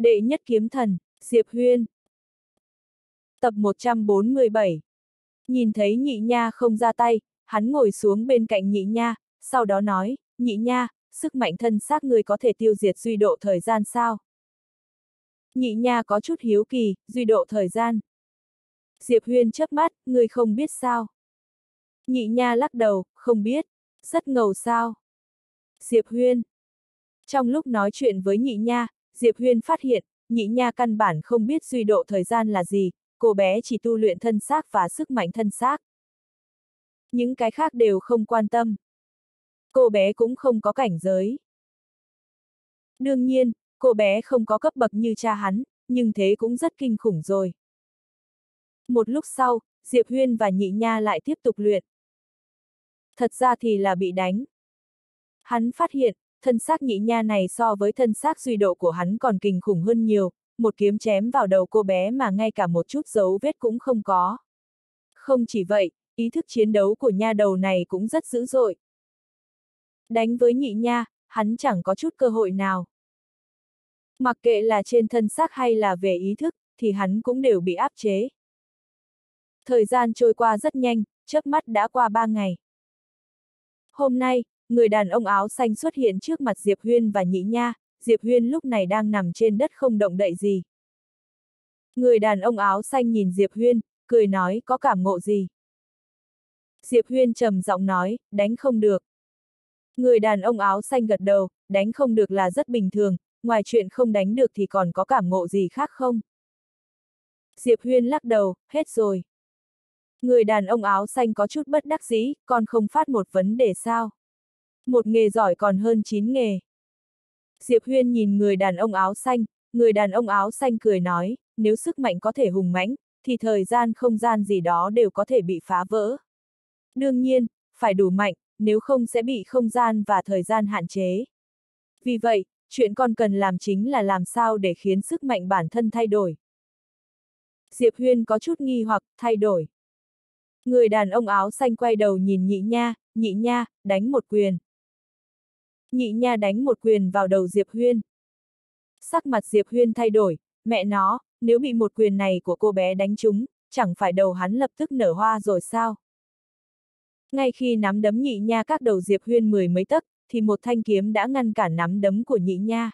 Đệ nhất kiếm thần, Diệp Huyên. Tập 147. Nhìn thấy Nhị Nha không ra tay, hắn ngồi xuống bên cạnh Nhị Nha, sau đó nói, Nhị Nha, sức mạnh thân xác người có thể tiêu diệt duy độ thời gian sao? Nhị Nha có chút hiếu kỳ, duy độ thời gian. Diệp Huyên chớp mắt, người không biết sao? Nhị Nha lắc đầu, không biết. Rất ngầu sao? Diệp Huyên. Trong lúc nói chuyện với Nhị Nha, Diệp Huyên phát hiện, Nhị Nha căn bản không biết duy độ thời gian là gì, cô bé chỉ tu luyện thân xác và sức mạnh thân xác. Những cái khác đều không quan tâm. Cô bé cũng không có cảnh giới. Đương nhiên, cô bé không có cấp bậc như cha hắn, nhưng thế cũng rất kinh khủng rồi. Một lúc sau, Diệp Huyên và Nhị Nha lại tiếp tục luyện. Thật ra thì là bị đánh. Hắn phát hiện, thân xác Nhị Nha này so với thân xác duy độ của hắn còn kinh khủng hơn nhiều, một kiếm chém vào đầu cô bé mà ngay cả một chút dấu vết cũng không có. Không chỉ vậy, ý thức chiến đấu của nha đầu này cũng rất dữ dội. Đánh với Nhị Nha, hắn chẳng có chút cơ hội nào. Mặc kệ là trên thân xác hay là về ý thức, thì hắn cũng đều bị áp chế. Thời gian trôi qua rất nhanh, chớp mắt đã qua 3 ngày. Hôm nay, người đàn ông áo xanh xuất hiện trước mặt Diệp Huyên và Nhị Nha, Diệp Huyên lúc này đang nằm trên đất không động đậy gì. Người đàn ông áo xanh nhìn Diệp Huyên, cười nói có cảm ngộ gì. Diệp Huyên trầm giọng nói, đánh không được. Người đàn ông áo xanh gật đầu, đánh không được là rất bình thường, ngoài chuyện không đánh được thì còn có cảm ngộ gì khác không? Diệp Huyên lắc đầu, hết rồi. Người đàn ông áo xanh có chút bất đắc dĩ, con không phát một vấn đề sao? Một nghề giỏi còn hơn 9 nghề. Diệp Huyên nhìn người đàn ông áo xanh, người đàn ông áo xanh cười nói, nếu sức mạnh có thể hùng mãnh, thì thời gian không gian gì đó đều có thể bị phá vỡ. Đương nhiên, phải đủ mạnh, nếu không sẽ bị không gian và thời gian hạn chế. Vì vậy, chuyện con cần làm chính là làm sao để khiến sức mạnh bản thân thay đổi. Diệp Huyên có chút nghi hoặc, thay đổi. Người đàn ông áo xanh quay đầu nhìn Nhị Nha, đánh một quyền. Nhị Nha đánh một quyền vào đầu Diệp Huyên. Sắc mặt Diệp Huyên thay đổi, mẹ nó, nếu bị một quyền này của cô bé đánh trúng, chẳng phải đầu hắn lập tức nở hoa rồi sao? Ngay khi nắm đấm Nhị Nha các đầu Diệp Huyên 10 mấy tấc, thì một thanh kiếm đã ngăn cản nắm đấm của Nhị Nha.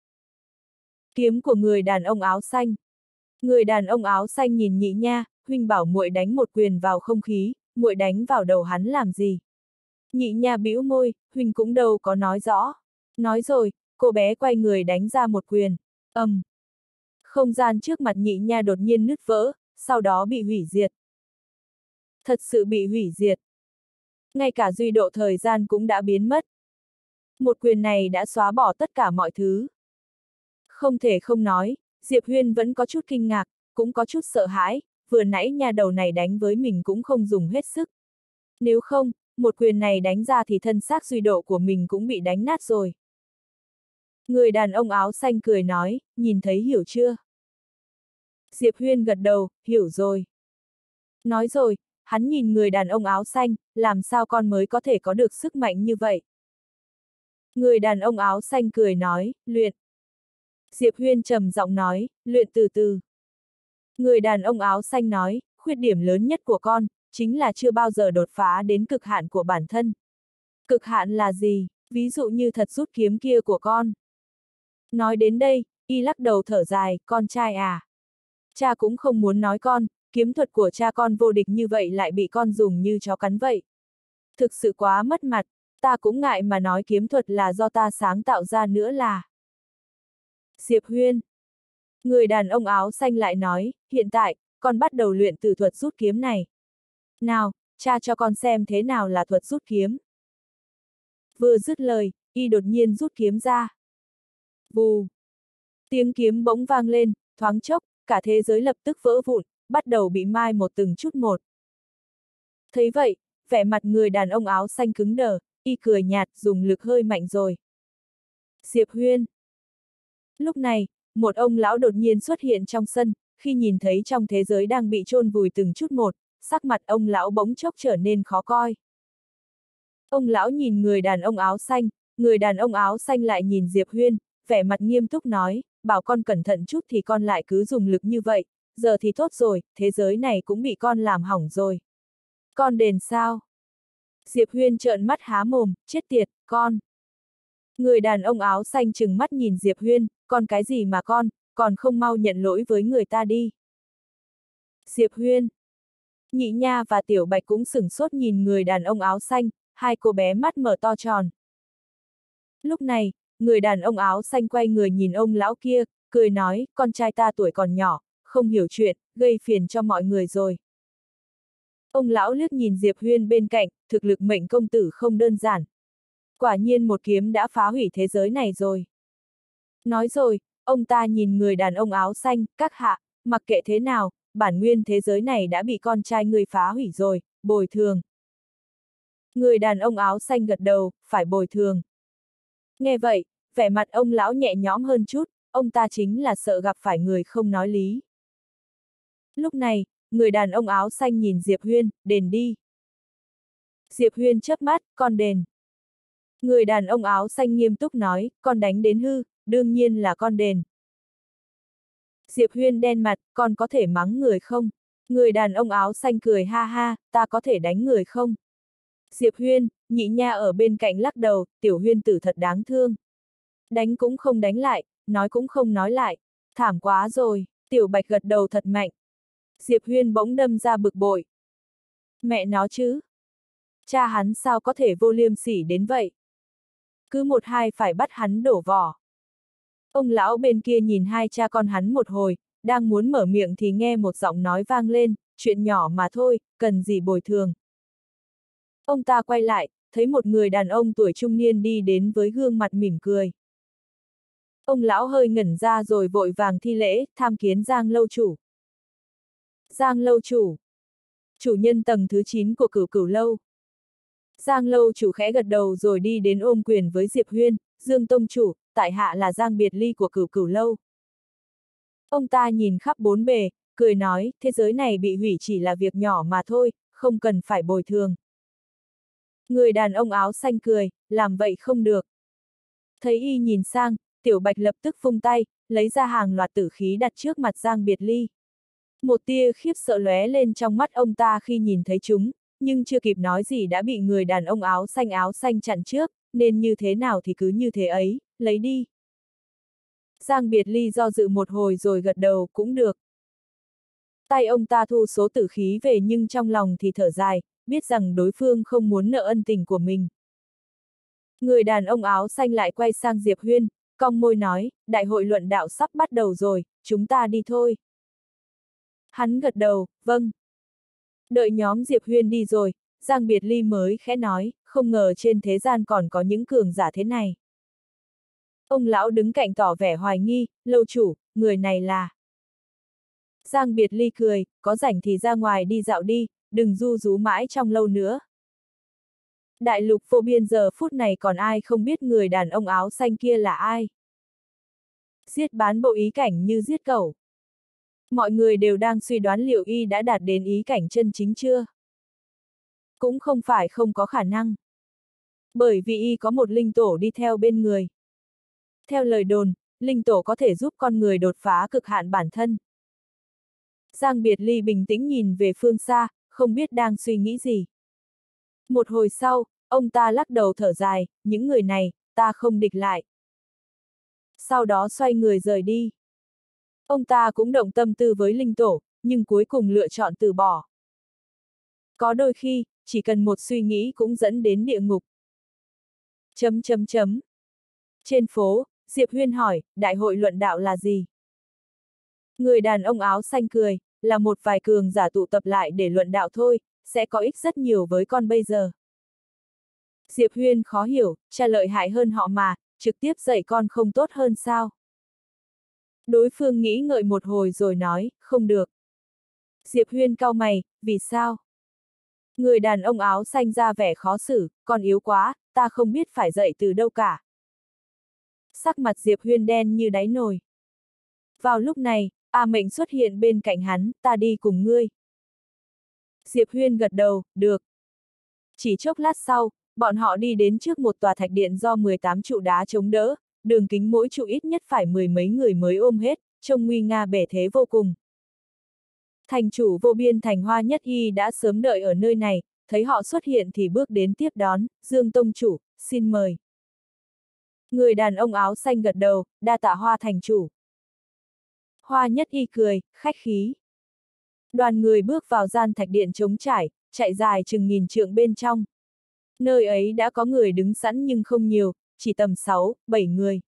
Kiếm của người đàn ông áo xanh. Người đàn ông áo xanh nhìn Nhị Nha, huynh bảo muội đánh một quyền vào không khí, muội đánh vào đầu hắn làm gì? Nhị Nha bĩu môi, huynh cũng đâu có nói rõ. Nói rồi, cô bé quay người đánh ra một quyền. Không gian trước mặt Nhị Nha đột nhiên nứt vỡ, sau đó bị hủy diệt. Thật sự bị hủy diệt. Ngay cả duy độ thời gian cũng đã biến mất. Một quyền này đã xóa bỏ tất cả mọi thứ. Không thể không nói, Diệp Huyên vẫn có chút kinh ngạc, cũng có chút sợ hãi, vừa nãy nha đầu này đánh với mình cũng không dùng hết sức. Nếu không, một quyền này đánh ra thì thân xác duy độ của mình cũng bị đánh nát rồi. Người đàn ông áo xanh cười nói, nhìn thấy hiểu chưa? Diệp Huyên gật đầu, hiểu rồi. Nói rồi, hắn nhìn người đàn ông áo xanh, làm sao con mới có thể có được sức mạnh như vậy? Người đàn ông áo xanh cười nói, luyện. Diệp Huyên trầm giọng nói, luyện từ từ. Người đàn ông áo xanh nói, khuyết điểm lớn nhất của con, chính là chưa bao giờ đột phá đến cực hạn của bản thân. Cực hạn là gì? Ví dụ như thật rút kiếm kia của con. Nói đến đây, y lắc đầu thở dài, con trai à. Cha cũng không muốn nói con, kiếm thuật của cha con vô địch như vậy lại bị con dùng như chó cắn vậy. Thực sự quá mất mặt, ta cũng ngại mà nói kiếm thuật là do ta sáng tạo ra nữa là. Diệp Huyên. Người đàn ông áo xanh lại nói, hiện tại, con bắt đầu luyện từ thuật rút kiếm này. Nào, cha cho con xem thế nào là thuật rút kiếm. Vừa dứt lời, y đột nhiên rút kiếm ra. Vù. Tiếng kiếm bỗng vang lên, thoáng chốc, cả thế giới lập tức vỡ vụn, bắt đầu bị mai một từng chút một. Thấy vậy, vẻ mặt người đàn ông áo xanh cứng đờ, y cười nhạt, dùng lực hơi mạnh rồi. Diệp Huyên. Lúc này, một ông lão đột nhiên xuất hiện trong sân, khi nhìn thấy trong thế giới đang bị chôn vùi từng chút một, sắc mặt ông lão bỗng chốc trở nên khó coi. Ông lão nhìn người đàn ông áo xanh, người đàn ông áo xanh lại nhìn Diệp Huyên, vẻ mặt nghiêm túc nói, bảo con cẩn thận chút thì con lại cứ dùng lực như vậy, giờ thì tốt rồi, thế giới này cũng bị con làm hỏng rồi. Con đền sao? Diệp Huyên trợn mắt há mồm, chết tiệt, con. Người đàn ông áo xanh trừng mắt nhìn Diệp Huyên, con cái gì mà con, còn không mau nhận lỗi với người ta đi. Diệp Huyên. Nhị Nha và Tiểu Bạch cũng sửng sốt nhìn người đàn ông áo xanh, hai cô bé mắt mở to tròn. Lúc này, người đàn ông áo xanh quay người nhìn ông lão kia, cười nói, con trai ta tuổi còn nhỏ, không hiểu chuyện, gây phiền cho mọi người rồi. Ông lão liếc nhìn Diệp Huyên bên cạnh, thực lực mệnh công tử không đơn giản. Quả nhiên một kiếm đã phá hủy thế giới này rồi. Nói rồi, ông ta nhìn người đàn ông áo xanh, các hạ, mặc kệ thế nào, bản nguyên thế giới này đã bị con trai người phá hủy rồi, bồi thường. Người đàn ông áo xanh gật đầu, phải bồi thường. Nghe vậy, vẻ mặt ông lão nhẹ nhõm hơn chút, ông ta chính là sợ gặp phải người không nói lý. Lúc này, người đàn ông áo xanh nhìn Diệp Huyên, đền đi. Diệp Huyên chớp mắt, con đền. Người đàn ông áo xanh nghiêm túc nói, con đánh đến hư, đương nhiên là con đền. Diệp Huyên đen mặt, con có thể mắng người không? Người đàn ông áo xanh cười ha ha, ta có thể đánh người không? Diệp Huyên, Nhị Nha ở bên cạnh lắc đầu, Tiểu Huyên tử thật đáng thương. Đánh cũng không đánh lại, nói cũng không nói lại. Thảm quá rồi, Tiểu Bạch gật đầu thật mạnh. Diệp Huyên bỗng đâm ra bực bội. Mẹ nó chứ. Cha hắn sao có thể vô liêm sỉ đến vậy? Cứ một hai phải bắt hắn đổ vỏ. Ông lão bên kia nhìn hai cha con hắn một hồi, đang muốn mở miệng thì nghe một giọng nói vang lên, chuyện nhỏ mà thôi, cần gì bồi thường. Ông ta quay lại, thấy một người đàn ông tuổi trung niên đi đến với gương mặt mỉm cười. Ông lão hơi ngẩn ra rồi vội vàng thi lễ, tham kiến Giang lâu chủ. Giang lâu chủ. Chủ nhân tầng thứ 9 của Cửu Cửu lâu. Giang lâu chủ khẽ gật đầu rồi đi đến ôm quyền với Diệp Huyên, Dương tông chủ, tại hạ là Giang Biệt Ly của Cửu Cửu lâu. Ông ta nhìn khắp bốn bề, cười nói, thế giới này bị hủy chỉ là việc nhỏ mà thôi, không cần phải bồi thường. Người đàn ông áo xanh cười, làm vậy không được. Thấy y nhìn sang, Tiểu Bạch lập tức vung tay, lấy ra hàng loạt tử khí đặt trước mặt Giang Biệt Ly. Một tia khiếp sợ lóe lên trong mắt ông ta khi nhìn thấy chúng, nhưng chưa kịp nói gì đã bị người đàn ông áo xanh chặn trước, nên như thế nào thì cứ như thế ấy, lấy đi. Giang Biệt Ly do dự một hồi rồi gật đầu, cũng được. Tay ông ta thu số tử khí về nhưng trong lòng thì thở dài, biết rằng đối phương không muốn nợ ân tình của mình. Người đàn ông áo xanh lại quay sang Diệp Huyên, cong môi nói, đại hội luận đạo sắp bắt đầu rồi, chúng ta đi thôi. Hắn gật đầu, vâng. Đợi nhóm Diệp Huyên đi rồi, Giang Biệt Ly mới khẽ nói, không ngờ trên thế gian còn có những cường giả thế này. Ông lão đứng cạnh tỏ vẻ hoài nghi, lâu chủ, người này là... Giang Biệt Ly cười, có rảnh thì ra ngoài đi dạo đi, đừng ru rú mãi trong lâu nữa. Đại lục vô biên giờ phút này còn ai không biết người đàn ông áo xanh kia là ai. Giết bán bộ ý cảnh như giết cẩu. Mọi người đều đang suy đoán liệu y đã đạt đến ý cảnh chân chính chưa. Cũng không phải không có khả năng. Bởi vì y có một linh tổ đi theo bên người. Theo lời đồn, linh tổ có thể giúp con người đột phá cực hạn bản thân. Giang Biệt Ly bình tĩnh nhìn về phương xa, không biết đang suy nghĩ gì. Một hồi sau, ông ta lắc đầu thở dài, những người này, ta không địch lại. Sau đó xoay người rời đi. Ông ta cũng động tâm tư với linh tổ, nhưng cuối cùng lựa chọn từ bỏ. Có đôi khi, chỉ cần một suy nghĩ cũng dẫn đến địa ngục. Chấm chấm chấm. Trên phố, Diệp Huyên hỏi, đại hội luận đạo là gì? Người đàn ông áo xanh cười, là một vài cường giả tụ tập lại để luận đạo thôi, sẽ có ích rất nhiều với con bây giờ. Diệp Huyên khó hiểu, cha lợi hại hơn họ mà, trực tiếp dạy con không tốt hơn sao? Đối phương nghĩ ngợi một hồi rồi nói, không được. Diệp Huyên cau mày, vì sao? Người đàn ông áo xanh ra vẻ khó xử, con yếu quá, ta không biết phải dạy từ đâu cả. Sắc mặt Diệp Huyên đen như đáy nồi. Vào lúc này, A Mệnh xuất hiện bên cạnh hắn, ta đi cùng ngươi. Diệp Huyên gật đầu, được. Chỉ chốc lát sau, bọn họ đi đến trước một tòa thạch điện do 18 trụ đá chống đỡ, đường kính mỗi trụ ít nhất phải 10 mấy người mới ôm hết, trông nguy nga bể thế vô cùng. Thành chủ Vô Biên Thành Hoa Nhất Hy đã sớm đợi ở nơi này, thấy họ xuất hiện thì bước đến tiếp đón, Dương tông chủ, xin mời. Người đàn ông áo xanh gật đầu, đa tạ Hoa thành chủ. Hoa Nhất Hy cười, khách khí. Đoàn người bước vào gian thạch điện trống trải, chạy dài chừng 1000 trượng bên trong. Nơi ấy đã có người đứng sẵn nhưng không nhiều, chỉ tầm 6, 7 người.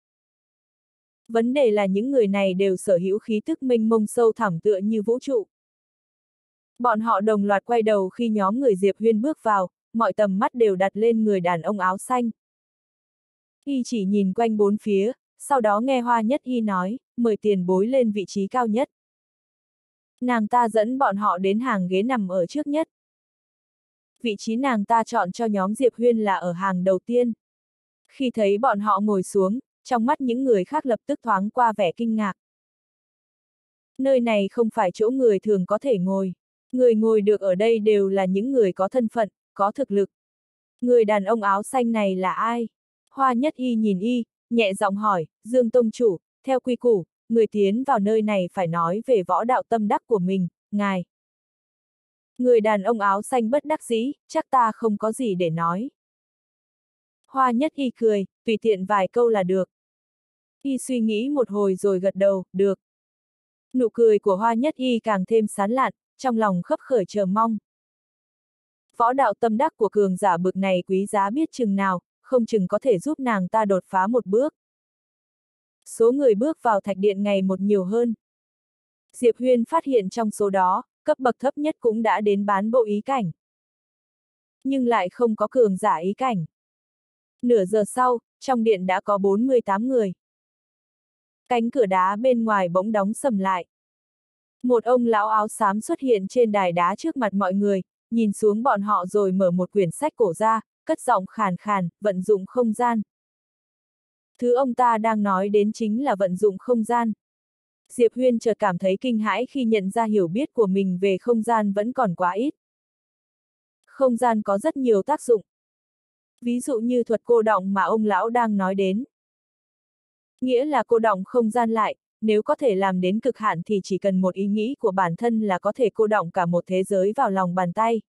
Vấn đề là những người này đều sở hữu khí tức mênh mông sâu thẳm tựa như vũ trụ. Bọn họ đồng loạt quay đầu khi nhóm người Diệp Huyên bước vào, mọi tầm mắt đều đặt lên người đàn ông áo xanh. Y chỉ nhìn quanh bốn phía, sau đó nghe Hoa Nhất Hy nói, mời tiền bối lên vị trí cao nhất. Nàng ta dẫn bọn họ đến hàng ghế nằm ở trước nhất. Vị trí nàng ta chọn cho nhóm Diệp Huyên là ở hàng đầu tiên. Khi thấy bọn họ ngồi xuống, trong mắt những người khác lập tức thoáng qua vẻ kinh ngạc. Nơi này không phải chỗ người thường có thể ngồi. Người ngồi được ở đây đều là những người có thân phận, có thực lực. Người đàn ông áo xanh này là ai? Hoa Nhất Hy nhìn y, nhẹ giọng hỏi, Dương tông chủ, theo quy củ, người tiến vào nơi này phải nói về võ đạo tâm đắc của mình, ngài. Người đàn ông áo xanh bất đắc dĩ, chắc ta không có gì để nói. Hoa Nhất Hy cười, tùy tiện vài câu là được. Y suy nghĩ một hồi rồi gật đầu, được. Nụ cười của Hoa Nhất Hy càng thêm sán lạn, trong lòng khấp khởi chờ mong. Võ đạo tâm đắc của cường giả bực này quý giá biết chừng nào, không chừng có thể giúp nàng ta đột phá một bước. Số người bước vào thạch điện ngày một nhiều hơn. Diệp Huyên phát hiện trong số đó, cấp bậc thấp nhất cũng đã đến bán bộ ý cảnh. Nhưng lại không có cường giả ý cảnh. Nửa giờ sau, trong điện đã có 48 người. Cánh cửa đá bên ngoài bỗng đóng sầm lại. Một ông lão áo xám xuất hiện trên đài đá trước mặt mọi người, nhìn xuống bọn họ rồi mở một quyển sách cổ ra, cất giọng khàn khàn, vận dụng không gian. Thứ ông ta đang nói đến chính là vận dụng không gian. Diệp Huyên chợt cảm thấy kinh hãi khi nhận ra hiểu biết của mình về không gian vẫn còn quá ít. Không gian có rất nhiều tác dụng. Ví dụ như thuật cô đọng mà ông lão đang nói đến. Nghĩa là cô đọng không gian lại, nếu có thể làm đến cực hạn thì chỉ cần một ý nghĩ của bản thân là có thể cô đọng cả một thế giới vào lòng bàn tay.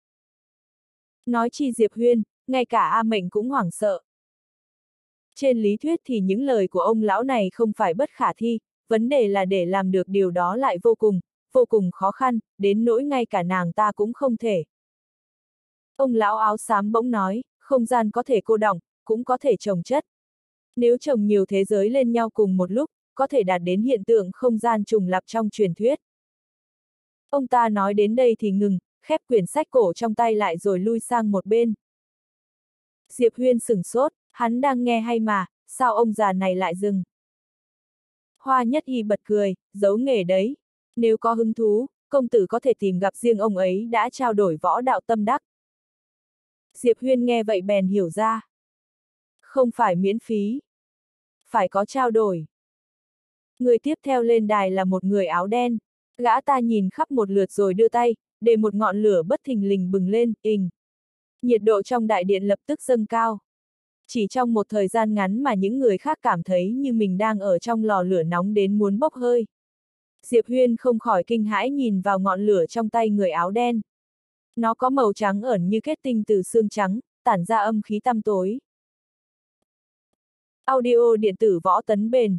Nói chi Diệp Huyên, ngay cả A Mệnh cũng hoảng sợ. Trên lý thuyết thì những lời của ông lão này không phải bất khả thi, vấn đề là để làm được điều đó lại vô cùng khó khăn, đến nỗi ngay cả nàng ta cũng không thể. Ông lão áo xám bỗng nói, không gian có thể cô đọng, cũng có thể chồng chất. Nếu chồng nhiều thế giới lên nhau cùng một lúc, có thể đạt đến hiện tượng không gian trùng lặp trong truyền thuyết. Ông ta nói đến đây thì ngừng, khép quyển sách cổ trong tay lại rồi lui sang một bên. Diệp Huyên sửng sốt, hắn đang nghe hay mà, sao ông già này lại dừng? Hoa Nhất Hy bật cười, giấu nghề đấy. Nếu có hứng thú, công tử có thể tìm gặp riêng ông ấy đã trao đổi võ đạo tâm đắc. Diệp Huyên nghe vậy bèn hiểu ra. Không phải miễn phí. Phải có trao đổi. Người tiếp theo lên đài là một người áo đen. Gã ta nhìn khắp một lượt rồi đưa tay, để một ngọn lửa bất thình lình bừng lên, ình. Nhiệt độ trong đại điện lập tức dâng cao. Chỉ trong một thời gian ngắn mà những người khác cảm thấy như mình đang ở trong lò lửa nóng đến muốn bốc hơi. Diệp Huyên không khỏi kinh hãi nhìn vào ngọn lửa trong tay người áo đen. Nó có màu trắng ẩn như kết tinh từ xương trắng, tản ra âm khí tăm tối. Audio điện tử võ tấn bền.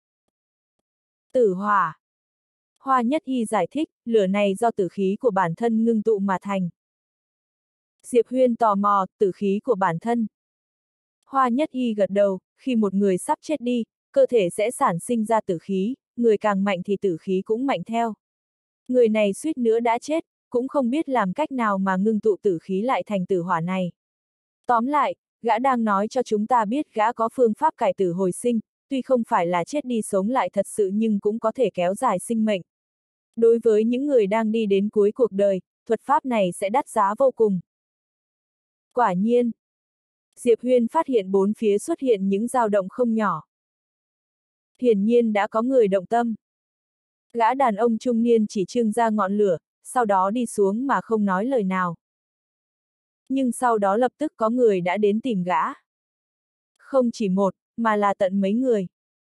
Tử hỏa. Hoa Nhất Hy giải thích, lửa này do tử khí của bản thân ngưng tụ mà thành. Diệp Huyên tò mò, tử khí của bản thân. Hoa Nhất Hy gật đầu, khi một người sắp chết đi, cơ thể sẽ sản sinh ra tử khí, người càng mạnh thì tử khí cũng mạnh theo. Người này suýt nữa đã chết, cũng không biết làm cách nào mà ngưng tụ tử khí lại thành tử hỏa này. Tóm lại, gã đang nói cho chúng ta biết gã có phương pháp cải tử hồi sinh, tuy không phải là chết đi sống lại thật sự nhưng cũng có thể kéo dài sinh mệnh. Đối với những người đang đi đến cuối cuộc đời, thuật pháp này sẽ đắt giá vô cùng. Quả nhiên, Diệp Huyên phát hiện bốn phía xuất hiện những dao động không nhỏ. Hiển nhiên đã có người động tâm. Gã đàn ông trung niên chỉ trưng ra ngọn lửa, sau đó đi xuống mà không nói lời nào. Nhưng sau đó lập tức có người đã đến tìm gã. Không chỉ một, mà là tận mấy người.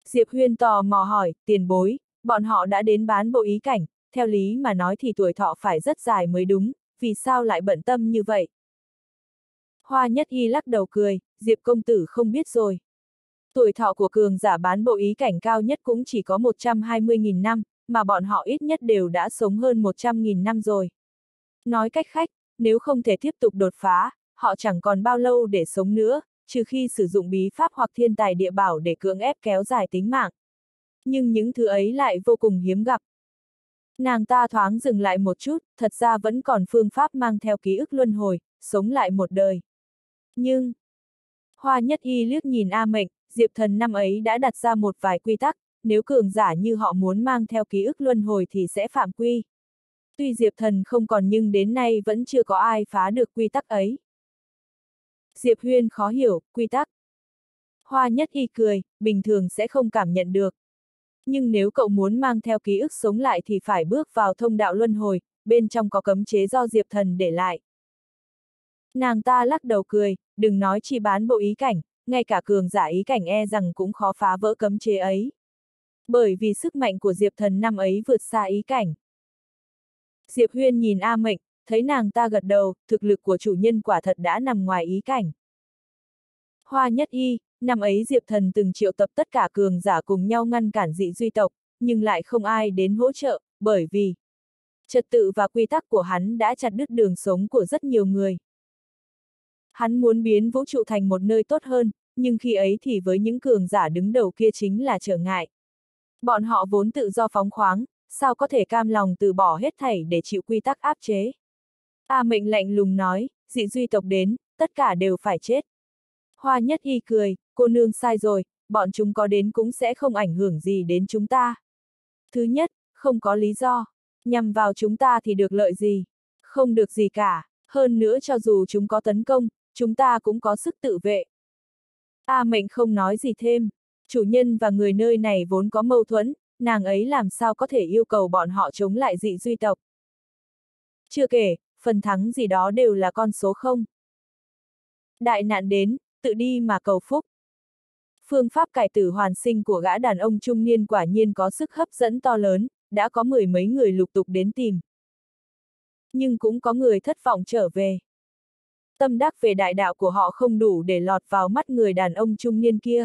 Diệp Huyên tò mò hỏi, tiền bối, bọn họ đã đến bán bộ ý cảnh, theo lý mà nói thì tuổi thọ phải rất dài mới đúng, vì sao lại bận tâm như vậy? Hoa Nhất Y lắc đầu cười, Diệp công tử không biết rồi. Tuổi thọ của cường giả bán bộ ý cảnh cao nhất cũng chỉ có 120.000 năm, mà bọn họ ít nhất đều đã sống hơn 100.000 năm rồi. Nói cách khác, nếu không thể tiếp tục đột phá, họ chẳng còn bao lâu để sống nữa, trừ khi sử dụng bí pháp hoặc thiên tài địa bảo để cưỡng ép kéo dài tính mạng. Nhưng những thứ ấy lại vô cùng hiếm gặp. Nàng ta thoáng dừng lại một chút, thật ra vẫn còn phương pháp mang theo ký ức luân hồi, sống lại một đời. Nhưng, Hoa Nhất Y liếc nhìn A Mệnh, Diệp Thần năm ấy đã đặt ra một vài quy tắc, nếu cường giả như họ muốn mang theo ký ức luân hồi thì sẽ phạm quy. Tuy Diệp Thần không còn nhưng đến nay vẫn chưa có ai phá được quy tắc ấy. Diệp Huyên khó hiểu, quy tắc. Hoa Nhất Y cười, bình thường sẽ không cảm nhận được. Nhưng nếu cậu muốn mang theo ký ức sống lại thì phải bước vào thông đạo luân hồi, bên trong có cấm chế do Diệp Thần để lại. Nàng ta lắc đầu cười, đừng nói chỉ bán bộ ý cảnh, ngay cả cường giả ý cảnh e rằng cũng khó phá vỡ cấm chế ấy. Bởi vì sức mạnh của Diệp Thần năm ấy vượt xa ý cảnh. Diệp Huyên nhìn A Mệnh, thấy nàng ta gật đầu, thực lực của chủ nhân quả thật đã nằm ngoài ý cảnh. Hoa Nhất Y, năm ấy Diệp Thần từng triệu tập tất cả cường giả cùng nhau ngăn cản dị duy tộc, nhưng lại không ai đến hỗ trợ, bởi vì trật tự và quy tắc của hắn đã chặt đứt đường sống của rất nhiều người. Hắn muốn biến vũ trụ thành một nơi tốt hơn, nhưng khi ấy thì với những cường giả đứng đầu kia chính là trở ngại. Bọn họ vốn tự do phóng khoáng, sao có thể cam lòng từ bỏ hết thảy để chịu quy tắc áp chế. A Mệnh lạnh lùng nói, dị duy tộc đến, tất cả đều phải chết. Hoa Nhất Y cười, cô nương sai rồi, bọn chúng có đến cũng sẽ không ảnh hưởng gì đến chúng ta. Thứ nhất, không có lý do. Nhằm vào chúng ta thì được lợi gì? Không được gì cả. Hơn nữa cho dù chúng có tấn công, chúng ta cũng có sức tự vệ. A Mệnh không nói gì thêm. Chủ nhân và người nơi này vốn có mâu thuẫn, nàng ấy làm sao có thể yêu cầu bọn họ chống lại dị duy tộc. Chưa kể, phần thắng gì đó đều là con số không. Đại nạn đến, tự đi mà cầu phúc. Phương pháp cải tử hoàn sinh của gã đàn ông trung niên quả nhiên có sức hấp dẫn to lớn, đã có mười mấy người lục tục đến tìm. Nhưng cũng có người thất vọng trở về. Tâm đắc về đại đạo của họ không đủ để lọt vào mắt người đàn ông trung niên kia.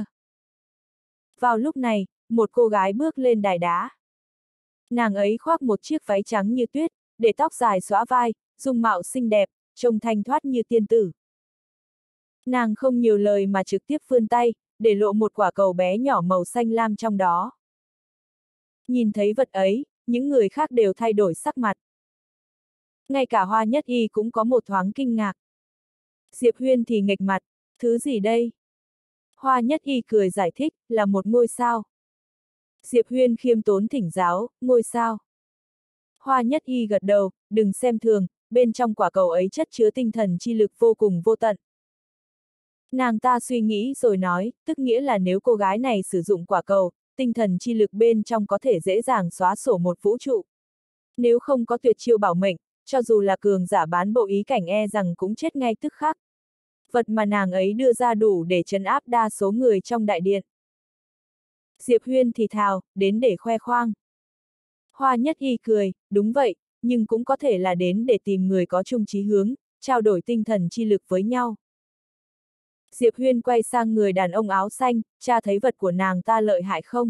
Vào lúc này, một cô gái bước lên đài đá. Nàng ấy khoác một chiếc váy trắng như tuyết, để tóc dài xõa vai, dung mạo xinh đẹp, trông thanh thoát như tiên tử. Nàng không nhiều lời mà trực tiếp vươn tay, để lộ một quả cầu bé nhỏ màu xanh lam trong đó. Nhìn thấy vật ấy, những người khác đều thay đổi sắc mặt. Ngay cả Hoa Nhất Y cũng có một thoáng kinh ngạc. Diệp Huyên thì nghệch mặt, thứ gì đây? Hoa Nhất Y cười giải thích, là một ngôi sao. Diệp Huyên khiêm tốn thỉnh giáo, ngôi sao. Hoa Nhất Y gật đầu, đừng xem thường, bên trong quả cầu ấy chất chứa tinh thần chi lực vô cùng vô tận. Nàng ta suy nghĩ rồi nói, tức nghĩa là nếu cô gái này sử dụng quả cầu, tinh thần chi lực bên trong có thể dễ dàng xóa sổ một vũ trụ. Nếu không có tuyệt chiêu bảo mệnh, cho dù là cường giả bán bộ ý cảnh e rằng cũng chết ngay tức khắc. Vật mà nàng ấy đưa ra đủ để trấn áp đa số người trong đại điện. Diệp Huyên thì thào, đến để khoe khoang. Hoa Nhất Y cười, đúng vậy, nhưng cũng có thể là đến để tìm người có chung chí hướng, trao đổi tinh thần chi lực với nhau. Diệp Huyên quay sang người đàn ông áo xanh, cha thấy vật của nàng ta lợi hại không?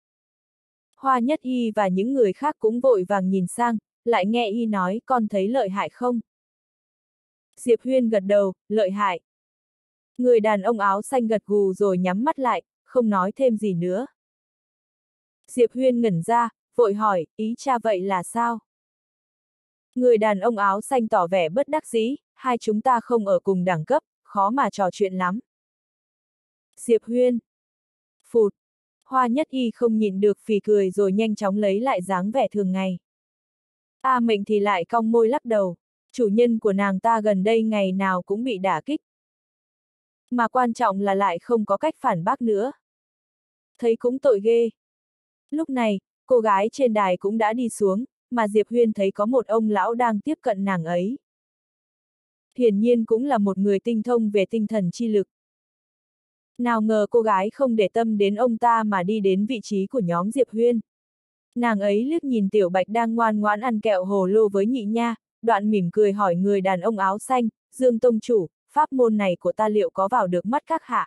Hoa Nhất Y và những người khác cũng vội vàng nhìn sang, lại nghe Y nói, con thấy lợi hại không? Diệp Huyên gật đầu, lợi hại. Người đàn ông áo xanh gật gù rồi nhắm mắt lại, không nói thêm gì nữa. Diệp Huyên ngẩn ra, vội hỏi, ý cha vậy là sao? Người đàn ông áo xanh tỏ vẻ bất đắc dĩ, hai chúng ta không ở cùng đẳng cấp, khó mà trò chuyện lắm. Diệp Huyên. Phụt. Hoa Nhất Y không nhịn được phì cười rồi nhanh chóng lấy lại dáng vẻ thường ngày. A Mệnh thì lại cong môi lắc đầu, chủ nhân của nàng ta gần đây ngày nào cũng bị đả kích. Mà quan trọng là lại không có cách phản bác nữa. Thấy cũng tội ghê. Lúc này, cô gái trên đài cũng đã đi xuống, mà Diệp Huyên thấy có một ông lão đang tiếp cận nàng ấy. Hiển nhiên cũng là một người tinh thông về tinh thần chi lực. Nào ngờ cô gái không để tâm đến ông ta mà đi đến vị trí của nhóm Diệp Huyên. Nàng ấy liếc nhìn Tiểu Bạch đang ngoan ngoãn ăn kẹo hồ lô với nhị nha, đoạn mỉm cười hỏi người đàn ông áo xanh, Dương tông chủ, pháp môn này của ta liệu có vào được mắt các hạ?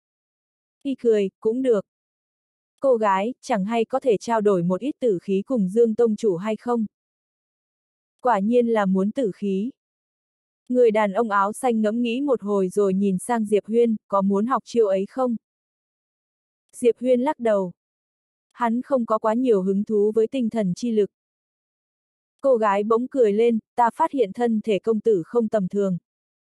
Y cười, cũng được. Cô gái, chẳng hay có thể trao đổi một ít tử khí cùng Dương tông chủ hay không? Quả nhiên là muốn tử khí. Người đàn ông áo xanh ngẫm nghĩ một hồi rồi nhìn sang Diệp Huyên, có muốn học chiêu ấy không? Diệp Huyên lắc đầu. Hắn không có quá nhiều hứng thú với tinh thần chi lực. Cô gái bỗng cười lên, ta phát hiện thân thể công tử không tầm thường.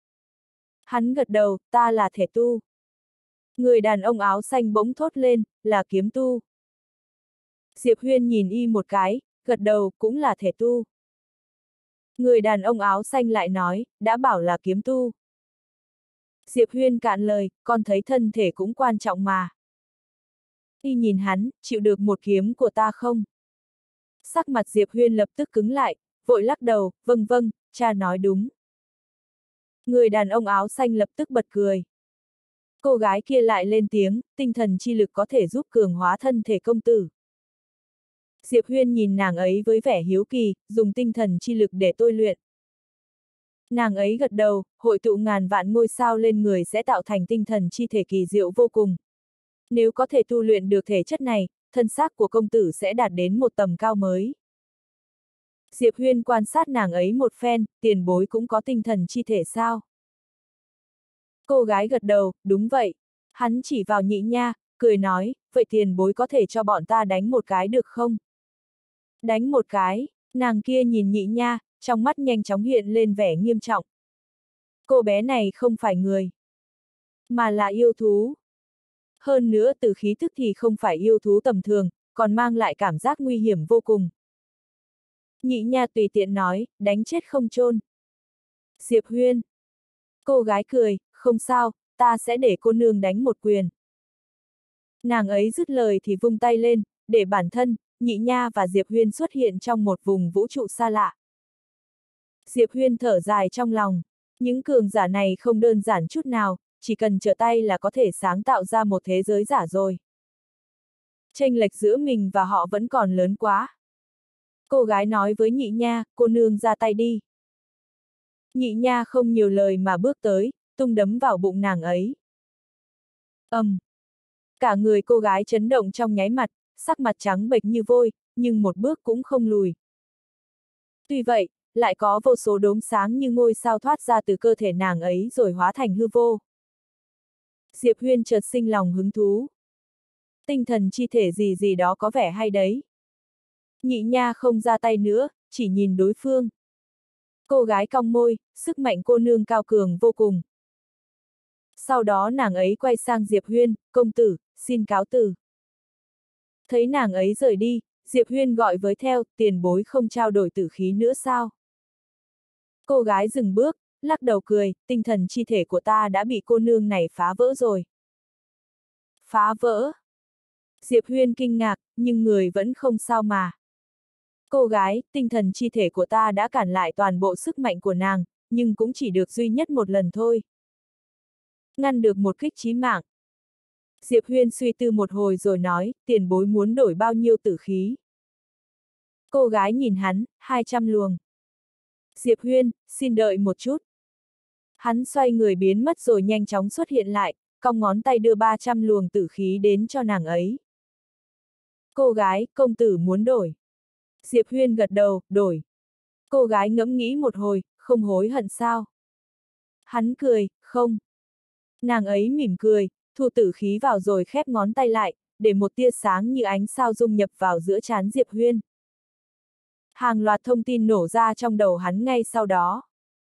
Hắn gật đầu, ta là thể tu. Người đàn ông áo xanh bỗng thốt lên, là kiếm tu. Diệp Huyên nhìn y một cái, gật đầu, cũng là thể tu. Người đàn ông áo xanh lại nói, đã bảo là kiếm tu. Diệp Huyên cạn lời, con thấy thân thể cũng quan trọng mà. Y nhìn hắn, chịu được một kiếm của ta không? Sắc mặt Diệp Huyên lập tức cứng lại, vội lắc đầu, vâng vâng, cha nói đúng. Người đàn ông áo xanh lập tức bật cười. Cô gái kia lại lên tiếng, tinh thần chi lực có thể giúp cường hóa thân thể công tử. Diệp Huyên nhìn nàng ấy với vẻ hiếu kỳ, dùng tinh thần chi lực để tôi luyện. Nàng ấy gật đầu, hội tụ ngàn vạn ngôi sao lên người sẽ tạo thành tinh thần chi thể kỳ diệu vô cùng. Nếu có thể tu luyện được thể chất này, thân xác của công tử sẽ đạt đến một tầm cao mới. Diệp Huyên quan sát nàng ấy một phen, tiền bối cũng có tinh thần chi thể sao? Cô gái gật đầu, đúng vậy. Hắn chỉ vào nhị nha, cười nói, vậy tiền bối có thể cho bọn ta đánh một cái được không? Đánh một cái, nàng kia nhìn nhị nha, trong mắt nhanh chóng hiện lên vẻ nghiêm trọng. Cô bé này không phải người, mà là yêu thú. Hơn nữa từ khí thức thì không phải yêu thú tầm thường, còn mang lại cảm giác nguy hiểm vô cùng. Nhị nha tùy tiện nói, đánh chết không chôn. Diệp Huyên. Cô gái cười, không sao, ta sẽ để cô nương đánh một quyền. Nàng ấy dứt lời thì vung tay lên, để bản thân, nhị nha và Diệp Huyên xuất hiện trong một vùng vũ trụ xa lạ. Diệp Huyên thở dài trong lòng, những cường giả này không đơn giản chút nào, chỉ cần trở tay là có thể sáng tạo ra một thế giới giả rồi. Chênh lệch giữa mình và họ vẫn còn lớn quá. Cô gái nói với nhị nha, cô nương ra tay đi. Nhị nha không nhiều lời mà bước tới, tung đấm vào bụng nàng ấy. Cả người cô gái chấn động trong nháy mặt, sắc mặt trắng bệch như vôi, nhưng một bước cũng không lùi. Tuy vậy, lại có vô số đốm sáng như ngôi sao thoát ra từ cơ thể nàng ấy rồi hóa thành hư vô. Diệp Huyên chợt sinh lòng hứng thú. Tinh thần chi thể gì gì đó có vẻ hay đấy. Nhị nha không ra tay nữa, chỉ nhìn đối phương. Cô gái cong môi, sức mạnh cô nương cao cường vô cùng. Sau đó nàng ấy quay sang Diệp Huyên, công tử, xin cáo từ. Thấy nàng ấy rời đi, Diệp Huyên gọi với theo, tiền bối không trao đổi tử khí nữa sao? Cô gái dừng bước, lắc đầu cười, tinh thần chi thể của ta đã bị cô nương này phá vỡ rồi. Phá vỡ? Diệp Huyên kinh ngạc, nhưng người vẫn không sao mà. Cô gái, tinh thần chi thể của ta đã cản lại toàn bộ sức mạnh của nàng, nhưng cũng chỉ được duy nhất một lần thôi. Ngăn được một kích chí mạng. Diệp Huyên suy tư một hồi rồi nói, tiền bối muốn đổi bao nhiêu tử khí. Cô gái nhìn hắn, 200 luồng. Diệp Huyên, xin đợi một chút. Hắn xoay người biến mất rồi nhanh chóng xuất hiện lại, cong ngón tay đưa 300 luồng tử khí đến cho nàng ấy. Cô gái, công tử muốn đổi. Diệp Huyên gật đầu, đổi. Cô gái ngẫm nghĩ một hồi, không hối hận sao? Hắn cười, không. Nàng ấy mỉm cười, thu tử khí vào rồi khép ngón tay lại, để một tia sáng như ánh sao dung nhập vào giữa trán Diệp Huyên. Hàng loạt thông tin nổ ra trong đầu hắn ngay sau đó.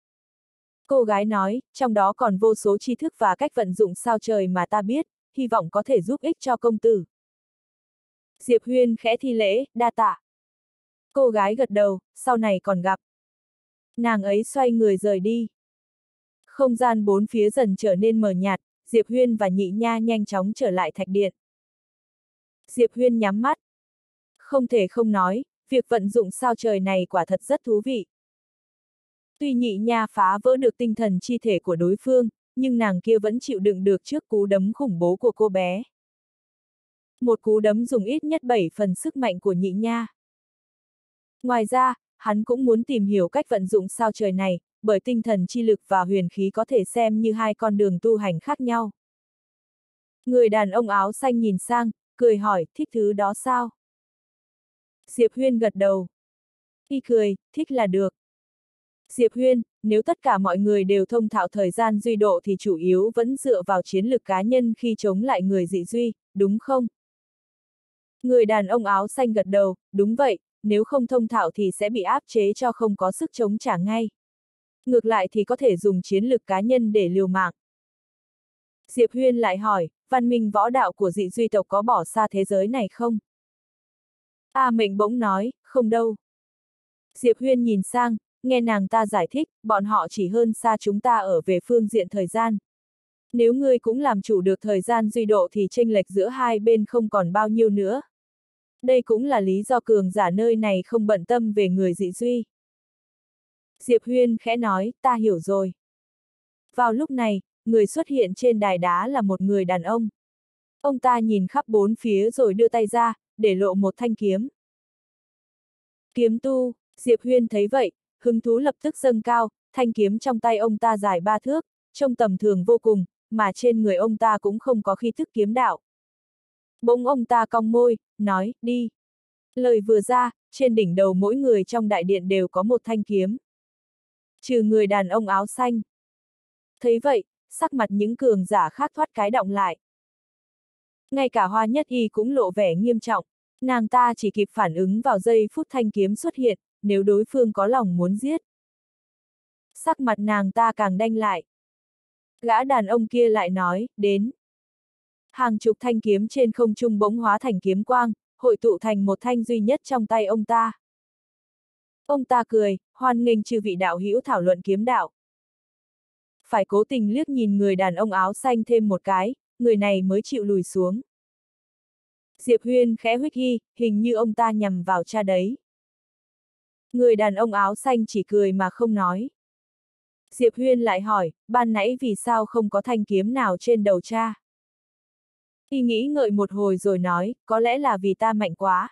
Cô gái nói, trong đó còn vô số tri thức và cách vận dụng sao trời mà ta biết, hy vọng có thể giúp ích cho công tử. Diệp Huyên khẽ thi lễ, đa tạ. Cô gái gật đầu, sau này còn gặp. Nàng ấy xoay người rời đi. Không gian bốn phía dần trở nên mờ nhạt, Diệp Huyên và nhị nha nhanh chóng trở lại thạch điện. Diệp Huyên nhắm mắt. Không thể không nói, việc vận dụng sao trời này quả thật rất thú vị. Tuy nhị nha phá vỡ được tinh thần chi thể của đối phương, nhưng nàng kia vẫn chịu đựng được trước cú đấm khủng bố của cô bé. Một cú đấm dùng ít nhất 7 phần sức mạnh của nhị nha. Ngoài ra, hắn cũng muốn tìm hiểu cách vận dụng sao trời này, bởi tinh thần chi lực và huyền khí có thể xem như hai con đường tu hành khác nhau. Người đàn ông áo xanh nhìn sang, cười hỏi, thích thứ đó sao? Diệp Huyên gật đầu. Y cười, thích là được. Diệp Huyên, nếu tất cả mọi người đều thông thạo thời gian duy độ thì chủ yếu vẫn dựa vào chiến lực cá nhân khi chống lại người dị duy, đúng không? Người đàn ông áo xanh gật đầu, đúng vậy, nếu không thông thạo thì sẽ bị áp chế cho không có sức chống trả ngay. Ngược lại thì có thể dùng chiến lực cá nhân để liều mạng. Diệp Huyên lại hỏi, văn minh võ đạo của dị duy tộc có bỏ xa thế giới này không? A Mệnh bỗng nói, không đâu. Diệp Huyên nhìn sang, nghe nàng ta giải thích, bọn họ chỉ hơn xa chúng ta ở về phương diện thời gian. Nếu ngươi cũng làm chủ được thời gian duy độ thì chênh lệch giữa hai bên không còn bao nhiêu nữa. Đây cũng là lý do cường giả nơi này không bận tâm về người dị duy. Diệp Huyên khẽ nói, ta hiểu rồi. Vào lúc này, người xuất hiện trên đài đá là một người đàn ông. Ông ta nhìn khắp bốn phía rồi đưa tay ra, để lộ một thanh kiếm. Kiếm tu, Diệp Huyên thấy vậy, hứng thú lập tức dâng cao, thanh kiếm trong tay ông ta dài 3 thước, trông tầm thường vô cùng, mà trên người ông ta cũng không có khí thức kiếm đạo. Bỗng ông ta cong môi, nói, đi. Lời vừa ra, trên đỉnh đầu mỗi người trong đại điện đều có một thanh kiếm. Trừ người đàn ông áo xanh. Thấy vậy, sắc mặt những cường giả khác thoát cái động lại. Ngay cả Hoa Nhất Y cũng lộ vẻ nghiêm trọng, nàng ta chỉ kịp phản ứng vào giây phút thanh kiếm xuất hiện, nếu đối phương có lòng muốn giết. Sắc mặt nàng ta càng đanh lại. Gã đàn ông kia lại nói, đến. Hàng chục thanh kiếm trên không trung bỗng hóa thành kiếm quang, hội tụ thành một thanh duy nhất trong tay ông ta. Ông ta cười, hoan nghênh chư vị đạo hữu thảo luận kiếm đạo. Phải cố tình liếc nhìn người đàn ông áo xanh thêm một cái, người này mới chịu lùi xuống. Diệp Huyên khẽ huých hi, hình như ông ta nhằm vào cha đấy. Người đàn ông áo xanh chỉ cười mà không nói. Diệp Huyên lại hỏi, ban nãy vì sao không có thanh kiếm nào trên đầu cha? Y nghĩ ngợi một hồi rồi nói, có lẽ là vì ta mạnh quá.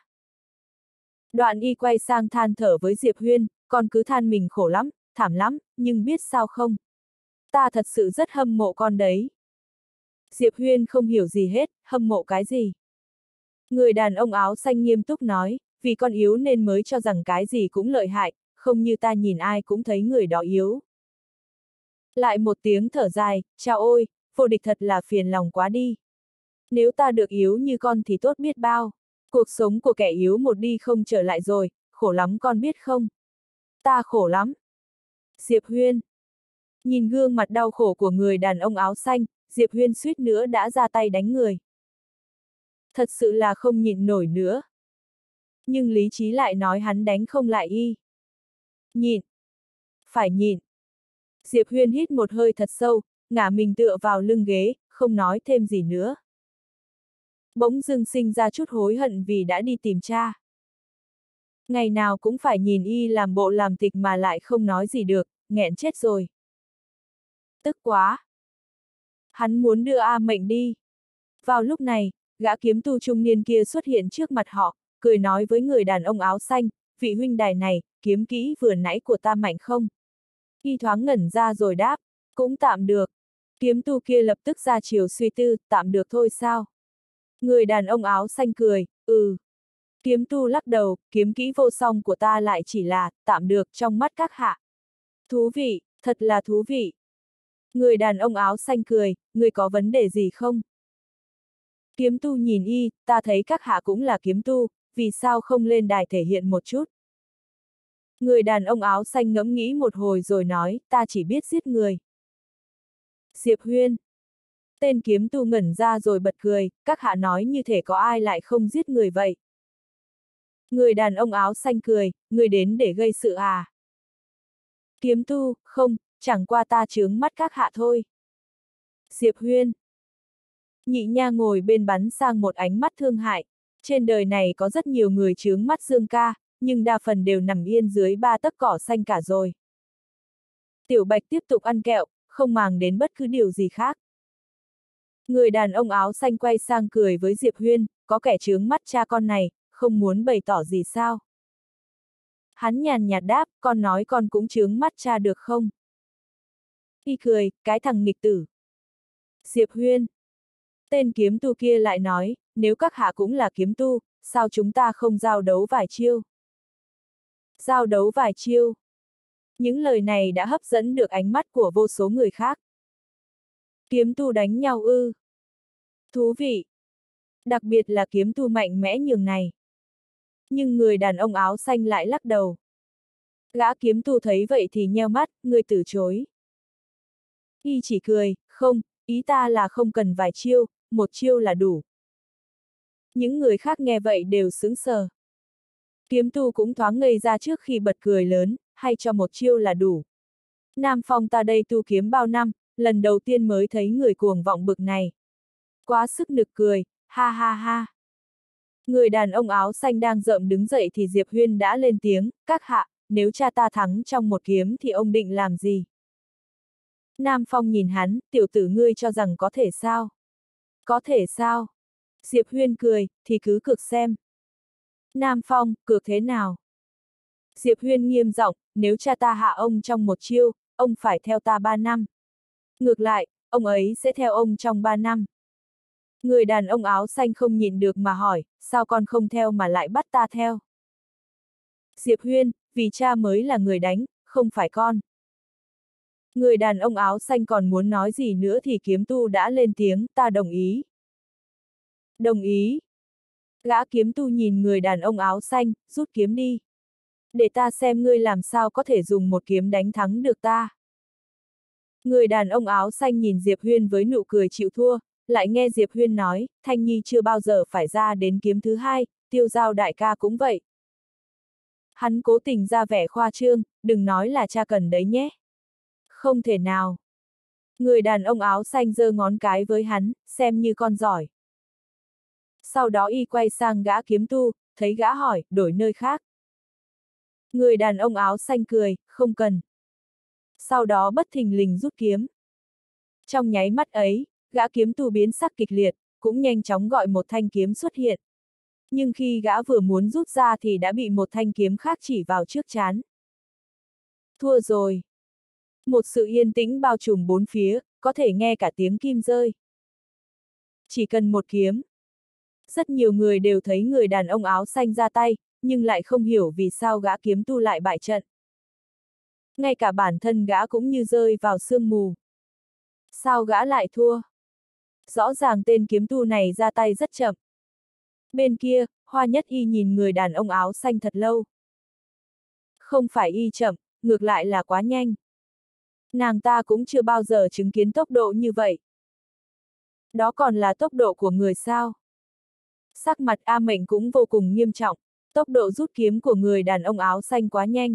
Đoạn Y quay sang than thở với Diệp Huyên, con cứ than mình khổ lắm, thảm lắm, nhưng biết sao không? Ta thật sự rất hâm mộ con đấy. Diệp Huyên không hiểu gì hết, hâm mộ cái gì? Người đàn ông áo xanh nghiêm túc nói, vì con yếu nên mới cho rằng cái gì cũng lợi hại, không như ta nhìn ai cũng thấy người đó yếu. Lại một tiếng thở dài, chao ôi, vô địch thật là phiền lòng quá đi. Nếu ta được yếu như con thì tốt biết bao. Cuộc sống của kẻ yếu một đi không trở lại rồi, khổ lắm con biết không? Ta khổ lắm. Diệp Huyên. Nhìn gương mặt đau khổ của người đàn ông áo xanh, Diệp Huyên suýt nữa đã ra tay đánh người. Thật sự là không nhịn nổi nữa. Nhưng lý trí lại nói hắn đánh không lại y. Nhịn. Phải nhịn. Diệp Huyên hít một hơi thật sâu, ngả mình tựa vào lưng ghế, không nói thêm gì nữa. Bỗng dưng sinh ra chút hối hận vì đã đi tìm cha. Ngày nào cũng phải nhìn y làm bộ làm tịch mà lại không nói gì được, nghẹn chết rồi. Tức quá. Hắn muốn đưa A Mệnh đi. Vào lúc này, gã kiếm tu trung niên kia xuất hiện trước mặt họ, cười nói với người đàn ông áo xanh, vị huynh đài này, kiếm kỹ vừa nãy của ta mạnh không? Y thoáng ngẩn ra rồi đáp, cũng tạm được. Kiếm tu kia lập tức ra chiều suy tư, tạm được thôi sao? Người đàn ông áo xanh cười, Kiếm tu lắc đầu, kiếm kỹ vô song của ta lại chỉ là, tạm được trong mắt các hạ. Thú vị, thật là thú vị. Người đàn ông áo xanh cười, người có vấn đề gì không? Kiếm tu nhìn y, ta thấy các hạ cũng là kiếm tu, vì sao không lên đài thể hiện một chút? Người đàn ông áo xanh ngẫm nghĩ một hồi rồi nói, ta chỉ biết giết người. Diệp Huyên. Tên kiếm tu ngẩn ra rồi bật cười, các hạ nói như thể có ai lại không giết người vậy. Người đàn ông áo xanh cười, người đến để gây sự à? Kiếm tu, không, chẳng qua ta chướng mắt các hạ thôi. Diệp Huyên. Nhị nha ngồi bên bắn sang một ánh mắt thương hại. Trên đời này có rất nhiều người chướng mắt Dương ca, nhưng đa phần đều nằm yên dưới 3 tấc cỏ xanh cả rồi. Tiểu Bạch tiếp tục ăn kẹo, không màng đến bất cứ điều gì khác. Người đàn ông áo xanh quay sang cười với Diệp Huyên, có kẻ chướng mắt cha con này, không muốn bày tỏ gì sao? Hắn nhàn nhạt đáp, con nói con cũng chướng mắt cha được không? Y cười, cái thằng nghịch tử. Diệp Huyên. Tên kiếm tu kia lại nói, nếu các hạ cũng là kiếm tu, sao chúng ta không giao đấu vài chiêu? Giao đấu vài chiêu. Những lời này đã hấp dẫn được ánh mắt của vô số người khác. Kiếm tu đánh nhau ư? Thú vị. Đặc biệt là kiếm tu mạnh mẽ nhường này. Nhưng người đàn ông áo xanh lại lắc đầu. Gã kiếm tu thấy vậy thì nheo mắt, người từ chối. Y chỉ cười, không, ý ta là không cần vài chiêu, một chiêu là đủ. Những người khác nghe vậy đều sững sờ. Kiếm tu cũng thoáng ngây ra trước khi bật cười lớn, hay cho một chiêu là đủ. Nam Phong ta đây tu kiếm bao năm, lần đầu tiên mới thấy người cuồng vọng bực này. Quá sức nực cười, ha ha ha. Người đàn ông áo xanh đang rợm đứng dậy thì Diệp Huyên đã lên tiếng, các hạ, nếu cha ta thắng trong một kiếm thì ông định làm gì? Nam Phong nhìn hắn, tiểu tử ngươi cho rằng có thể sao? Có thể sao? Diệp Huyên cười, thì cứ cược xem. Nam Phong, cược thế nào? Diệp Huyên nghiêm giọng, nếu cha ta hạ ông trong một chiêu, ông phải theo ta 3 năm. Ngược lại, ông ấy sẽ theo ông trong 3 năm. Người đàn ông áo xanh không nhịn được mà hỏi, sao con không theo mà lại bắt ta theo? Diệp Huyên, vì cha mới là người đánh, không phải con. Người đàn ông áo xanh còn muốn nói gì nữa thì kiếm tu đã lên tiếng, ta đồng ý. Đồng ý. Gã kiếm tu nhìn người đàn ông áo xanh, rút kiếm đi. Để ta xem ngươi làm sao có thể dùng một kiếm đánh thắng được ta. Người đàn ông áo xanh nhìn Diệp Huyên với nụ cười chịu thua, lại nghe Diệp Huyên nói, Thanh Nhi chưa bao giờ phải ra đến kiếm thứ hai, Tiêu Giao đại ca cũng vậy. Hắn cố tình ra vẻ khoa trương, đừng nói là cha cần đấy nhé. Không thể nào. Người đàn ông áo xanh giơ ngón cái với hắn, xem như con giỏi. Sau đó y quay sang gã kiếm tu, thấy gã hỏi, đổi nơi khác. Người đàn ông áo xanh cười, không cần. Sau đó bất thình lình rút kiếm. Trong nháy mắt ấy, gã kiếm tu biến sắc kịch liệt, cũng nhanh chóng gọi một thanh kiếm xuất hiện. Nhưng khi gã vừa muốn rút ra thì đã bị một thanh kiếm khác chỉ vào trước trán. Thua rồi. Một sự yên tĩnh bao trùm bốn phía, có thể nghe cả tiếng kim rơi. Chỉ cần một kiếm. Rất nhiều người đều thấy người đàn ông áo xanh ra tay, nhưng lại không hiểu vì sao gã kiếm tu lại bại trận. Ngay cả bản thân gã cũng như rơi vào sương mù. Sao gã lại thua? Rõ ràng tên kiếm tu này ra tay rất chậm. Bên kia, Hoa Nhất Y nhìn người đàn ông áo xanh thật lâu. Không phải y chậm, ngược lại là quá nhanh. Nàng ta cũng chưa bao giờ chứng kiến tốc độ như vậy. Đó còn là tốc độ của người sao? Sắc mặt A Mệnh cũng vô cùng nghiêm trọng, tốc độ rút kiếm của người đàn ông áo xanh quá nhanh.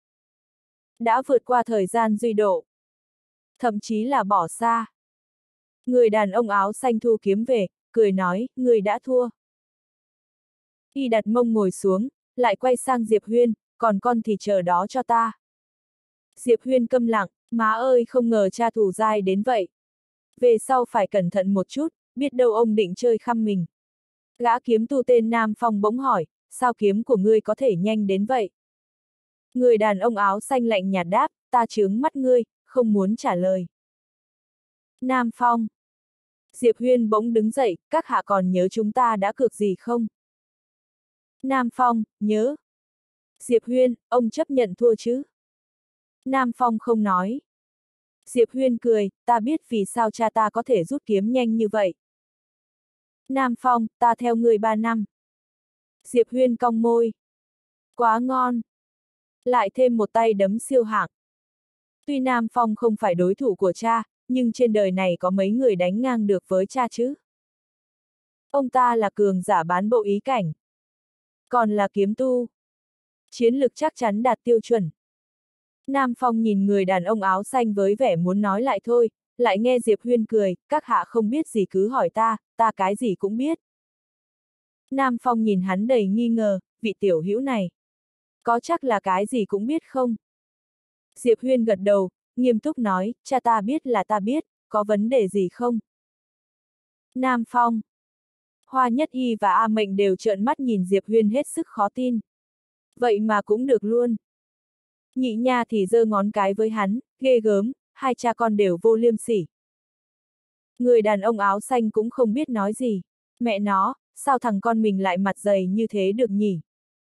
Đã vượt qua thời gian duy độ. Thậm chí là bỏ xa. Người đàn ông áo xanh thu kiếm về, cười nói, người đã thua. Y đặt mông ngồi xuống, lại quay sang Diệp Huyên, còn con thì chờ đó cho ta. Diệp Huyên câm lặng, má ơi không ngờ cha thù dai đến vậy. Về sau phải cẩn thận một chút, biết đâu ông định chơi khăm mình. Gã kiếm tu tên Nam Phong bỗng hỏi, sao kiếm của ngươi có thể nhanh đến vậy? Người đàn ông áo xanh lạnh nhạt đáp, ta chướng mắt ngươi, không muốn trả lời. Nam Phong. Diệp Huyên bỗng đứng dậy, các hạ còn nhớ chúng ta đã cược gì không? Nam Phong, nhớ. Diệp Huyên, ông chấp nhận thua chứ? Nam Phong không nói. Diệp Huyên cười, ta biết vì sao cha ta có thể rút kiếm nhanh như vậy. Nam Phong, ta theo người 3 năm. Diệp Huyên cong môi. Quá ngon. Lại thêm một tay đấm siêu hạng. Tuy Nam Phong không phải đối thủ của cha, nhưng trên đời này có mấy người đánh ngang được với cha chứ. Ông ta là cường giả bán bộ ý cảnh. Còn là kiếm tu. Chiến lực chắc chắn đạt tiêu chuẩn. Nam Phong nhìn người đàn ông áo xanh với vẻ muốn nói lại thôi, lại nghe Diệp Huyên cười, các hạ không biết gì cứ hỏi ta, ta cái gì cũng biết. Nam Phong nhìn hắn đầy nghi ngờ, vị tiểu hữu này. Có chắc là cái gì cũng biết không? Diệp Huyên gật đầu, nghiêm túc nói, cha ta biết là ta biết, có vấn đề gì không? Nam Phong. Hoa Nhất Y và A Mệnh đều trợn mắt nhìn Diệp Huyên hết sức khó tin. Vậy mà cũng được luôn. Nhị nha thì giơ ngón cái với hắn, ghê gớm, hai cha con đều vô liêm sỉ. Người đàn ông áo xanh cũng không biết nói gì. Mẹ nó, sao thằng con mình lại mặt dày như thế được nhỉ?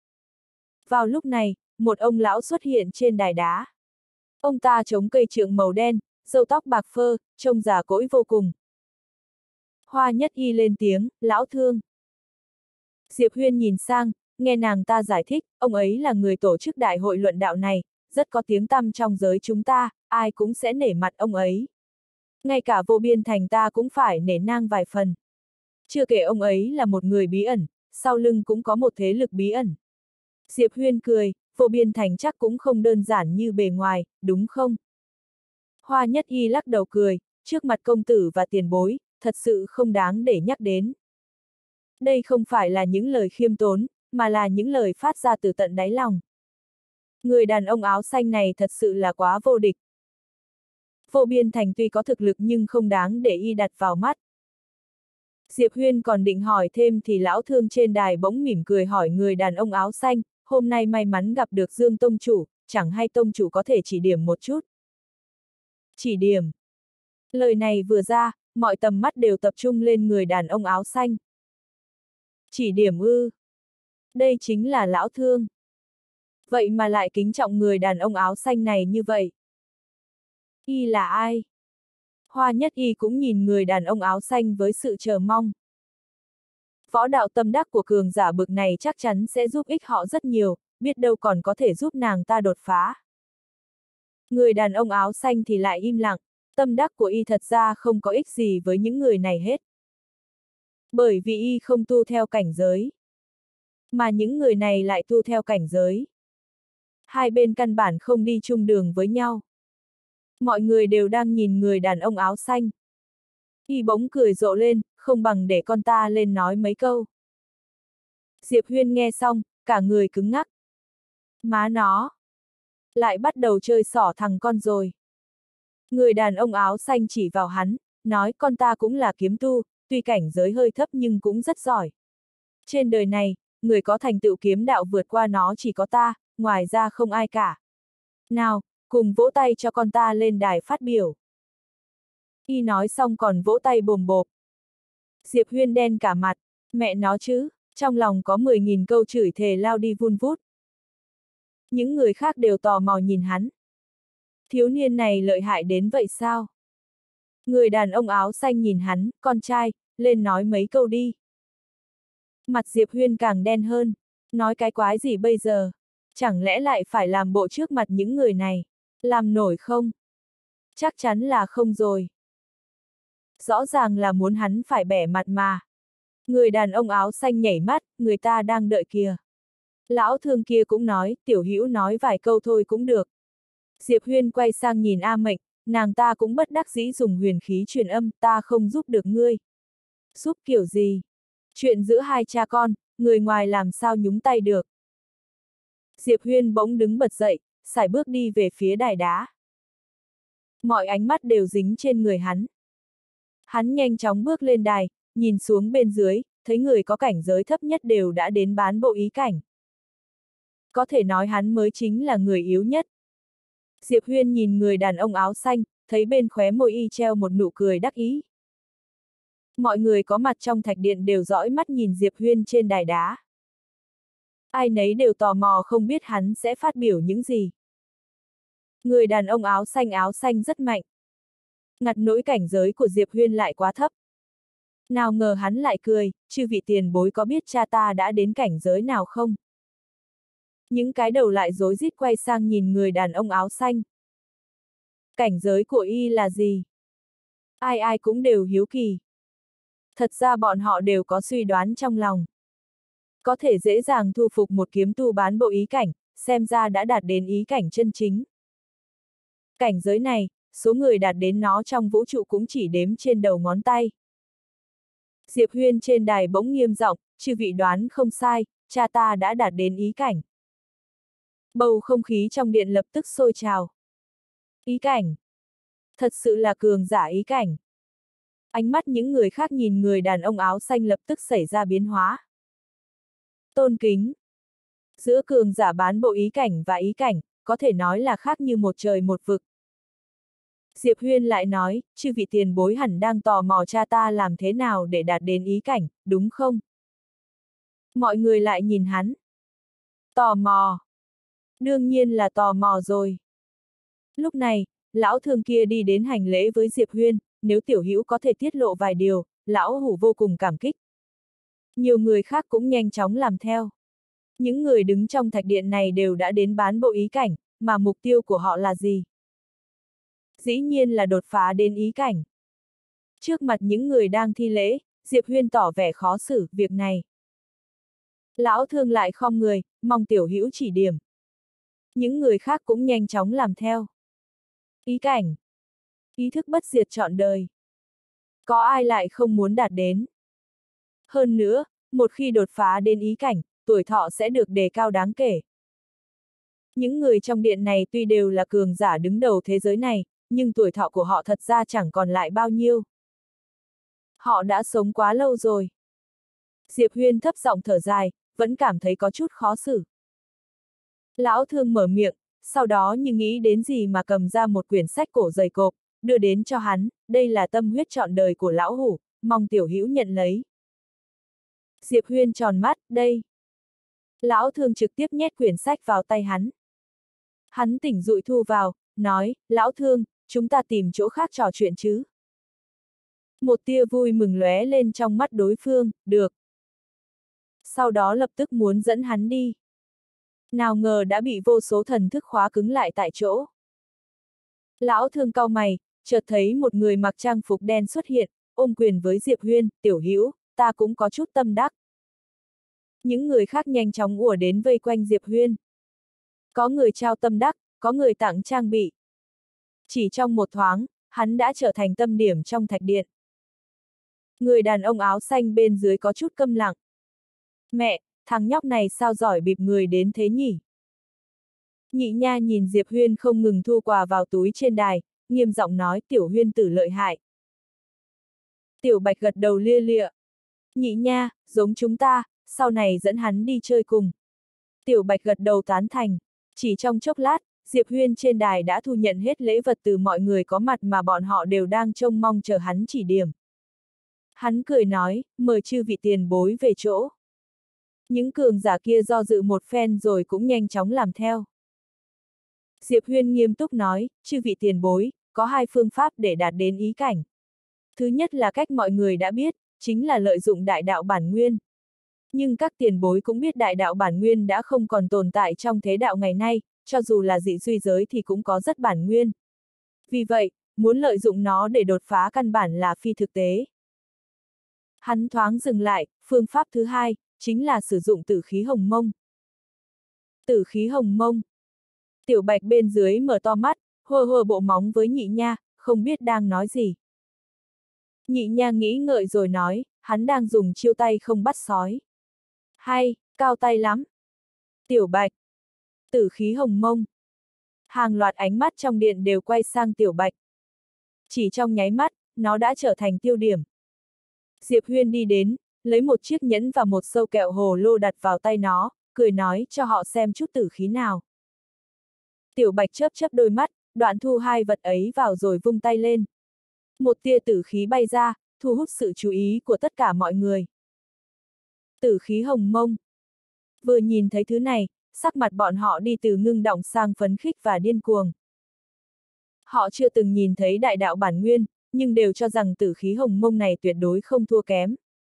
Vào lúc này, một ông lão xuất hiện trên đài đá. Ông ta chống cây trượng màu đen, râu tóc bạc phơ, trông già cỗi vô cùng. Hoa Nhất Y lên tiếng, lão thương. Diệp Huyên nhìn sang, nghe nàng ta giải thích, ông ấy là người tổ chức đại hội luận đạo này, rất có tiếng tăm trong giới chúng ta, ai cũng sẽ nể mặt ông ấy. Ngay cả Vô Biên Thành ta cũng phải nể nang vài phần. Chưa kể ông ấy là một người bí ẩn, sau lưng cũng có một thế lực bí ẩn. Diệp Huyên cười, Vô Biên Thành chắc cũng không đơn giản như bề ngoài, đúng không? Hoa Nhất Y lắc đầu cười, trước mặt công tử và tiền bối, thật sự không đáng để nhắc đến. Đây không phải là những lời khiêm tốn, mà là những lời phát ra từ tận đáy lòng. Người đàn ông áo xanh này thật sự là quá vô địch. Vô Biên Thành tuy có thực lực nhưng không đáng để y đặt vào mắt. Diệp Huyên còn định hỏi thêm thì lão thương trên đài bỗng mỉm cười hỏi người đàn ông áo xanh, hôm nay may mắn gặp được Dương Tông Chủ, chẳng hay Tông Chủ có thể chỉ điểm một chút. Chỉ điểm. Lời này vừa ra, mọi tầm mắt đều tập trung lên người đàn ông áo xanh. Chỉ điểm ư. Đây chính là lão thương. Vậy mà lại kính trọng người đàn ông áo xanh này như vậy. Y là ai? Hoa Nhất Y cũng nhìn người đàn ông áo xanh với sự chờ mong. Võ đạo tâm đắc của cường giả bực này chắc chắn sẽ giúp ích họ rất nhiều, biết đâu còn có thể giúp nàng ta đột phá. Người đàn ông áo xanh thì lại im lặng, tâm đắc của y thật ra không có ích gì với những người này hết. Bởi vì y không tu theo cảnh giới. Mà những người này lại tu theo cảnh giới. Hai bên căn bản không đi chung đường với nhau. Mọi người đều đang nhìn người đàn ông áo xanh. Y bỗng cười rộ lên, không bằng để con ta lên nói mấy câu. Diệp Huyên nghe xong, cả người cứng ngắc. Má nó! Lại bắt đầu chơi xỏ thằng con rồi. Người đàn ông áo xanh chỉ vào hắn, nói con ta cũng là kiếm tu, tuy cảnh giới hơi thấp nhưng cũng rất giỏi. Trên đời này, người có thành tựu kiếm đạo vượt qua nó chỉ có ta, ngoài ra không ai cả. Nào, cùng vỗ tay cho con ta lên đài phát biểu. Y nói xong còn vỗ tay bồm bộp. Diệp Huyên đen cả mặt, mẹ nó chứ, trong lòng có 10.000 câu chửi thề lao đi vun vút. Những người khác đều tò mò nhìn hắn. Thiếu niên này lợi hại đến vậy sao? Người đàn ông áo xanh nhìn hắn, con trai, lên nói mấy câu đi. Mặt Diệp Huyên càng đen hơn, nói cái quái gì bây giờ? Chẳng lẽ lại phải làm bộ trước mặt những người này? Làm nổi không? Chắc chắn là không rồi. Rõ ràng là muốn hắn phải bẻ mặt mà. Người đàn ông áo xanh nhảy mắt, người ta đang đợi kìa. Lão thương kia cũng nói, tiểu hữu nói vài câu thôi cũng được. Diệp Huyên quay sang nhìn A Mệnh, nàng ta cũng bất đắc dĩ dùng huyền khí truyền âm, ta không giúp được ngươi. Giúp kiểu gì? Chuyện giữa hai cha con, người ngoài làm sao nhúng tay được. Diệp Huyên bỗng đứng bật dậy, sải bước đi về phía đài đá. Mọi ánh mắt đều dính trên người hắn. Hắn nhanh chóng bước lên đài, nhìn xuống bên dưới, thấy người có cảnh giới thấp nhất đều đã đến bán bộ ý cảnh. Có thể nói hắn mới chính là người yếu nhất. Diệp Huyên nhìn người đàn ông áo xanh, thấy bên khóe môi y treo một nụ cười đắc ý. Mọi người có mặt trong thạch điện đều dõi mắt nhìn Diệp Huyên trên đài đá. Ai nấy đều tò mò không biết hắn sẽ phát biểu những gì. Người đàn ông áo xanh rất mạnh. Ngặt nỗi cảnh giới của Diệp Huyên lại quá thấp. Nào ngờ hắn lại cười, chư vị tiền bối có biết cha ta đã đến cảnh giới nào không? Những cái đầu lại rối rít quay sang nhìn người đàn ông áo xanh. Cảnh giới của y là gì? Ai ai cũng đều hiếu kỳ. Thật ra bọn họ đều có suy đoán trong lòng. Có thể dễ dàng thu phục một kiếm tu bán bộ ý cảnh, xem ra đã đạt đến ý cảnh chân chính. Cảnh giới này, số người đạt đến nó trong vũ trụ cũng chỉ đếm trên đầu ngón tay. Diệp Huyên trên đài bỗng nghiêm giọng, chư vị đoán không sai, cha ta đã đạt đến ý cảnh. Bầu không khí trong điện lập tức sôi trào. Ý cảnh. Thật sự là cường giả ý cảnh. Ánh mắt những người khác nhìn người đàn ông áo xanh lập tức xảy ra biến hóa. Tôn kính. Giữa cường giả bán bộ ý cảnh và ý cảnh, có thể nói là khác như một trời một vực. Diệp Huyên lại nói, chư vị tiền bối hẳn đang tò mò cha ta làm thế nào để đạt đến ý cảnh, đúng không? Mọi người lại nhìn hắn. Tò mò. Đương nhiên là tò mò rồi. Lúc này, lão thương kia đi đến hành lễ với Diệp Huyên, nếu tiểu hữu có thể tiết lộ vài điều, lão hủ vô cùng cảm kích. Nhiều người khác cũng nhanh chóng làm theo. Những người đứng trong thạch điện này đều đã đến bán bộ ý cảnh, mà mục tiêu của họ là gì? Dĩ nhiên là đột phá đến ý cảnh. Trước mặt những người đang thi lễ, Diệp Huyên tỏ vẻ khó xử việc này. Lão thương lại khom người, mong tiểu hữu chỉ điểm. Những người khác cũng nhanh chóng làm theo. Ý cảnh. Ý thức bất diệt trọn đời. Có ai lại không muốn đạt đến? Hơn nữa, một khi đột phá đến ý cảnh, tuổi thọ sẽ được đề cao đáng kể. Những người trong điện này tuy đều là cường giả đứng đầu thế giới này, nhưng tuổi thọ của họ thật ra chẳng còn lại bao nhiêu. Họ đã sống quá lâu rồi. Diệp Huyên thấp giọng thở dài, vẫn cảm thấy có chút khó xử. Lão thương mở miệng, sau đó như nghĩ đến gì mà cầm ra một quyển sách cổ dày cộp, đưa đến cho hắn, đây là tâm huyết trọn đời của lão hủ, mong tiểu hữu nhận lấy. Diệp Huyên tròn mắt, đây. Lão thương trực tiếp nhét quyển sách vào tay hắn. Hắn tỉnh dụi thu vào, nói, lão thương, chúng ta tìm chỗ khác trò chuyện chứ. Một tia vui mừng lóe lên trong mắt đối phương, được. Sau đó lập tức muốn dẫn hắn đi. Nào ngờ đã bị vô số thần thức khóa cứng lại tại chỗ. Lão thương cau mày, chợt thấy một người mặc trang phục đen xuất hiện, ôm quyền với Diệp Huyên, tiểu hữu, ta cũng có chút tâm đắc. Những người khác nhanh chóng ùa đến vây quanh Diệp Huyên. Có người trao tâm đắc, có người tặng trang bị. Chỉ trong một thoáng, hắn đã trở thành tâm điểm trong thạch điện. Người đàn ông áo xanh bên dưới có chút câm lặng. Mẹ, thằng nhóc này sao giỏi bịp người đến thế nhỉ? Nhị nha nhìn Diệp Huyên không ngừng thu quà vào túi trên đài, nghiêm giọng nói tiểu Huyên tử lợi hại. Tiểu Bạch gật đầu lia lịa. Nhị nha, giống chúng ta, sau này dẫn hắn đi chơi cùng. Tiểu Bạch gật đầu tán thành. Chỉ trong chốc lát, Diệp Huyên trên đài đã thu nhận hết lễ vật từ mọi người có mặt mà bọn họ đều đang trông mong chờ hắn chỉ điểm. Hắn cười nói, mời chư vị tiền bối về chỗ. Những cường giả kia do dự một phen rồi cũng nhanh chóng làm theo. Diệp Huyên nghiêm túc nói, chư vị tiền bối, có hai phương pháp để đạt đến ý cảnh. Thứ nhất là cách mọi người đã biết, chính là lợi dụng đại đạo bản nguyên. Nhưng các tiền bối cũng biết đại đạo bản nguyên đã không còn tồn tại trong thế đạo ngày nay, cho dù là dị duy giới thì cũng có rất bản nguyên. Vì vậy, muốn lợi dụng nó để đột phá căn bản là phi thực tế. Hắn thoáng dừng lại, phương pháp thứ hai, chính là sử dụng tử khí hồng mông. Tử khí hồng mông. Tiểu Bạch bên dưới mở to mắt, hơ hơ bộ móng với nhị nha, không biết đang nói gì. Nhị nha nghĩ ngợi rồi nói, hắn đang dùng chiêu tay không bắt sói. Hay, cao tay lắm. Tiểu Bạch. Tử khí hồng mông. Hàng loạt ánh mắt trong điện đều quay sang Tiểu Bạch. Chỉ trong nháy mắt, nó đã trở thành tiêu điểm. Diệp Huyên đi đến, lấy một chiếc nhẫn và một sâu kẹo hồ lô đặt vào tay nó, cười nói cho họ xem chút tử khí nào. Tiểu Bạch chớp chớp đôi mắt, đoạn thu hai vật ấy vào rồi vung tay lên. Một tia tử khí bay ra, thu hút sự chú ý của tất cả mọi người. Tử khí hồng mông. Vừa nhìn thấy thứ này, sắc mặt bọn họ đi từ ngưng động sang phấn khích và điên cuồng. Họ chưa từng nhìn thấy đại đạo bản nguyên, nhưng đều cho rằng tử khí hồng mông này tuyệt đối không thua kém.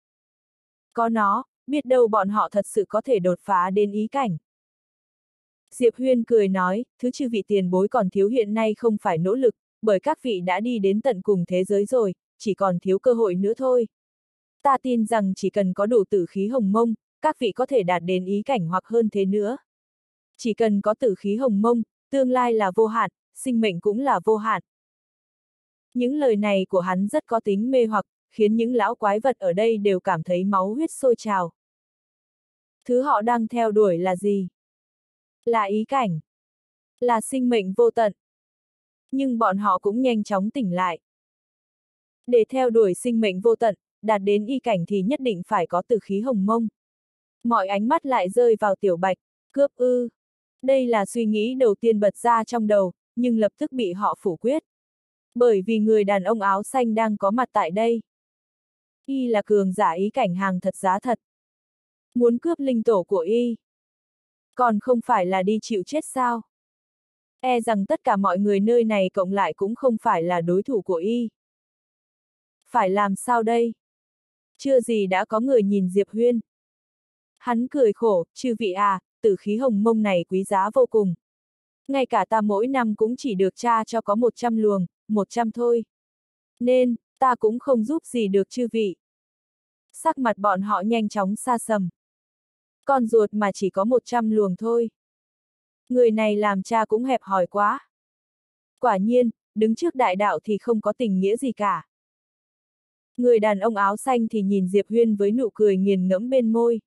Có nó, biết đâu bọn họ thật sự có thể đột phá đến ý cảnh. Diệp Huyên cười nói, thứ chư vị tiền bối còn thiếu hiện nay không phải nỗ lực, bởi các vị đã đi đến tận cùng thế giới rồi, chỉ còn thiếu cơ hội nữa thôi. Ta tin rằng chỉ cần có đủ tử khí hồng mông, các vị có thể đạt đến ý cảnh hoặc hơn thế nữa. Chỉ cần có tử khí hồng mông, tương lai là vô hạn, sinh mệnh cũng là vô hạn. Những lời này của hắn rất có tính mê hoặc, khiến những lão quái vật ở đây đều cảm thấy máu huyết sôi trào. Thứ họ đang theo đuổi là gì? Là ý cảnh. Là sinh mệnh vô tận. Nhưng bọn họ cũng nhanh chóng tỉnh lại. Để theo đuổi sinh mệnh vô tận, đạt đến y cảnh thì nhất định phải có tử khí hồng mông. Mọi ánh mắt lại rơi vào Tiểu Bạch, cướp ư. Đây là suy nghĩ đầu tiên bật ra trong đầu, nhưng lập tức bị họ phủ quyết. Bởi vì người đàn ông áo xanh đang có mặt tại đây. Y là cường giả ý cảnh hàng thật giá thật. Muốn cướp linh tổ của Y. Còn không phải là đi chịu chết sao? E rằng tất cả mọi người nơi này cộng lại cũng không phải là đối thủ của Y. Phải làm sao đây? Chưa gì đã có người nhìn Diệp Huyên. Hắn cười khổ, chư vị à, tử khí hồng mông này quý giá vô cùng. Ngay cả ta mỗi năm cũng chỉ được tra cho có 100 luồng, 100 thôi. Nên, ta cũng không giúp gì được chư vị. Sắc mặt bọn họ nhanh chóng xa sầm. Con ruột mà chỉ có 100 luồng thôi. Người này làm cha cũng hẹp hòi quá. Quả nhiên, đứng trước đại đạo thì không có tình nghĩa gì cả. Người đàn ông áo xanh thì nhìn Diệp Huyên với nụ cười nghiền ngẫm bên môi.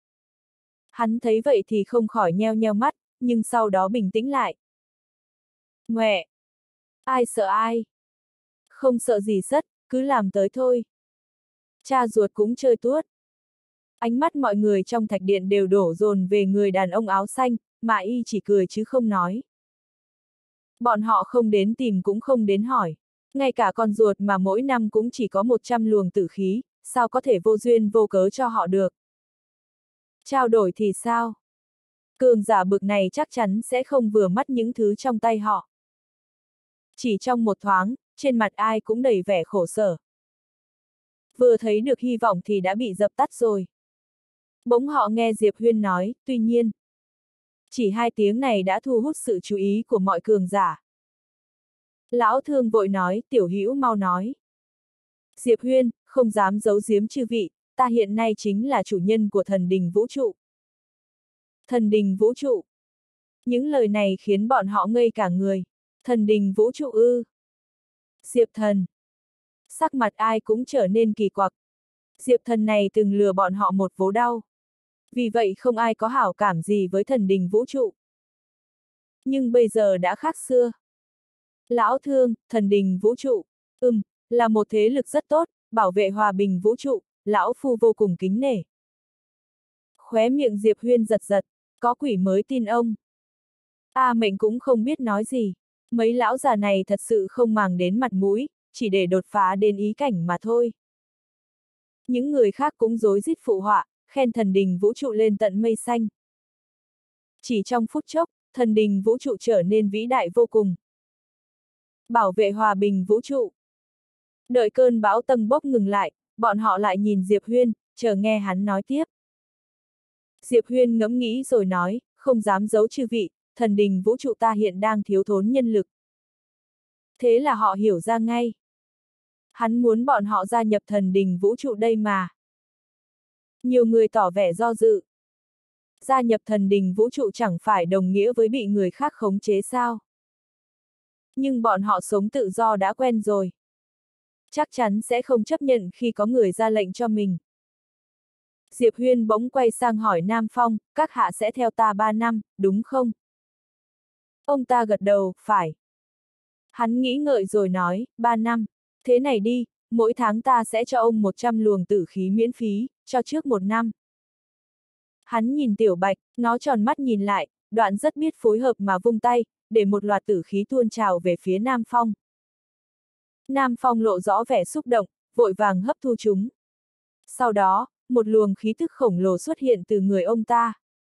Hắn thấy vậy thì không khỏi nheo nheo mắt, nhưng sau đó bình tĩnh lại. Ngoẹ! Ai sợ ai? Không sợ gì sất, cứ làm tới thôi. Cha ruột cũng chơi tuốt. Ánh mắt mọi người trong thạch điện đều đổ dồn về người đàn ông áo xanh, mà Y chỉ cười chứ không nói. Bọn họ không đến tìm cũng không đến hỏi. Ngay cả con ruột mà mỗi năm cũng chỉ có 100 luồng tử khí, sao có thể vô duyên vô cớ cho họ được? Trao đổi thì sao? Cường giả bực này chắc chắn sẽ không vừa mắt những thứ trong tay họ. Chỉ trong một thoáng, trên mặt ai cũng đầy vẻ khổ sở. Vừa thấy được hy vọng thì đã bị dập tắt rồi. Bỗng họ nghe Diệp Huyên nói, tuy nhiên. Chỉ 2 tiếng này đã thu hút sự chú ý của mọi cường giả. Lão Thương vội nói, Tiểu Hữu mau nói. Diệp Huyên, không dám giấu giếm chư vị, ta hiện nay chính là chủ nhân của thần đình vũ trụ. Thần đình vũ trụ. Những lời này khiến bọn họ ngây cả người. Thần đình vũ trụ ư. Diệp thần. Sắc mặt ai cũng trở nên kỳ quặc. Diệp thần này từng lừa bọn họ một vố đau. Vì vậy không ai có hảo cảm gì với thần đình vũ trụ. Nhưng bây giờ đã khác xưa. Lão Thương, thần đình vũ trụ, là một thế lực rất tốt, bảo vệ hòa bình vũ trụ, lão phu vô cùng kính nể. Khóe miệng Diệp Huyên giật giật, có quỷ mới tin ông. A Mệnh cũng không biết nói gì, mấy lão già này thật sự không màng đến mặt mũi, chỉ để đột phá đến ý cảnh mà thôi. Những người khác cũng rối rít phụ họa, khen thần đình vũ trụ lên tận mây xanh. Chỉ trong phút chốc, thần đình vũ trụ trở nên vĩ đại vô cùng. Bảo vệ hòa bình vũ trụ. Đợi cơn bão tầng bốc ngừng lại, bọn họ lại nhìn Diệp Huyên, chờ nghe hắn nói tiếp. Diệp Huyên ngẫm nghĩ rồi nói, không dám giấu chư vị, thần đình vũ trụ ta hiện đang thiếu thốn nhân lực. Thế là họ hiểu ra ngay. Hắn muốn bọn họ gia nhập thần đình vũ trụ đây mà. Nhiều người tỏ vẻ do dự. Gia nhập thần đình vũ trụ chẳng phải đồng nghĩa với bị người khác khống chế sao? Nhưng bọn họ sống tự do đã quen rồi. Chắc chắn sẽ không chấp nhận khi có người ra lệnh cho mình. Diệp Huyên bỗng quay sang hỏi Nam Phong, các hạ sẽ theo ta 3 năm, đúng không? Ông ta gật đầu, phải. Hắn nghĩ ngợi rồi nói, 3 năm, thế này đi, mỗi tháng ta sẽ cho ông 100 luồng tử khí miễn phí, cho trước 1 năm. Hắn nhìn Tiểu Bạch, nó tròn mắt nhìn lại, đoạn rất biết phối hợp mà vung tay, để một loạt tử khí tuôn trào về phía Nam Phong. Nam Phong lộ rõ vẻ xúc động, vội vàng hấp thu chúng. Sau đó, một luồng khí tức khổng lồ xuất hiện từ người ông ta.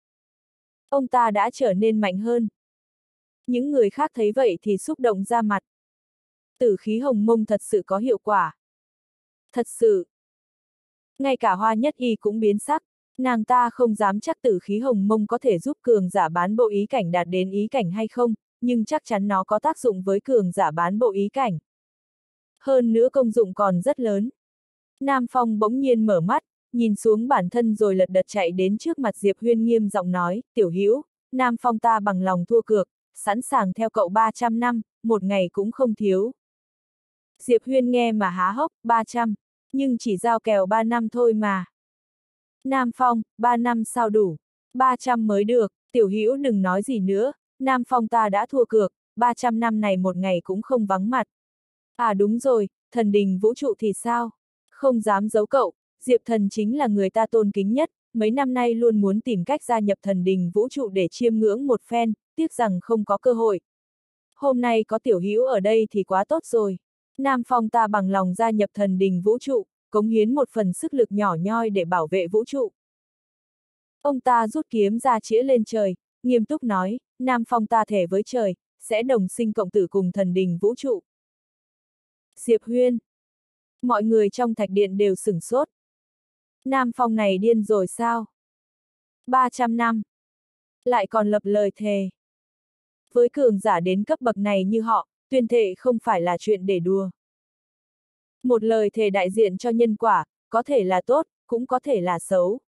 Ông ta đã trở nên mạnh hơn. Những người khác thấy vậy thì xúc động ra mặt. Tử khí hồng mông thật sự có hiệu quả. Thật sự. Ngay cả Hoa Nhất Y cũng biến sắc, nàng ta không dám chắc tử khí hồng mông có thể giúp cường giả bán bộ ý cảnh đạt đến ý cảnh hay không, nhưng chắc chắn nó có tác dụng với cường giả bán bộ ý cảnh. Hơn nữa công dụng còn rất lớn. Nam Phong bỗng nhiên mở mắt, nhìn xuống bản thân rồi lật đật chạy đến trước mặt Diệp Huyên nghiêm giọng nói, Tiểu Hữu, Nam Phong ta bằng lòng thua cược, sẵn sàng theo cậu 300 năm, một ngày cũng không thiếu. Diệp Huyên nghe mà há hốc, 300, nhưng chỉ giao kèo 3 năm thôi mà. Nam Phong, 3 năm sao đủ, 300 mới được, Tiểu Hữu đừng nói gì nữa, Nam Phong ta đã thua cược, 300 năm này một ngày cũng không vắng mặt. À đúng rồi, thần đình vũ trụ thì sao? Không dám giấu cậu, Diệp Thần chính là người ta tôn kính nhất, mấy năm nay luôn muốn tìm cách gia nhập thần đình vũ trụ để chiêm ngưỡng một phen, tiếc rằng không có cơ hội. Hôm nay có Tiểu Hữu ở đây thì quá tốt rồi. Nam Phong ta bằng lòng gia nhập thần đình vũ trụ, cống hiến một phần sức lực nhỏ nhoi để bảo vệ vũ trụ. Ông ta rút kiếm ra chĩa lên trời, nghiêm túc nói, Nam Phong ta thề với trời, sẽ đồng sinh cộng tử cùng thần đình vũ trụ. Diệp Huyên. Mọi người trong thạch điện đều sửng sốt. Nam Phong này điên rồi sao? 300 năm. Lại còn lập lời thề. Với cường giả đến cấp bậc này như họ, tuyên thệ không phải là chuyện để đùa. Một lời thề đại diện cho nhân quả, có thể là tốt, cũng có thể là xấu.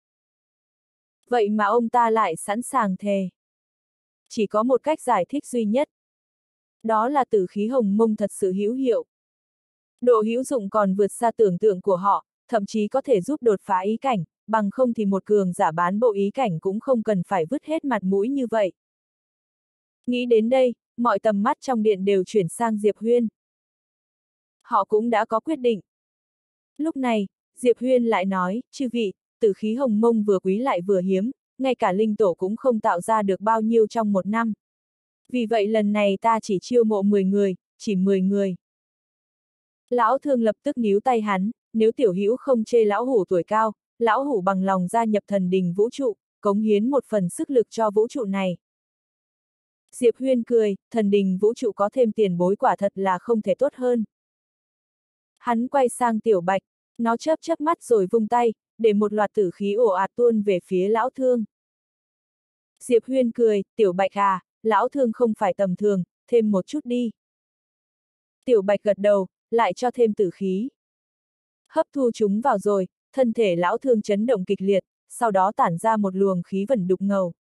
Vậy mà ông ta lại sẵn sàng thề. Chỉ có một cách giải thích duy nhất. Đó là tử khí hồng mông thật sự hữu hiệu. Độ hữu dụng còn vượt xa tưởng tượng của họ, thậm chí có thể giúp đột phá ý cảnh, bằng không thì một cường giả bán bộ ý cảnh cũng không cần phải vứt hết mặt mũi như vậy. Nghĩ đến đây, mọi tầm mắt trong điện đều chuyển sang Diệp Huyên. Họ cũng đã có quyết định. Lúc này, Diệp Huyên lại nói, chư vị, tử khí hồng mông vừa quý lại vừa hiếm, ngay cả linh tổ cũng không tạo ra được bao nhiêu trong một năm. Vì vậy lần này ta chỉ chiêu mộ 10 người, chỉ 10 người. Lão Thương lập tức níu tay hắn, nếu Tiểu Hữu không chê lão hủ tuổi cao, lão hủ bằng lòng gia nhập thần đình vũ trụ, cống hiến một phần sức lực cho vũ trụ này. Diệp Huyên cười, thần đình vũ trụ có thêm tiền bối quả thật là không thể tốt hơn. Hắn quay sang Tiểu Bạch, nó chớp chớp mắt rồi vung tay, để một loạt tử khí ồ ạt tuôn về phía lão Thương. Diệp Huyên cười, Tiểu Bạch à, lão Thương không phải tầm thường, thêm một chút đi. Tiểu Bạch gật đầu, lại cho thêm tử khí. Hấp thu chúng vào rồi, thân thể lão Thương chấn động kịch liệt, sau đó tản ra một luồng khí vẩn đục ngầu.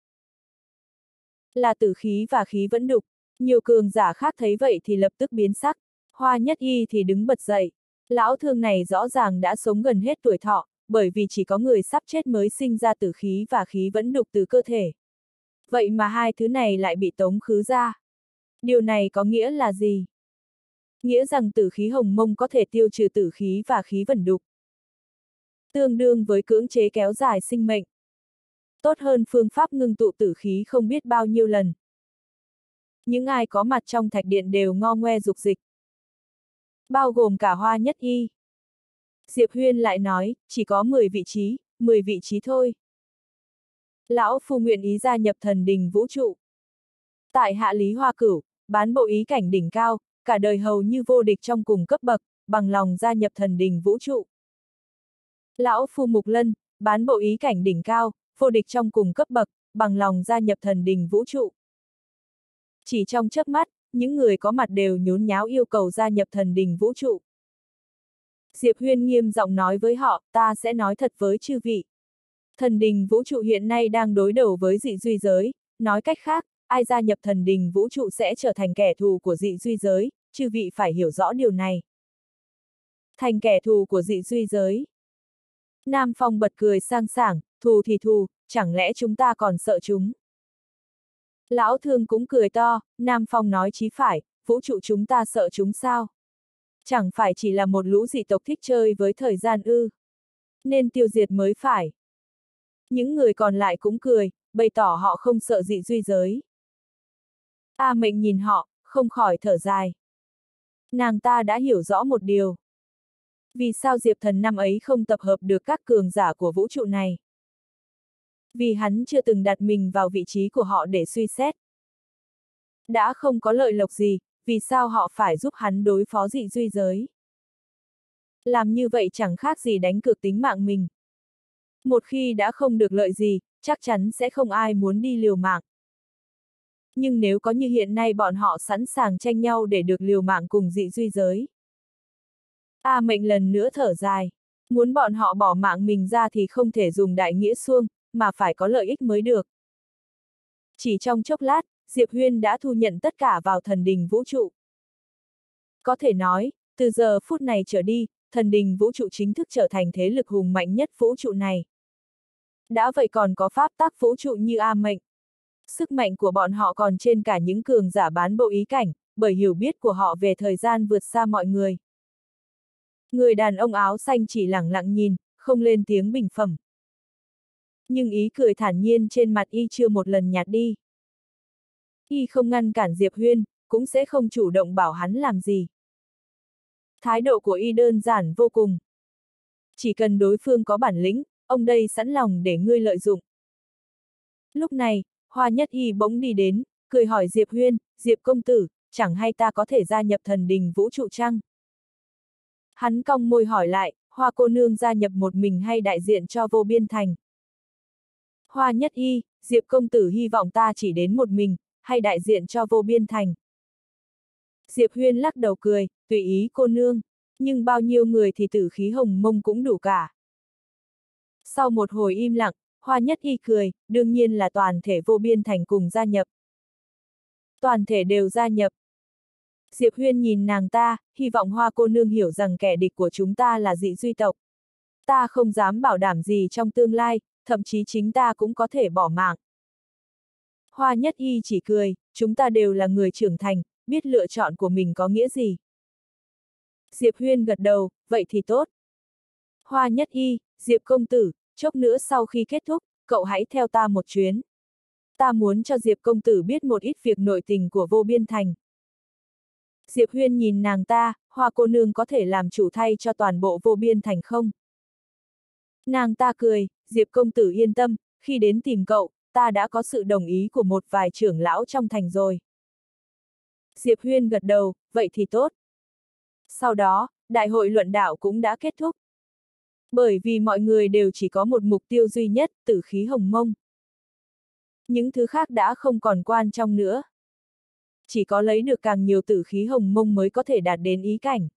Là tử khí và khí vẫn đục, nhiều cường giả khác thấy vậy thì lập tức biến sắc, Hoa Nhất Y thì đứng bật dậy. Lão Thương này rõ ràng đã sống gần hết tuổi thọ, bởi vì chỉ có người sắp chết mới sinh ra tử khí và khí vẫn đục từ cơ thể. Vậy mà hai thứ này lại bị tống khứ ra. Điều này có nghĩa là gì? Nghĩa rằng tử khí hồng mông có thể tiêu trừ tử khí và khí vẩn đục. Tương đương với cưỡng chế kéo dài sinh mệnh. Tốt hơn phương pháp ngưng tụ tử khí không biết bao nhiêu lần. Những ai có mặt trong thạch điện đều ngo ngoe dục dịch. Bao gồm cả Hoa Nhất Y. Diệp Huyên lại nói, chỉ có 10 vị trí thôi. Lão Phu nguyện ý gia nhập thần đình vũ trụ. Tại hạ Lý Hoa Cửu, bán bộ ý cảnh đỉnh cao, cả đời hầu như vô địch trong cùng cấp bậc, bằng lòng gia nhập thần đình vũ trụ. Lão Phu Mục Lân, bán bộ ý cảnh đỉnh cao, vô địch trong cùng cấp bậc, bằng lòng gia nhập thần đình vũ trụ. Chỉ trong chớp mắt, những người có mặt đều nhốn nháo yêu cầu gia nhập thần đình vũ trụ. Diệp Huyên nghiêm giọng nói với họ, ta sẽ nói thật với chư vị. Thần đình vũ trụ hiện nay đang đối đầu với dị duy giới, nói cách khác, ai gia nhập thần đình vũ trụ sẽ trở thành kẻ thù của dị duy giới, chư vị phải hiểu rõ điều này. Thành kẻ thù của dị duy giới. Nam Phong bật cười sang sảng, thù thì thù, chẳng lẽ chúng ta còn sợ chúng? Lão Thương cũng cười to, Nam Phong nói chí phải, vũ trụ chúng ta sợ chúng sao? Chẳng phải chỉ là một lũ dị tộc thích chơi với thời gian ư? Nên tiêu diệt mới phải. Những người còn lại cũng cười, bày tỏ họ không sợ dị duy giới. A Mệnh nhìn họ, không khỏi thở dài. Nàng ta đã hiểu rõ một điều. Vì sao Diệp Thần năm ấy không tập hợp được các cường giả của vũ trụ này? Vì hắn chưa từng đặt mình vào vị trí của họ để suy xét. Đã không có lợi lộc gì, vì sao họ phải giúp hắn đối phó dị duy giới? Làm như vậy chẳng khác gì đánh cược tính mạng mình. Một khi đã không được lợi gì, chắc chắn sẽ không ai muốn đi liều mạng. Nhưng nếu có như hiện nay bọn họ sẵn sàng tranh nhau để được liều mạng cùng dị duy giới. A Mệnh lần nữa thở dài. Muốn bọn họ bỏ mạng mình ra thì không thể dùng đại nghĩa xuông, mà phải có lợi ích mới được. Chỉ trong chốc lát, Diệp Huyên đã thu nhận tất cả vào thần đình vũ trụ. Có thể nói, từ giờ phút này trở đi, thần đình vũ trụ chính thức trở thành thế lực hùng mạnh nhất vũ trụ này. Đã vậy còn có pháp tắc vũ trụ như A Mệnh. Sức mạnh của bọn họ còn trên cả những cường giả bán bộ ý cảnh, bởi hiểu biết của họ về thời gian vượt xa mọi người. Người đàn ông áo xanh chỉ lẳng lặng nhìn, không lên tiếng bình phẩm. Nhưng ý cười thản nhiên trên mặt y chưa một lần nhạt đi. Y không ngăn cản Diệp Huyên, cũng sẽ không chủ động bảo hắn làm gì. Thái độ của y đơn giản vô cùng. Chỉ cần đối phương có bản lĩnh, ông đây sẵn lòng để ngươi lợi dụng. Lúc này, Hoa Nhất Y bỗng đi đến, cười hỏi Diệp Huyên, Diệp công tử, chẳng hay ta có thể gia nhập thần đình vũ trụ chăng? Hắn cong môi hỏi lại, Hoa cô nương gia nhập một mình hay đại diện cho Vô Biên Thành? Hoa Nhất Y, Diệp công tử hy vọng ta chỉ đến một mình, hay đại diện cho Vô Biên Thành? Diệp Huyên lắc đầu cười, tùy ý cô nương, nhưng bao nhiêu người thì tử khí hồng mông cũng đủ cả. Sau một hồi im lặng, Hoa Nhất Y cười, đương nhiên là toàn thể Vô Biên Thành cùng gia nhập. Toàn thể đều gia nhập. Diệp Huyên nhìn nàng ta, hy vọng Hoa cô nương hiểu rằng kẻ địch của chúng ta là Dị Duy tộc. Ta không dám bảo đảm gì trong tương lai, thậm chí chính ta cũng có thể bỏ mạng. Hoa Nhất Y chỉ cười, chúng ta đều là người trưởng thành, biết lựa chọn của mình có nghĩa gì. Diệp Huyên gật đầu, vậy thì tốt. Hoa Nhất Y, Diệp công tử, chốc nữa sau khi kết thúc, cậu hãy theo ta một chuyến. Ta muốn cho Diệp công tử biết một ít việc nội tình của Vô Biên Thành. Diệp Huyên nhìn nàng ta, Hoa cô nương có thể làm chủ thay cho toàn bộ Vô Biên Thành không? Nàng ta cười, Diệp công tử yên tâm, khi đến tìm cậu, ta đã có sự đồng ý của một vài trưởng lão trong thành rồi. Diệp Huyên gật đầu, vậy thì tốt. Sau đó, đại hội luận đạo cũng đã kết thúc. Bởi vì mọi người đều chỉ có một mục tiêu duy nhất, tử khí hồng mông. Những thứ khác đã không còn quan trọng nữa. Chỉ có lấy được càng nhiều tử khí hồng mông mới có thể đạt đến ý cảnh.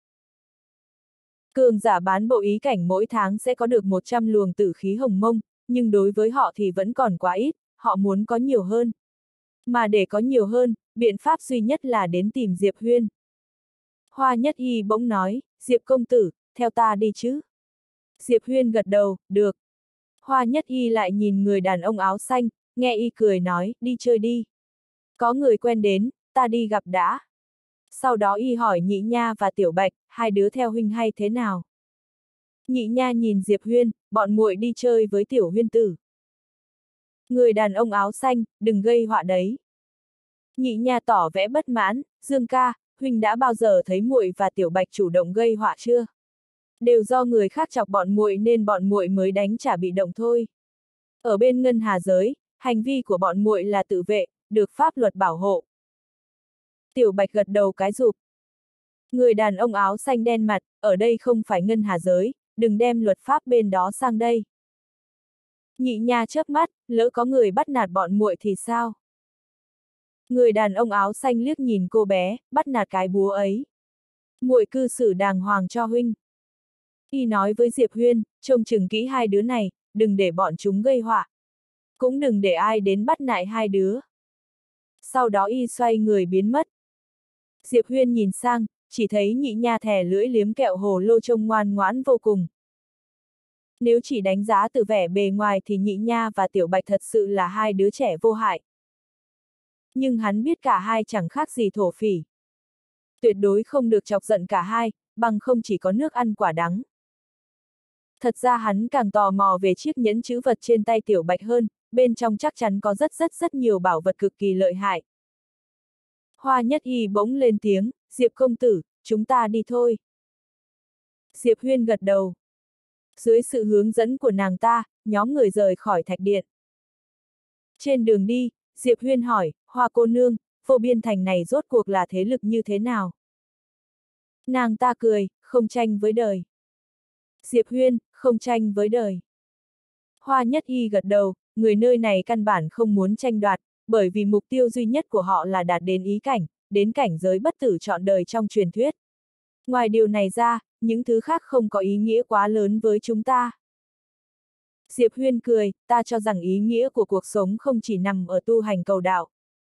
Cường giả bán bộ ý cảnh mỗi tháng sẽ có được 100 luồng tử khí hồng mông, nhưng đối với họ thì vẫn còn quá ít, họ muốn có nhiều hơn. Mà để có nhiều hơn, biện pháp duy nhất là đến tìm Diệp Huyên. Hoa Nhất Y bỗng nói, Diệp công tử, theo ta đi chứ. Diệp Huyên gật đầu, được. Hoa Nhất Y lại nhìn người đàn ông áo xanh, nghe y cười nói, đi chơi đi. Có người quen đến, ta đi gặp đã. Sau đó y hỏi Nhị Nha và Tiểu Bạch, hai đứa theo huynh hay thế nào? Nhị Nha nhìn Diệp Huyên, bọn muội đi chơi với Tiểu Huyên tử. Người đàn ông áo xanh, đừng gây họa đấy. Nhị Nha tỏ vẻ bất mãn, Dương ca, huynh đã bao giờ thấy muội và Tiểu Bạch chủ động gây họa chưa? Đều do người khác chọc bọn muội nên bọn muội mới đánh trả bị động thôi. Ở bên ngân hà giới, hành vi của bọn muội là tự vệ, được pháp luật bảo hộ. Tiểu Bạch gật đầu cái rụp. Người đàn ông áo xanh đen mặt, ở đây không phải ngân hà giới, đừng đem luật pháp bên đó sang đây. Nhị Nha chớp mắt, lỡ có người bắt nạt bọn muội thì sao? Người đàn ông áo xanh liếc nhìn cô bé, bắt nạt cái búa ấy. Muội cư xử đàng hoàng cho huynh. Y nói với Diệp Huyên, trông chừng kỹ hai đứa này, đừng để bọn chúng gây họa. Cũng đừng để ai đến bắt nạt hai đứa. Sau đó y xoay người biến mất. Diệp Huyên nhìn sang, chỉ thấy Nhị Nha thè lưỡi liếm kẹo hồ lô trông ngoan ngoãn vô cùng. Nếu chỉ đánh giá từ vẻ bề ngoài thì Nhị Nha và Tiểu Bạch thật sự là hai đứa trẻ vô hại. Nhưng hắn biết cả hai chẳng khác gì thổ phỉ. Tuyệt đối không được chọc giận cả hai, bằng không chỉ có nước ăn quả đắng. Thật ra hắn càng tò mò về chiếc nhẫn chữ vật trên tay Tiểu Bạch hơn, bên trong chắc chắn có rất nhiều bảo vật cực kỳ lợi hại. Hoa Nhất Y bỗng lên tiếng, Diệp công tử, chúng ta đi thôi. Diệp Huyên gật đầu. Dưới sự hướng dẫn của nàng ta, nhóm người rời khỏi thạch điện. Trên đường đi, Diệp Huyên hỏi, Hoa cô nương, Vô Biên Thành này rốt cuộc là thế lực như thế nào? Nàng ta cười, không tranh với đời. Diệp Huyên, không tranh với đời. Hoa Nhất Y gật đầu, người nơi này căn bản không muốn tranh đoạt, bởi vì mục tiêu duy nhất của họ là đạt đến ý cảnh, đến cảnh giới bất tử trọn đời trong truyền thuyết. Ngoài điều này ra, những thứ khác không có ý nghĩa quá lớn với chúng ta. Diệp Huyên cười, ta cho rằng ý nghĩa của cuộc sống không chỉ nằm ở tu hành cầu đạo.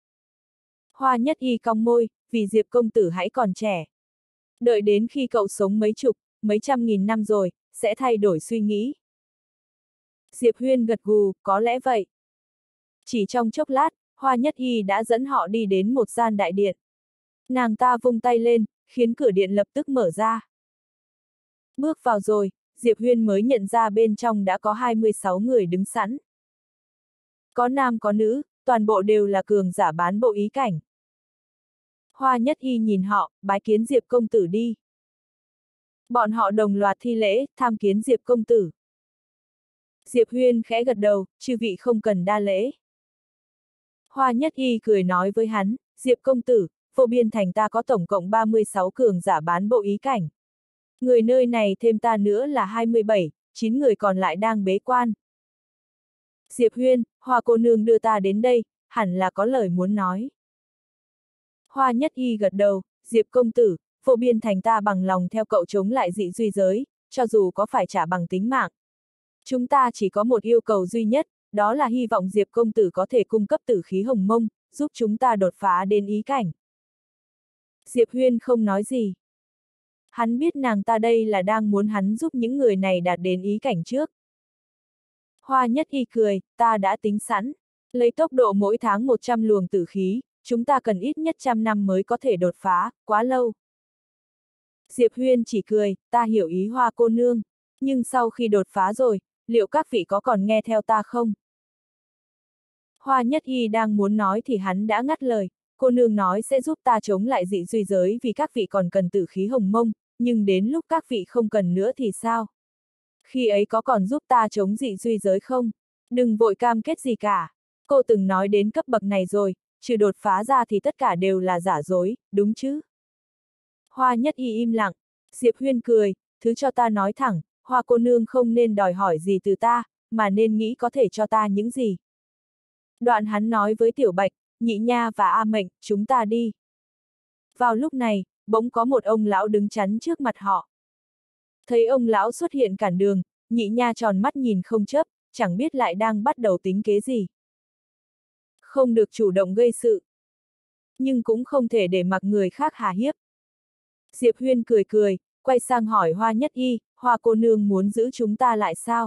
Hoa Nhất Y cong môi, vì Diệp công tử hãy còn trẻ. Đợi đến khi cậu sống mấy chục, mấy trăm nghìn năm rồi, sẽ thay đổi suy nghĩ. Diệp Huyên gật gù, có lẽ vậy. Chỉ trong chốc lát, Hoa Nhất Y đã dẫn họ đi đến một gian đại điện. Nàng ta vung tay lên, khiến cửa điện lập tức mở ra. Bước vào rồi, Diệp Huyên mới nhận ra bên trong đã có 26 người đứng sẵn. Có nam có nữ, toàn bộ đều là cường giả bán bộ ý cảnh. Hoa Nhất Y nhìn họ, bái kiến Diệp công tử đi. Bọn họ đồng loạt thi lễ, tham kiến Diệp công tử. Diệp Huyên khẽ gật đầu, chư vị không cần đa lễ. Hoa Nhất Y cười nói với hắn, Diệp công tử, Vô Biên Thành ta có tổng cộng 36 cường giả bán bộ ý cảnh. Người nơi này thêm ta nữa là 27, 9 người còn lại đang bế quan. Diệp Huyên, Hoa cô nương đưa ta đến đây, hẳn là có lời muốn nói. Hoa Nhất Y gật đầu, Diệp công tử, Vô Biên Thành ta bằng lòng theo cậu chống lại dị duy giới, cho dù có phải trả bằng tính mạng. Chúng ta chỉ có một yêu cầu duy nhất, đó là hy vọng Diệp công tử có thể cung cấp tử khí hồng mông, giúp chúng ta đột phá đến ý cảnh. Diệp Huyên không nói gì. Hắn biết nàng ta đây là đang muốn hắn giúp những người này đạt đến ý cảnh trước. Hoa Nhất Y cười, ta đã tính sẵn. Lấy tốc độ mỗi tháng 100 luồng tử khí, chúng ta cần ít nhất 100 năm mới có thể đột phá, quá lâu. Diệp Huyên chỉ cười, ta hiểu ý Hoa cô nương. Nhưng sau khi đột phá rồi, liệu các vị có còn nghe theo ta không? Hoa Nhất Y đang muốn nói thì hắn đã ngắt lời, cô nương nói sẽ giúp ta chống lại dị duy giới vì các vị còn cần tử khí hồng mông, nhưng đến lúc các vị không cần nữa thì sao? Khi ấy có còn giúp ta chống dị duy giới không? Đừng vội cam kết gì cả. Cô từng nói đến cấp bậc này rồi, trừ đột phá ra thì tất cả đều là giả dối, đúng chứ? Hoa Nhất Y im lặng. Diệp Huyên cười, thứ cho ta nói thẳng, Hoa cô nương không nên đòi hỏi gì từ ta, mà nên nghĩ có thể cho ta những gì. Đoạn hắn nói với Tiểu Bạch, Nhị Nha và A Mệnh, chúng ta đi. Vào lúc này, bỗng có một ông lão đứng chắn trước mặt họ. Thấy ông lão xuất hiện cản đường, Nhị Nha tròn mắt nhìn không chớp, chẳng biết lại đang bắt đầu tính kế gì. Không được chủ động gây sự, nhưng cũng không thể để mặc người khác hà hiếp. Diệp Huyên cười cười, quay sang hỏi Hoa Nhất Y, Hoa cô nương muốn giữ chúng ta lại sao?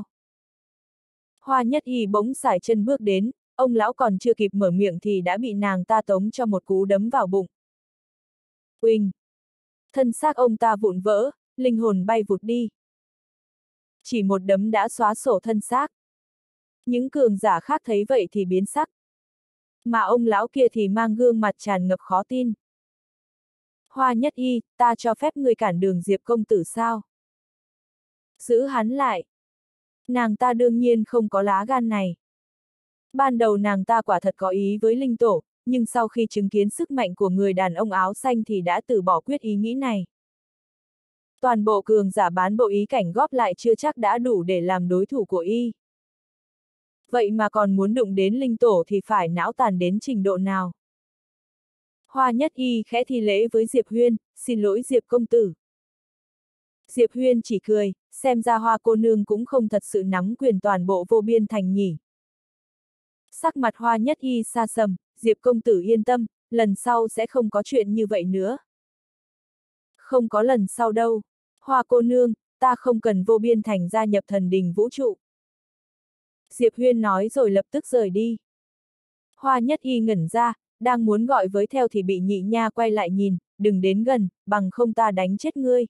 Hoa Nhất Y bỗng sải chân bước đến, ông lão còn chưa kịp mở miệng thì đã bị nàng ta tống cho một cú đấm vào bụng. Uỳnh! Thân xác ông ta vụn vỡ, linh hồn bay vụt đi. Chỉ một đấm đã xóa sổ thân xác. Những cường giả khác thấy vậy thì biến sắc. Mà ông lão kia thì mang gương mặt tràn ngập khó tin. Hoa Nhất Y, ta cho phép ngươi cản đường Diệp công tử sao? Giữ hắn lại. Nàng ta đương nhiên không có lá gan này. Ban đầu nàng ta quả thật có ý với linh tổ, nhưng sau khi chứng kiến sức mạnh của người đàn ông áo xanh thì đã từ bỏ quyết ý nghĩ này. Toàn bộ cường giả bán bộ ý cảnh góp lại chưa chắc đã đủ để làm đối thủ của y. Vậy mà còn muốn đụng đến linh tổ thì phải não tàn đến trình độ nào? Hoa Nhất Y khẽ thi lễ với Diệp Huyên, xin lỗi Diệp công tử. Diệp Huyên chỉ cười, xem ra Hoa cô nương cũng không thật sự nắm quyền toàn bộ Vô Biên Thành nhỉ. Sắc mặt Hoa Nhất Y xa sầm, Diệp công tử yên tâm, lần sau sẽ không có chuyện như vậy nữa. Không có lần sau đâu. Hoa cô nương, ta không cần Vô Biên Thành gia nhập thần đình vũ trụ. Diệp Huyên nói rồi lập tức rời đi. Hoa Nhất Y ngẩn ra, đang muốn gọi với theo thì bị Nhị Nha quay lại nhìn, đừng đến gần, bằng không ta đánh chết ngươi.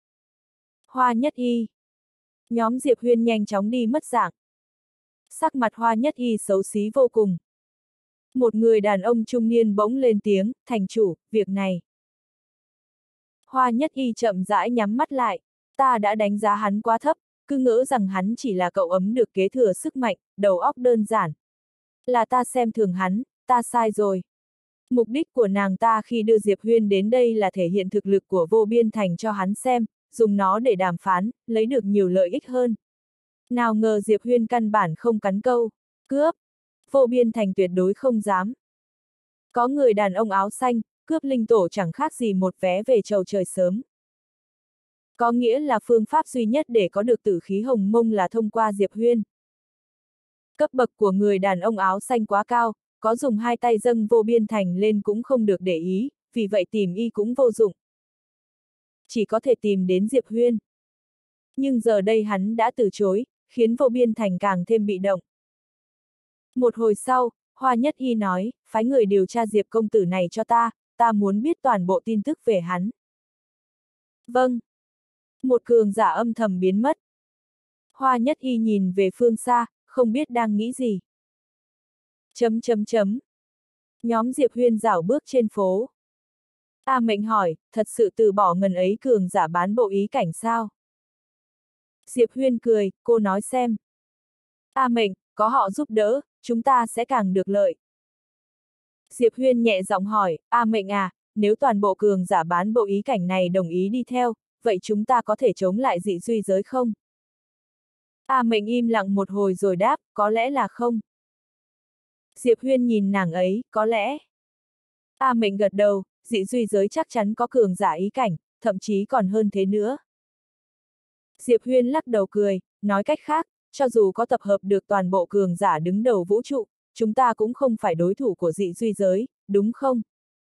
Hoa Nhất Y. Nhóm Diệp Huyên nhanh chóng đi mất dạng. Sắc mặt Hoa Nhất Y xấu xí vô cùng. Một người đàn ông trung niên bỗng lên tiếng, thành chủ, việc này. Hoa Nhất Y chậm rãi nhắm mắt lại, ta đã đánh giá hắn quá thấp, cứ ngỡ rằng hắn chỉ là cậu ấm được kế thừa sức mạnh, đầu óc đơn giản. Là ta xem thường hắn, ta sai rồi. Mục đích của nàng ta khi đưa Diệp Huyên đến đây là thể hiện thực lực của Vô Biên Thành cho hắn xem, dùng nó để đàm phán, lấy được nhiều lợi ích hơn. Nào ngờ Diệp Huyên căn bản không cắn câu, cướp. Vô Biên Thành tuyệt đối không dám. Có người đàn ông áo xanh, cướp linh tổ chẳng khác gì một vé về chầu trời sớm. Có nghĩa là phương pháp duy nhất để có được tử khí hồng mông là thông qua Diệp Huyên. Cấp bậc của người đàn ông áo xanh quá cao, có dùng hai tay dâng Vô Biên Thành lên cũng không được để ý, vì vậy tìm y cũng vô dụng. Chỉ có thể tìm đến Diệp Huyên. Nhưng giờ đây hắn đã từ chối, khiến Vô Biên Thành càng thêm bị động. Một hồi sau, Hoa Nhất Y nói, phái người điều tra Diệp công tử này cho ta muốn biết toàn bộ tin tức về hắn. Vâng. Một cường giả âm thầm biến mất. Hoa Nhất Y nhìn về phương xa, không biết đang nghĩ gì. Nhóm Diệp Huyên rảo bước trên phố. A Mệnh hỏi, thật sự từ bỏ ngần ấy cường giả bán bộ ý cảnh sao? Diệp Huyên cười, cô nói xem. A Mệnh, có họ giúp đỡ, chúng ta sẽ càng được lợi. Diệp Huyên nhẹ giọng hỏi, A Mệnh à, nếu toàn bộ cường giả bán bộ ý cảnh này đồng ý đi theo, vậy chúng ta có thể chống lại dị duy giới không? A Mệnh im lặng một hồi rồi đáp, có lẽ là không. Diệp Huyên nhìn nàng ấy, có lẽ. A Mệnh gật đầu, dị duy giới chắc chắn có cường giả ý cảnh, thậm chí còn hơn thế nữa. Diệp Huyên lắc đầu cười, nói cách khác, cho dù có tập hợp được toàn bộ cường giả đứng đầu vũ trụ, chúng ta cũng không phải đối thủ của dị duy giới, đúng không?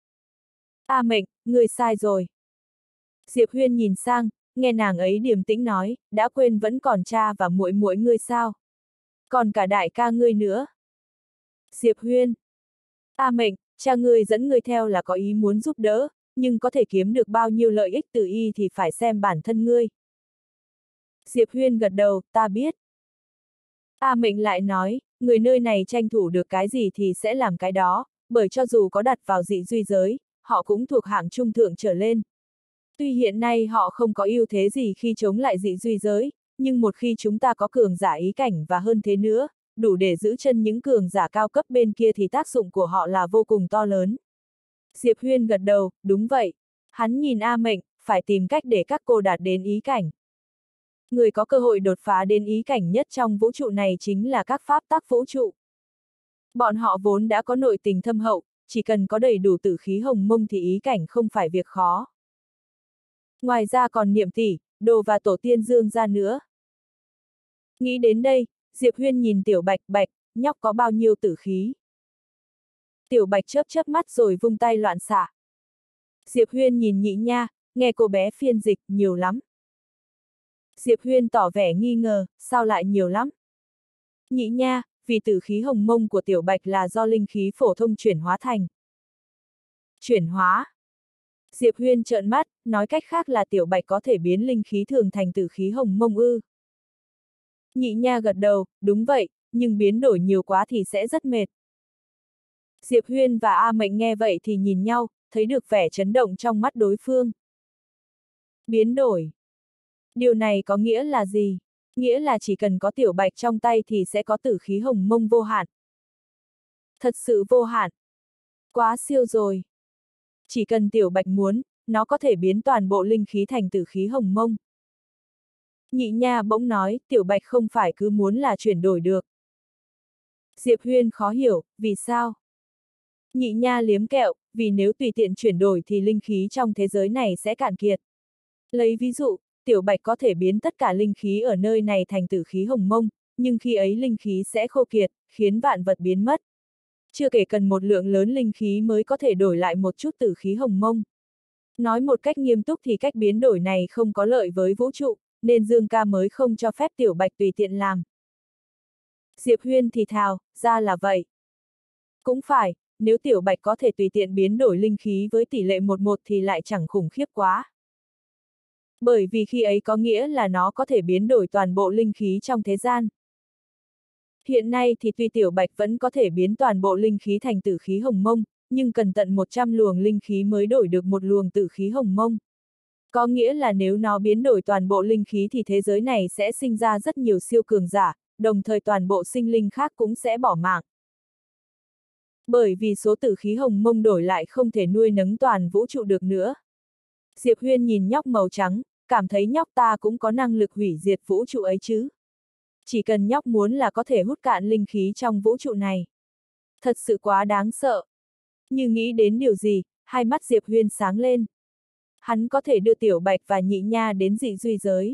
A Mệnh, ngươi sai rồi. Diệp Huyên nhìn sang, nghe nàng ấy điềm tĩnh nói, đã quên vẫn còn cha và muội muội ngươi sao? Còn cả đại ca ngươi nữa. Diệp Huyên. A Mệnh, cha ngươi dẫn ngươi theo là có ý muốn giúp đỡ, nhưng có thể kiếm được bao nhiêu lợi ích từ y thì phải xem bản thân ngươi. Diệp Huyên gật đầu, ta biết. A Mệnh lại nói, người nơi này tranh thủ được cái gì thì sẽ làm cái đó, bởi cho dù có đặt vào dị duy giới, họ cũng thuộc hạng trung thượng trở lên. Tuy hiện nay họ không có ưu thế gì khi chống lại dị duy giới, nhưng một khi chúng ta có cường giả ý cảnh và hơn thế nữa, đủ để giữ chân những cường giả cao cấp bên kia thì tác dụng của họ là vô cùng to lớn. Diệp Huyên gật đầu, đúng vậy. Hắn nhìn A Mệnh, phải tìm cách để các cô đạt đến ý cảnh. Người có cơ hội đột phá đến ý cảnh nhất trong vũ trụ này chính là các pháp tắc vũ trụ. Bọn họ vốn đã có nội tình thâm hậu, chỉ cần có đầy đủ tử khí hồng mông thì ý cảnh không phải việc khó. Ngoài ra còn Niệm tỷ, Đồ và tổ tiên Dương ra nữa. Nghĩ đến đây, Diệp Huyên nhìn Tiểu Bạch, Bạch, nhóc có bao nhiêu tử khí. Tiểu Bạch chớp chớp mắt rồi vung tay loạn xạ. Diệp Huyên nhìn Nhị Nha, nghe cô bé phiên dịch, nhiều lắm. Diệp Huyên tỏ vẻ nghi ngờ, sao lại nhiều lắm? Nhị Nha, vì tử khí hồng mông của Tiểu Bạch là do linh khí phổ thông chuyển hóa thành. Chuyển hóa. Diệp Huyên trợn mắt, nói cách khác là Tiểu Bạch có thể biến linh khí thường thành tử khí hồng mông ư. Nhị Nha gật đầu, đúng vậy, nhưng biến đổi nhiều quá thì sẽ rất mệt. Diệp Huyên và A Mệnh nghe vậy thì nhìn nhau, thấy được vẻ chấn động trong mắt đối phương. Biến đổi. Điều này có nghĩa là gì? Nghĩa là chỉ cần có Tiểu Bạch trong tay thì sẽ có tử khí hồng mông vô hạn. Thật sự vô hạn. Quá siêu rồi. Chỉ cần Tiểu Bạch muốn, nó có thể biến toàn bộ linh khí thành tử khí hồng mông. Nhị Nha bỗng nói, Tiểu Bạch không phải cứ muốn là chuyển đổi được. Diệp Huyên khó hiểu, vì sao? Nhị Nha liếm kẹo, vì nếu tùy tiện chuyển đổi thì linh khí trong thế giới này sẽ cạn kiệt. Lấy ví dụ, Tiểu Bạch có thể biến tất cả linh khí ở nơi này thành tử khí hồng mông, nhưng khi ấy linh khí sẽ khô kiệt, khiến vạn vật biến mất. Chưa kể cần một lượng lớn linh khí mới có thể đổi lại một chút tử khí hồng mông. Nói một cách nghiêm túc thì cách biến đổi này không có lợi với vũ trụ, nên Dương ca mới không cho phép Tiểu Bạch tùy tiện làm. Diệp Huyên thì thào, ra là vậy. Cũng phải, nếu Tiểu Bạch có thể tùy tiện biến đổi linh khí với tỷ lệ 1:1 thì lại chẳng khủng khiếp quá. Bởi vì khi ấy có nghĩa là nó có thể biến đổi toàn bộ linh khí trong thế gian. Hiện nay thì tuy Tiểu Bạch vẫn có thể biến toàn bộ linh khí thành tử khí hồng mông, nhưng cần tận 100 luồng linh khí mới đổi được một luồng tử khí hồng mông. Có nghĩa là nếu nó biến đổi toàn bộ linh khí thì thế giới này sẽ sinh ra rất nhiều siêu cường giả, đồng thời toàn bộ sinh linh khác cũng sẽ bỏ mạng. Bởi vì số tử khí hồng mông đổi lại không thể nuôi nấng toàn vũ trụ được nữa. Diệp Huyên nhìn nhóc màu trắng, cảm thấy nhóc ta cũng có năng lực hủy diệt vũ trụ ấy chứ. Chỉ cần nhóc muốn là có thể hút cạn linh khí trong vũ trụ này. Thật sự quá đáng sợ. Như nghĩ đến điều gì, hai mắt Diệp Huyên sáng lên. Hắn có thể đưa Tiểu Bạch và Nhị Nha đến dị duy giới.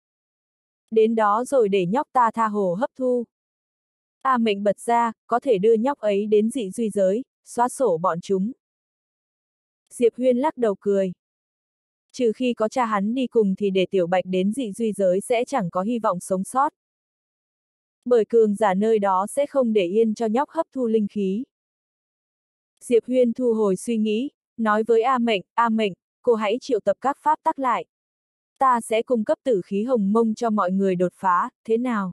Đến đó rồi để nhóc ta tha hồ hấp thu. A Mệnh bật ra, có thể đưa nhóc ấy đến dị duy giới, xóa sổ bọn chúng. Diệp Huyên lắc đầu cười. Trừ khi có cha hắn đi cùng thì để Tiểu Bạch đến dị duy giới sẽ chẳng có hy vọng sống sót. Bởi cường giả nơi đó sẽ không để yên cho nhóc hấp thu linh khí. Diệp Huyên thu hồi suy nghĩ, nói với A Mệnh, cô hãy triệu tập các pháp tắc lại. Ta sẽ cung cấp tử khí hồng mông cho mọi người đột phá, thế nào?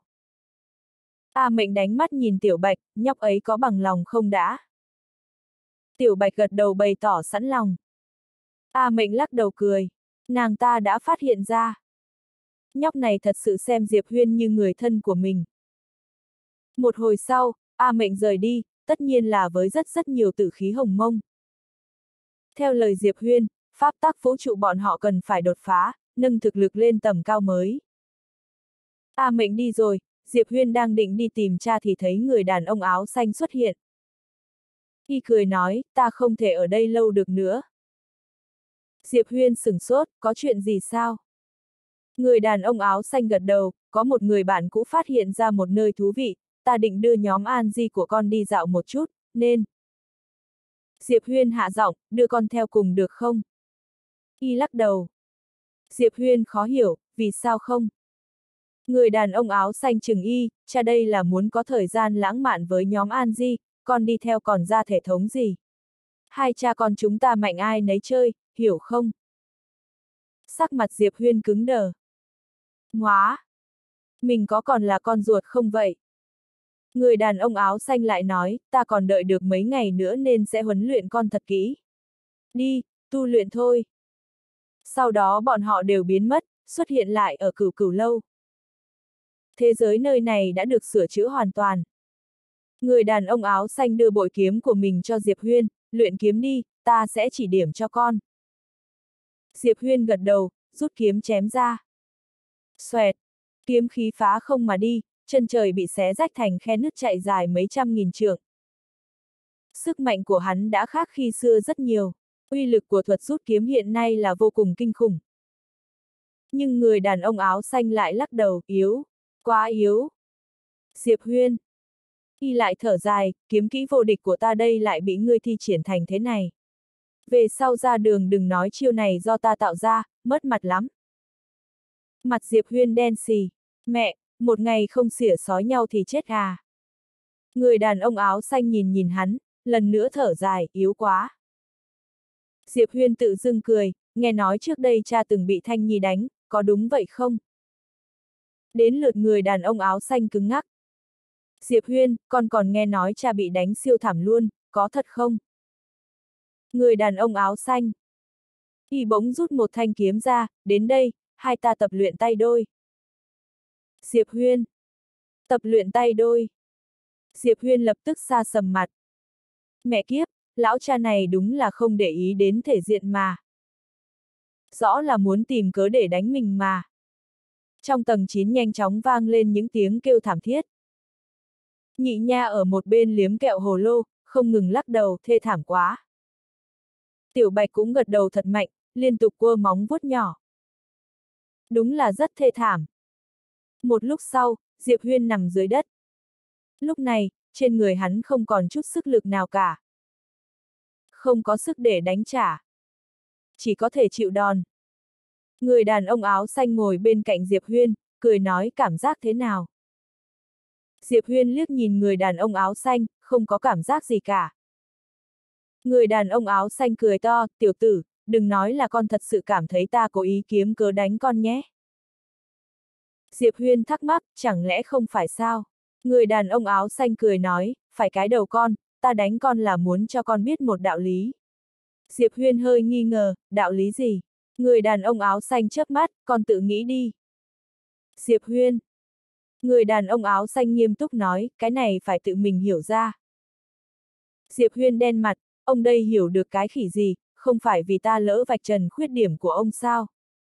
A Mệnh đánh mắt nhìn Tiểu Bạch, nhóc ấy có bằng lòng không đã? Tiểu Bạch gật đầu bày tỏ sẵn lòng. A Mệnh lắc đầu cười, nàng ta đã phát hiện ra. Nhóc này thật sự xem Diệp Huyên như người thân của mình. Một hồi sau, A Mệnh rời đi, tất nhiên là với rất nhiều tử khí hồng mông. Theo lời Diệp Huyên, pháp tắc vũ trụ bọn họ cần phải đột phá, nâng thực lực lên tầm cao mới. A Mệnh đi rồi, Diệp Huyên đang định đi tìm cha thì thấy người đàn ông áo xanh xuất hiện. Y cười nói, ta không thể ở đây lâu được nữa. Diệp Huyên sửng sốt, có chuyện gì sao? Người đàn ông áo xanh gật đầu, có một người bạn cũ phát hiện ra một nơi thú vị, ta định đưa nhóm An Di của con đi dạo một chút, nên. Diệp Huyên hạ giọng, đưa con theo cùng được không? Y lắc đầu. Diệp Huyên khó hiểu, vì sao không? Người đàn ông áo xanh chừng Y, cha đây là muốn có thời gian lãng mạn với nhóm An Di, con đi theo còn ra thể thống gì? Hai cha con chúng ta mạnh ai nấy chơi, hiểu không? Sắc mặt Diệp Huyên cứng đờ. Ngoá! Mình có còn là con ruột không vậy? Người đàn ông áo xanh lại nói, ta còn đợi được mấy ngày nữa nên sẽ huấn luyện con thật kỹ. Đi, tu luyện thôi. Sau đó bọn họ đều biến mất, xuất hiện lại ở Cửu Cửu lâu. Thế giới nơi này đã được sửa chữa hoàn toàn. Người đàn ông áo xanh đưa bội kiếm của mình cho Diệp Huyên, luyện kiếm đi, ta sẽ chỉ điểm cho con. Diệp Huyên gật đầu, rút kiếm chém ra. Xoẹt, kiếm khí phá không mà đi, chân trời bị xé rách thành khe nứt chạy dài mấy trăm nghìn trượng. Sức mạnh của hắn đã khác khi xưa rất nhiều, uy lực của thuật rút kiếm hiện nay là vô cùng kinh khủng. Nhưng người đàn ông áo xanh lại lắc đầu, yếu, quá yếu. Diệp Huyên. Y lại thở dài, kiếm kỹ vô địch của ta đây lại bị ngươi thi triển thành thế này. Về sau ra đường đừng nói chiêu này do ta tạo ra, mất mặt lắm. Mặt Diệp Huyên đen xì, mẹ, một ngày không xỉa xói nhau thì chết à. Người đàn ông áo xanh nhìn hắn, lần nữa thở dài, yếu quá. Diệp Huyên tự dưng cười, nghe nói trước đây cha từng bị Thanh Nhi đánh, có đúng vậy không? Đến lượt người đàn ông áo xanh cứng ngắc. Diệp Huyên, con còn nghe nói cha bị đánh siêu thảm luôn, có thật không? Người đàn ông áo xanh. Y bỗng rút một thanh kiếm ra, đến đây, hai ta tập luyện tay đôi. Diệp Huyên. Tập luyện tay đôi. Diệp Huyên lập tức sa sầm mặt. Mẹ kiếp, lão cha này đúng là không để ý đến thể diện mà. Rõ là muốn tìm cớ để đánh mình mà. Trong tầng 9 nhanh chóng vang lên những tiếng kêu thảm thiết. Nhị nha ở một bên liếm kẹo hồ lô, không ngừng lắc đầu, thê thảm quá. Tiểu Bạch cũng gật đầu thật mạnh, liên tục quơ móng vuốt nhỏ. Đúng là rất thê thảm. Một lúc sau, Diệp Huyên nằm dưới đất. Lúc này, trên người hắn không còn chút sức lực nào cả. Không có sức để đánh trả. Chỉ có thể chịu đòn. Người đàn ông áo xanh ngồi bên cạnh Diệp Huyên, cười nói cảm giác thế nào. Diệp Huyên liếc nhìn người đàn ông áo xanh, không có cảm giác gì cả. Người đàn ông áo xanh cười to, tiểu tử, đừng nói là con thật sự cảm thấy ta cố ý kiếm cớ đánh con nhé. Diệp Huyên thắc mắc, chẳng lẽ không phải sao? Người đàn ông áo xanh cười nói, phải cái đầu con, ta đánh con là muốn cho con biết một đạo lý. Diệp Huyên hơi nghi ngờ, đạo lý gì? Người đàn ông áo xanh chớp mắt, con tự nghĩ đi. Diệp Huyên. Người đàn ông áo xanh nghiêm túc nói, cái này phải tự mình hiểu ra. Diệp Huyên đen mặt, ông đây hiểu được cái khỉ gì, không phải vì ta lỡ vạch trần khuyết điểm của ông sao?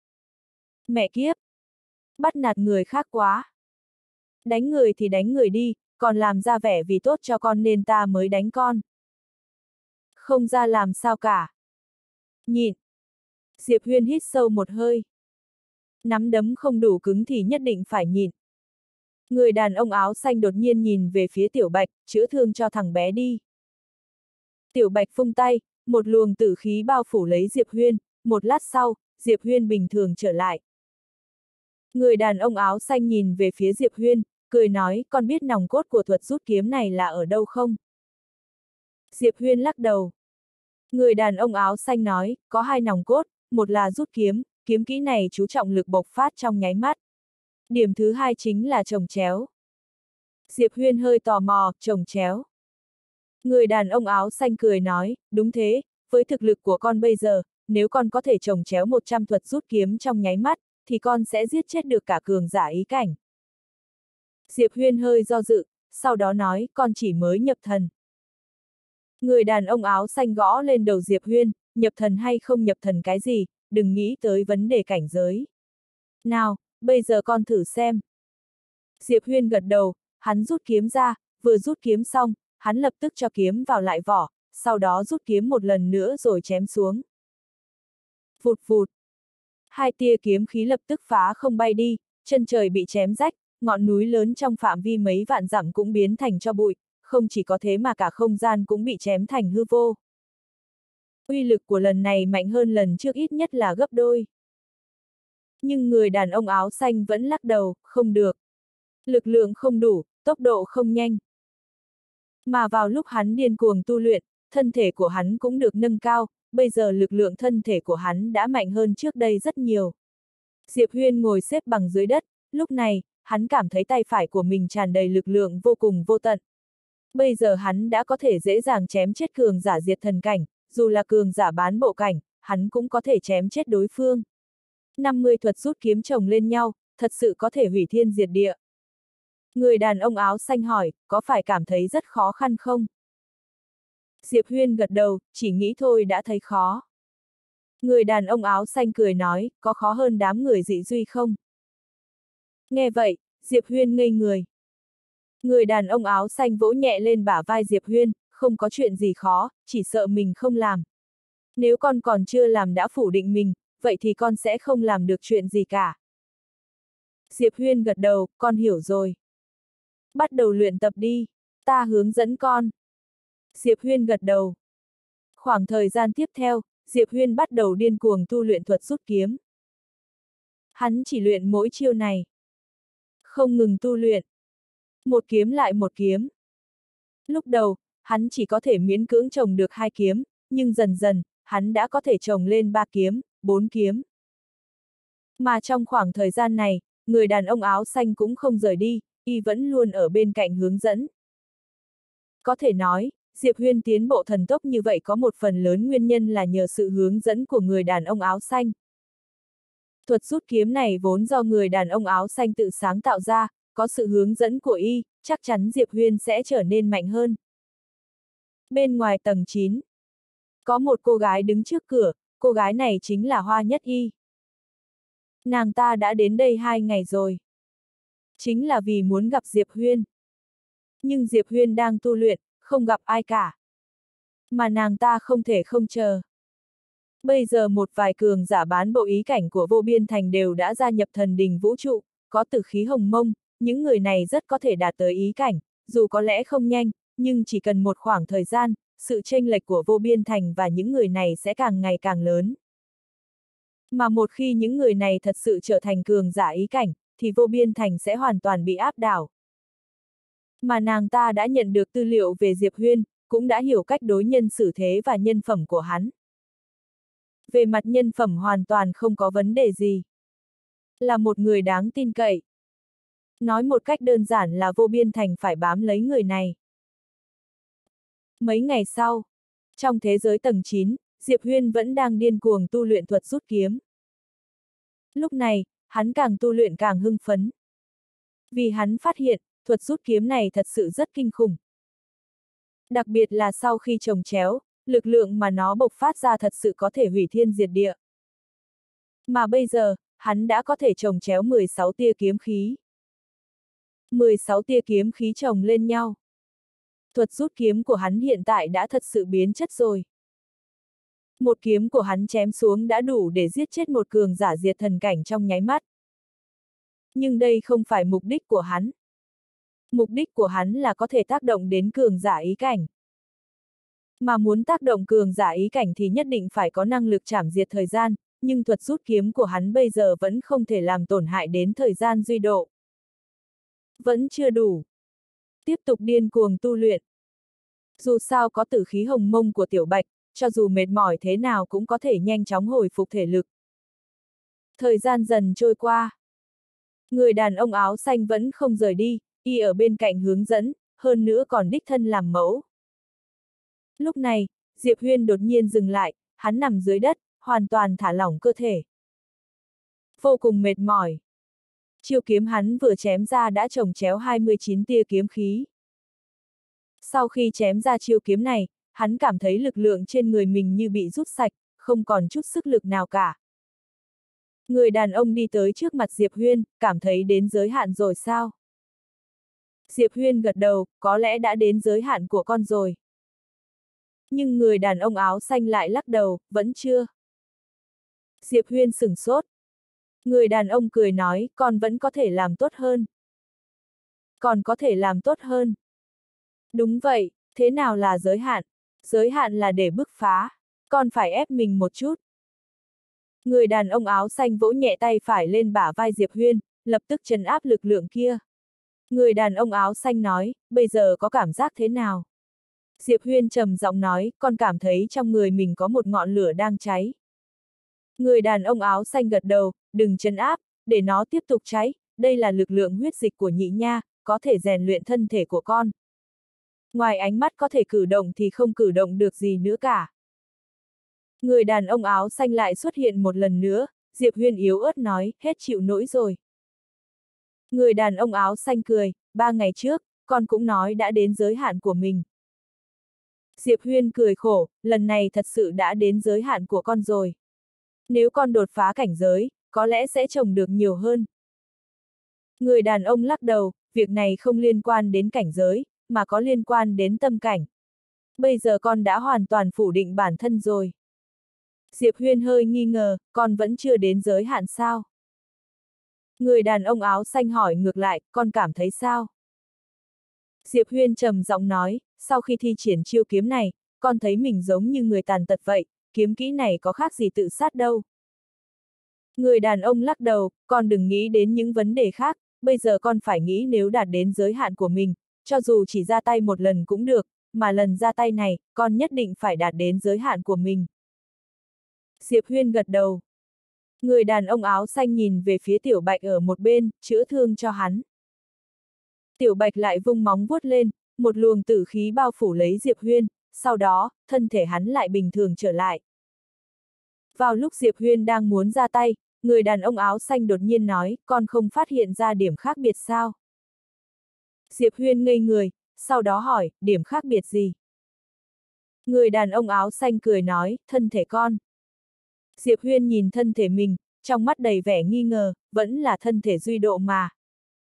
Mẹ kiếp! Bắt nạt người khác quá! Đánh người thì đánh người đi, còn làm ra vẻ vì tốt cho con nên ta mới đánh con. Không ra làm sao cả. Nhịn! Diệp Huyên hít sâu một hơi. Nắm đấm không đủ cứng thì nhất định phải nhịn. Người đàn ông áo xanh đột nhiên nhìn về phía Tiểu Bạch, chữa thương cho thằng bé đi. Tiểu Bạch vung tay, một luồng tử khí bao phủ lấy Diệp Huyên, một lát sau, Diệp Huyên bình thường trở lại. Người đàn ông áo xanh nhìn về phía Diệp Huyên, cười nói, con biết nòng cốt của thuật rút kiếm này là ở đâu không? Diệp Huyên lắc đầu. Người đàn ông áo xanh nói, có hai nòng cốt, một là rút kiếm, kiếm kỹ này chú trọng lực bộc phát trong nháy mắt. Điểm thứ hai chính là chồng chéo. Diệp Huyên hơi tò mò, chồng chéo. Người đàn ông áo xanh cười nói, đúng thế, với thực lực của con bây giờ, nếu con có thể chồng chéo 100 thuật rút kiếm trong nháy mắt, thì con sẽ giết chết được cả cường giả ý cảnh. Diệp Huyên hơi do dự, sau đó nói, con chỉ mới nhập thần. Người đàn ông áo xanh gõ lên đầu Diệp Huyên, nhập thần hay không nhập thần cái gì, đừng nghĩ tới vấn đề cảnh giới. Nào, bây giờ con thử xem. Diệp Huyên gật đầu, hắn rút kiếm ra, vừa rút kiếm xong, hắn lập tức cho kiếm vào lại vỏ, sau đó rút kiếm một lần nữa rồi chém xuống. Vụt vụt. Hai tia kiếm khí lập tức phá không bay đi, chân trời bị chém rách, ngọn núi lớn trong phạm vi mấy vạn dặm cũng biến thành tro bụi, không chỉ có thế mà cả không gian cũng bị chém thành hư vô. Uy lực của lần này mạnh hơn lần trước ít nhất là gấp đôi. Nhưng người đàn ông áo xanh vẫn lắc đầu, không được. Lực lượng không đủ, tốc độ không nhanh. Mà vào lúc hắn điên cuồng tu luyện, thân thể của hắn cũng được nâng cao, bây giờ lực lượng thân thể của hắn đã mạnh hơn trước đây rất nhiều. Diệp Huyên ngồi xếp bằng dưới đất, lúc này, hắn cảm thấy tay phải của mình tràn đầy lực lượng vô cùng vô tận. Bây giờ hắn đã có thể dễ dàng chém chết cường giả diệt thần cảnh, dù là cường giả bán bộ cảnh, hắn cũng có thể chém chết đối phương. 50 thuật rút kiếm chồng lên nhau, thật sự có thể hủy thiên diệt địa. Người đàn ông áo xanh hỏi, có phải cảm thấy rất khó khăn không? Diệp Huyên gật đầu, chỉ nghĩ thôi đã thấy khó. Người đàn ông áo xanh cười nói, có khó hơn đám người dị duy không? Nghe vậy, Diệp Huyên ngây người. Người đàn ông áo xanh vỗ nhẹ lên bả vai Diệp Huyên, không có chuyện gì khó, chỉ sợ mình không làm. Nếu con còn chưa làm đã phủ định mình, vậy thì con sẽ không làm được chuyện gì cả. Diệp Huyên gật đầu, con hiểu rồi. Bắt đầu luyện tập đi, ta hướng dẫn con. Diệp Huyên gật đầu. Khoảng thời gian tiếp theo, Diệp Huyên bắt đầu điên cuồng tu luyện thuật rút kiếm. Hắn chỉ luyện mỗi chiêu này. Không ngừng tu luyện. Một kiếm lại một kiếm. Lúc đầu, hắn chỉ có thể miễn cưỡng trồng được 2 kiếm, nhưng dần dần, hắn đã có thể trồng lên 3 kiếm, 4 kiếm. Mà trong khoảng thời gian này, người đàn ông áo xanh cũng không rời đi, y vẫn luôn ở bên cạnh hướng dẫn. Có thể nói, Diệp Huyên tiến bộ thần tốc như vậy có một phần lớn nguyên nhân là nhờ sự hướng dẫn của người đàn ông áo xanh. Thuật rút kiếm này vốn do người đàn ông áo xanh tự sáng tạo ra, có sự hướng dẫn của y, chắc chắn Diệp Huyên sẽ trở nên mạnh hơn. Bên ngoài tầng 9, có một cô gái đứng trước cửa, cô gái này chính là Hoa Nhất Y. Nàng ta đã đến đây 2 ngày rồi. Chính là vì muốn gặp Diệp Huyên. Nhưng Diệp Huyên đang tu luyện, không gặp ai cả. Mà nàng ta không thể không chờ. Bây giờ một vài cường giả bán bộ ý cảnh của Vô Biên Thành đều đã gia nhập thần đình vũ trụ, có tử khí hồng mông, những người này rất có thể đạt tới ý cảnh, dù có lẽ không nhanh, nhưng chỉ cần một khoảng thời gian, sự chênh lệch của Vô Biên Thành và những người này sẽ càng ngày càng lớn. Mà một khi những người này thật sự trở thành cường giả ý cảnh, thì Vô Biên Thành sẽ hoàn toàn bị áp đảo. Mà nàng ta đã nhận được tư liệu về Diệp Huyên, cũng đã hiểu cách đối nhân xử thế và nhân phẩm của hắn. Về mặt nhân phẩm hoàn toàn không có vấn đề gì. Là một người đáng tin cậy. Nói một cách đơn giản là Vô Biên Thành phải bám lấy người này. Mấy ngày sau, trong thế giới tầng 9, Diệp Huyên vẫn đang điên cuồng tu luyện thuật rút kiếm. Lúc này, hắn càng tu luyện càng hưng phấn. Vì hắn phát hiện, thuật rút kiếm này thật sự rất kinh khủng. Đặc biệt là sau khi chồng chéo, lực lượng mà nó bộc phát ra thật sự có thể hủy thiên diệt địa. Mà bây giờ, hắn đã có thể chồng chéo 16 tia kiếm khí. 16 tia kiếm khí chồng lên nhau. Thuật rút kiếm của hắn hiện tại đã thật sự biến chất rồi. Một kiếm của hắn chém xuống đã đủ để giết chết một cường giả diệt thần cảnh trong nháy mắt. Nhưng đây không phải mục đích của hắn. Mục đích của hắn là có thể tác động đến cường giả ý cảnh. Mà muốn tác động cường giả ý cảnh thì nhất định phải có năng lực chảm diệt thời gian, nhưng thuật rút kiếm của hắn bây giờ vẫn không thể làm tổn hại đến thời gian duy độ. Vẫn chưa đủ. Tiếp tục điên cuồng tu luyện. Dù sao có tử khí hồng mông của Tiểu Bạch, cho dù mệt mỏi thế nào cũng có thể nhanh chóng hồi phục thể lực. Thời gian dần trôi qua. Người đàn ông áo xanh vẫn không rời đi, y ở bên cạnh hướng dẫn, hơn nữa còn đích thân làm mẫu. Lúc này, Diệp Huyên đột nhiên dừng lại, hắn nằm dưới đất, hoàn toàn thả lỏng cơ thể. Vô cùng mệt mỏi. Chiêu kiếm hắn vừa chém ra đã chồng chéo 29 tia kiếm khí. Sau khi chém ra chiêu kiếm này, hắn cảm thấy lực lượng trên người mình như bị rút sạch, không còn chút sức lực nào cả. Người đàn ông đi tới trước mặt Diệp Huyên, cảm thấy đến giới hạn rồi sao? Diệp Huyên gật đầu, có lẽ đã đến giới hạn của con rồi. Nhưng người đàn ông áo xanh lại lắc đầu, vẫn chưa. Diệp Huyên sửng sốt. Người đàn ông cười nói, con vẫn có thể làm tốt hơn. Còn có thể làm tốt hơn. Đúng vậy, thế nào là giới hạn? Giới hạn là để bứt phá. Con phải ép mình một chút. Người đàn ông áo xanh vỗ nhẹ tay phải lên bả vai Diệp Huyên, lập tức trấn áp lực lượng kia. Người đàn ông áo xanh nói, bây giờ có cảm giác thế nào? Diệp Huyên trầm giọng nói, con cảm thấy trong người mình có một ngọn lửa đang cháy. Người đàn ông áo xanh gật đầu, đừng trấn áp, để nó tiếp tục cháy, đây là lực lượng huyết dịch của nhị nha, có thể rèn luyện thân thể của con. Ngoài ánh mắt có thể cử động thì không cử động được gì nữa cả. Người đàn ông áo xanh lại xuất hiện một lần nữa, Diệp Huyên yếu ớt nói, hết chịu nổi rồi. Người đàn ông áo xanh cười, 3 ngày trước, con cũng nói đã đến giới hạn của mình. Diệp Huyên cười khổ, lần này thật sự đã đến giới hạn của con rồi. Nếu con đột phá cảnh giới, có lẽ sẽ trồng được nhiều hơn. Người đàn ông lắc đầu, việc này không liên quan đến cảnh giới, mà có liên quan đến tâm cảnh. Bây giờ con đã hoàn toàn phủ định bản thân rồi. Diệp Huyên hơi nghi ngờ, con vẫn chưa đến giới hạn sao? Người đàn ông áo xanh hỏi ngược lại, con cảm thấy sao? Diệp Huyên trầm giọng nói, sau khi thi triển chiêu kiếm này, con thấy mình giống như người tàn tật vậy, kiếm kỹ này có khác gì tự sát đâu. Người đàn ông lắc đầu, con đừng nghĩ đến những vấn đề khác, bây giờ con phải nghĩ nếu đạt đến giới hạn của mình, cho dù chỉ ra tay một lần cũng được, mà lần ra tay này, con nhất định phải đạt đến giới hạn của mình. Diệp Huyên gật đầu. Người đàn ông áo xanh nhìn về phía Tiểu Bạch ở một bên, chữa thương cho hắn. Tiểu Bạch lại vung móng vuốt lên, một luồng tử khí bao phủ lấy Diệp Huyên, sau đó, thân thể hắn lại bình thường trở lại. Vào lúc Diệp Huyên đang muốn ra tay, người đàn ông áo xanh đột nhiên nói, con không phát hiện ra điểm khác biệt sao? Diệp Huyên ngây người, sau đó hỏi, điểm khác biệt gì? Người đàn ông áo xanh cười nói, thân thể con. Diệp Huyên nhìn thân thể mình, trong mắt đầy vẻ nghi ngờ, vẫn là thân thể duy độ mà.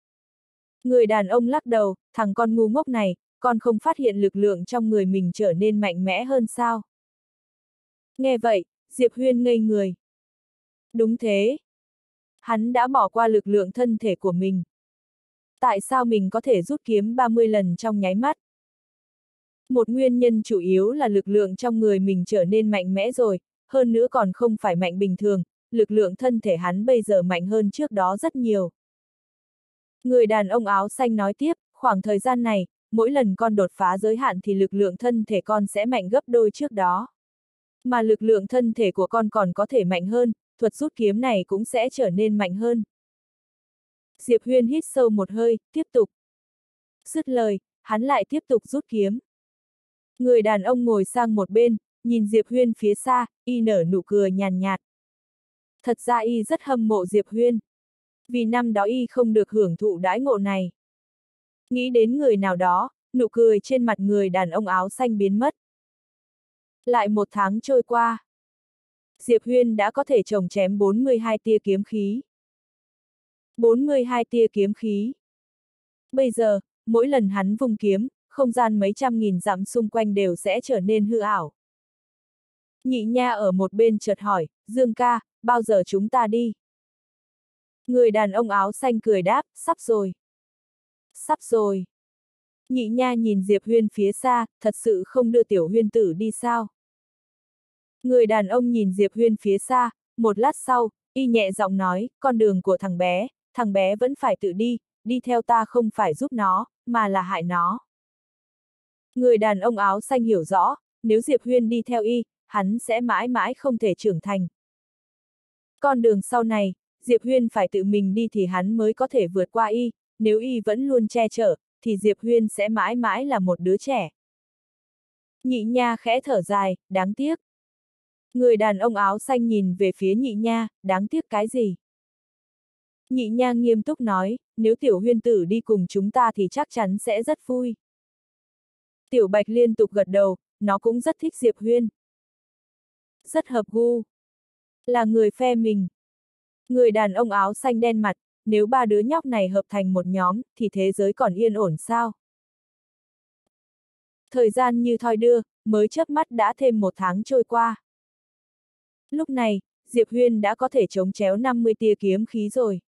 Người đàn ông lắc đầu, thằng con ngu ngốc này, con không phát hiện lực lượng trong người mình trở nên mạnh mẽ hơn sao? Nghe vậy, Diệp Huyên ngây người. Đúng thế. Hắn đã bỏ qua lực lượng thân thể của mình. Tại sao mình có thể rút kiếm 30 lần trong nháy mắt? Một nguyên nhân chủ yếu là lực lượng trong người mình trở nên mạnh mẽ rồi, hơn nữa còn không phải mạnh bình thường, lực lượng thân thể hắn bây giờ mạnh hơn trước đó rất nhiều. Người đàn ông áo xanh nói tiếp, khoảng thời gian này, mỗi lần con đột phá giới hạn thì lực lượng thân thể con sẽ mạnh gấp đôi trước đó. Mà lực lượng thân thể của con còn có thể mạnh hơn, thuật rút kiếm này cũng sẽ trở nên mạnh hơn. Diệp Huyên hít sâu một hơi, tiếp tục. Dứt lời, hắn lại tiếp tục rút kiếm. Người đàn ông ngồi sang một bên, nhìn Diệp Huyên phía xa, y nở nụ cười nhàn nhạt. Thật ra y rất hâm mộ Diệp Huyên. Vì năm đó y không được hưởng thụ đãi ngộ này. Nghĩ đến người nào đó, nụ cười trên mặt người đàn ông áo xanh biến mất. Lại 1 tháng trôi qua. Diệp Huyên đã có thể chồng chém 42 tia kiếm khí. 42 tia kiếm khí. Bây giờ, mỗi lần hắn vung kiếm, không gian mấy trăm nghìn dặm xung quanh đều sẽ trở nên hư ảo. Nhị nha ở một bên chợt hỏi, Dương ca, bao giờ chúng ta đi? Người đàn ông áo xanh cười đáp, sắp rồi. Sắp rồi. Nhị nha nhìn Diệp Huyên phía xa, thật sự không đưa tiểu Huyên tử đi sao? Người đàn ông nhìn Diệp Huyên phía xa, một lát sau, y nhẹ giọng nói, con đường của thằng bé vẫn phải tự đi, đi theo ta không phải giúp nó, mà là hại nó. Người đàn ông áo xanh hiểu rõ, nếu Diệp Huyên đi theo y, hắn sẽ mãi mãi không thể trưởng thành. Con đường sau này, Diệp Huyên phải tự mình đi thì hắn mới có thể vượt qua y, nếu y vẫn luôn che chở, thì Diệp Huyên sẽ mãi mãi là một đứa trẻ. Nhị Nha khẽ thở dài, đáng tiếc. Người đàn ông áo xanh nhìn về phía Nhị Nha, đáng tiếc cái gì? Nhị Nha nghiêm túc nói, nếu Tiểu Huyên tử đi cùng chúng ta thì chắc chắn sẽ rất vui. Tiểu Bạch liên tục gật đầu, nó cũng rất thích Diệp Huyên. Rất hợp gu. Là người phe mình. Người đàn ông áo xanh đen mặt, nếu ba đứa nhóc này hợp thành một nhóm, thì thế giới còn yên ổn sao? Thời gian như thoi đưa, mới chớp mắt đã thêm 1 tháng trôi qua. Lúc này, Diệp Huyên đã có thể chống chéo 50 tia kiếm khí rồi.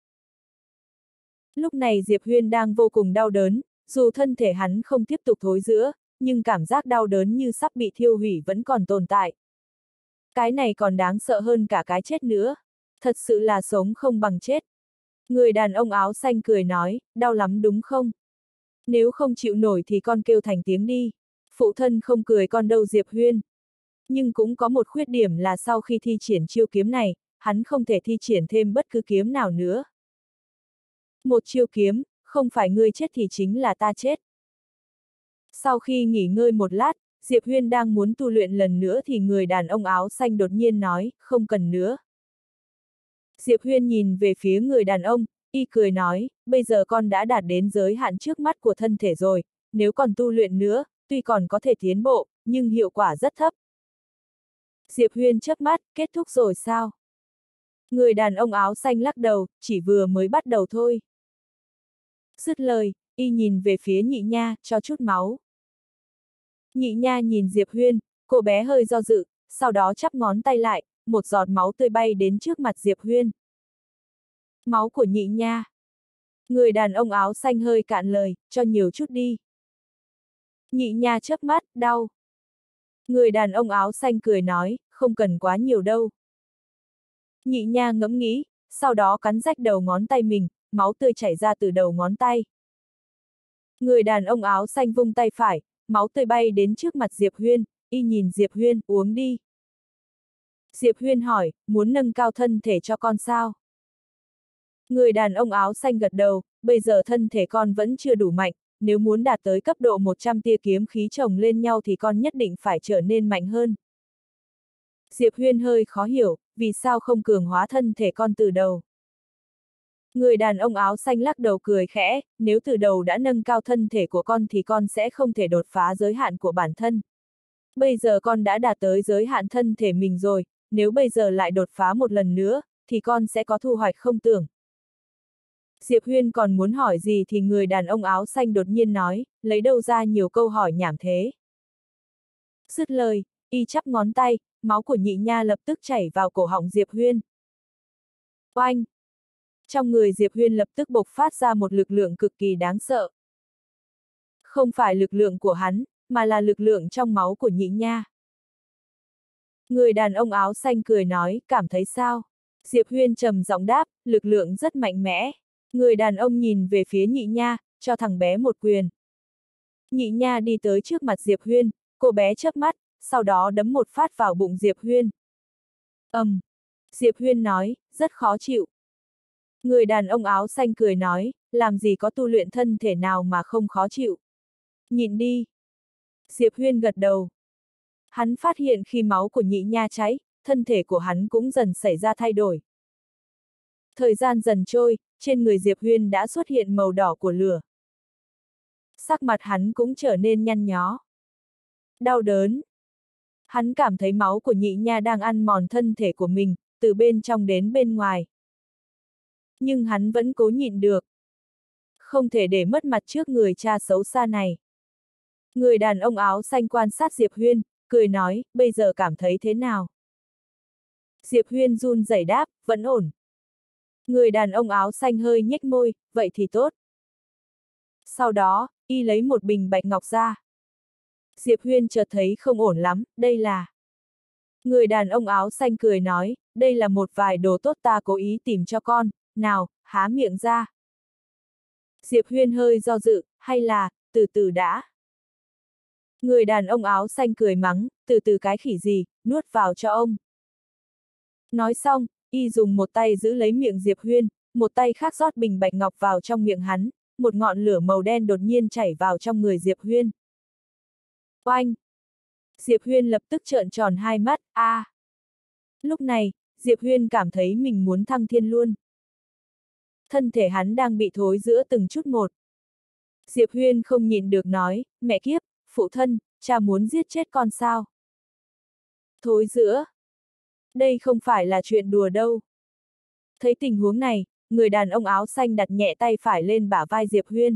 Lúc này Diệp Huyên đang vô cùng đau đớn, dù thân thể hắn không tiếp tục thối rữa, nhưng cảm giác đau đớn như sắp bị thiêu hủy vẫn còn tồn tại. Cái này còn đáng sợ hơn cả cái chết nữa. Thật sự là sống không bằng chết. Người đàn ông áo xanh cười nói, đau lắm đúng không? Nếu không chịu nổi thì con kêu thành tiếng đi. Phụ thân không cười con đâu Diệp Huyên. Nhưng cũng có một khuyết điểm là sau khi thi triển chiêu kiếm này, hắn không thể thi triển thêm bất cứ kiếm nào nữa. Một chiêu kiếm, không phải ngươi chết thì chính là ta chết. Sau khi nghỉ ngơi một lát, Diệp Huyên đang muốn tu luyện lần nữa thì người đàn ông áo xanh đột nhiên nói, không cần nữa. Diệp Huyên nhìn về phía người đàn ông, y cười nói, bây giờ con đã đạt đến giới hạn trước mắt của thân thể rồi, nếu còn tu luyện nữa, tuy còn có thể tiến bộ, nhưng hiệu quả rất thấp. Diệp Huyên chớp mắt, kết thúc rồi sao? Người đàn ông áo xanh lắc đầu, chỉ vừa mới bắt đầu thôi. Dứt lời, y nhìn về phía Nhị Nha, cho chút máu. Nhị Nha nhìn Diệp Huyên, cô bé hơi do dự, sau đó chắp ngón tay lại, một giọt máu tươi bay đến trước mặt Diệp Huyên. Máu của Nhị Nha. Người đàn ông áo xanh hơi cạn lời, cho nhiều chút đi. Nhị Nha chớp mắt, đau. Người đàn ông áo xanh cười nói, không cần quá nhiều đâu. Nhị Nha ngẫm nghĩ, sau đó cắn rách đầu ngón tay mình, máu tươi chảy ra từ đầu ngón tay. Người đàn ông áo xanh vung tay phải, máu tươi bay đến trước mặt Diệp Huyên, y nhìn Diệp Huyên, uống đi. Diệp Huyên hỏi, muốn nâng cao thân thể cho con sao? Người đàn ông áo xanh gật đầu, bây giờ thân thể con vẫn chưa đủ mạnh, nếu muốn đạt tới cấp độ 100 tia kiếm khí chồng lên nhau thì con nhất định phải trở nên mạnh hơn. Diệp Huyên hơi khó hiểu, vì sao không cường hóa thân thể con từ đầu? Người đàn ông áo xanh lắc đầu cười khẽ, nếu từ đầu đã nâng cao thân thể của con thì con sẽ không thể đột phá giới hạn của bản thân. Bây giờ con đã đạt tới giới hạn thân thể mình rồi, nếu bây giờ lại đột phá một lần nữa, thì con sẽ có thu hoạch không tưởng. Diệp Huyên còn muốn hỏi gì thì người đàn ông áo xanh đột nhiên nói, lấy đâu ra nhiều câu hỏi nhảm thế. Dứt lời, y chắp ngón tay, máu của Nhị Nha lập tức chảy vào cổ họng Diệp Huyên. Oanh! Trong người Diệp Huyên lập tức bộc phát ra một lực lượng cực kỳ đáng sợ. Không phải lực lượng của hắn, mà là lực lượng trong máu của Nhị Nha. Người đàn ông áo xanh cười nói, cảm thấy sao? Diệp Huyên trầm giọng đáp, lực lượng rất mạnh mẽ. Người đàn ông nhìn về phía Nhị Nha, cho thằng bé một quyền. Nhị Nha đi tới trước mặt Diệp Huyên, cô bé chớp mắt, sau đó đấm một phát vào bụng Diệp Huyên. Diệp Huyên nói, rất khó chịu. Người đàn ông áo xanh cười nói, làm gì có tu luyện thân thể nào mà không khó chịu. Nhịn đi. Diệp Huyên gật đầu. Hắn phát hiện khi máu của Nhị Nha cháy, thân thể của hắn cũng dần xảy ra thay đổi. Thời gian dần trôi, trên người Diệp Huyên đã xuất hiện màu đỏ của lửa. Sắc mặt hắn cũng trở nên nhăn nhó. Đau đớn. Hắn cảm thấy máu của Nhị Nha đang ăn mòn thân thể của mình, từ bên trong đến bên ngoài. Nhưng hắn vẫn cố nhịn được. Không thể để mất mặt trước người cha xấu xa này. Người đàn ông áo xanh quan sát Diệp Huyên, cười nói, bây giờ cảm thấy thế nào? Diệp Huyên run rẩy đáp, vẫn ổn. Người đàn ông áo xanh hơi nhếch môi, vậy thì tốt. Sau đó, y lấy một bình bạch ngọc ra. Diệp Huyên chợt thấy không ổn lắm, đây là... Người đàn ông áo xanh cười nói, đây là một vài đồ tốt ta cố ý tìm cho con, nào, há miệng ra. Diệp Huyên hơi do dự, hay là, từ từ đã. Người đàn ông áo xanh cười mắng, từ từ cái khỉ gì, nuốt vào cho ông. Nói xong, y dùng một tay giữ lấy miệng Diệp Huyên, một tay khác rót bình bạch ngọc vào trong miệng hắn, một ngọn lửa màu đen đột nhiên chảy vào trong người Diệp Huyên. Oanh! Diệp Huyên lập tức trợn tròn hai mắt, a! Lúc này, Diệp Huyên cảm thấy mình muốn thăng thiên luôn. Thân thể hắn đang bị thối rữa từng chút một. Diệp Huyên không nhịn được nói, mẹ kiếp, phụ thân, cha muốn giết chết con sao? Thối rữa? Đây không phải là chuyện đùa đâu. Thấy tình huống này, người đàn ông áo xanh đặt nhẹ tay phải lên bả vai Diệp Huyên.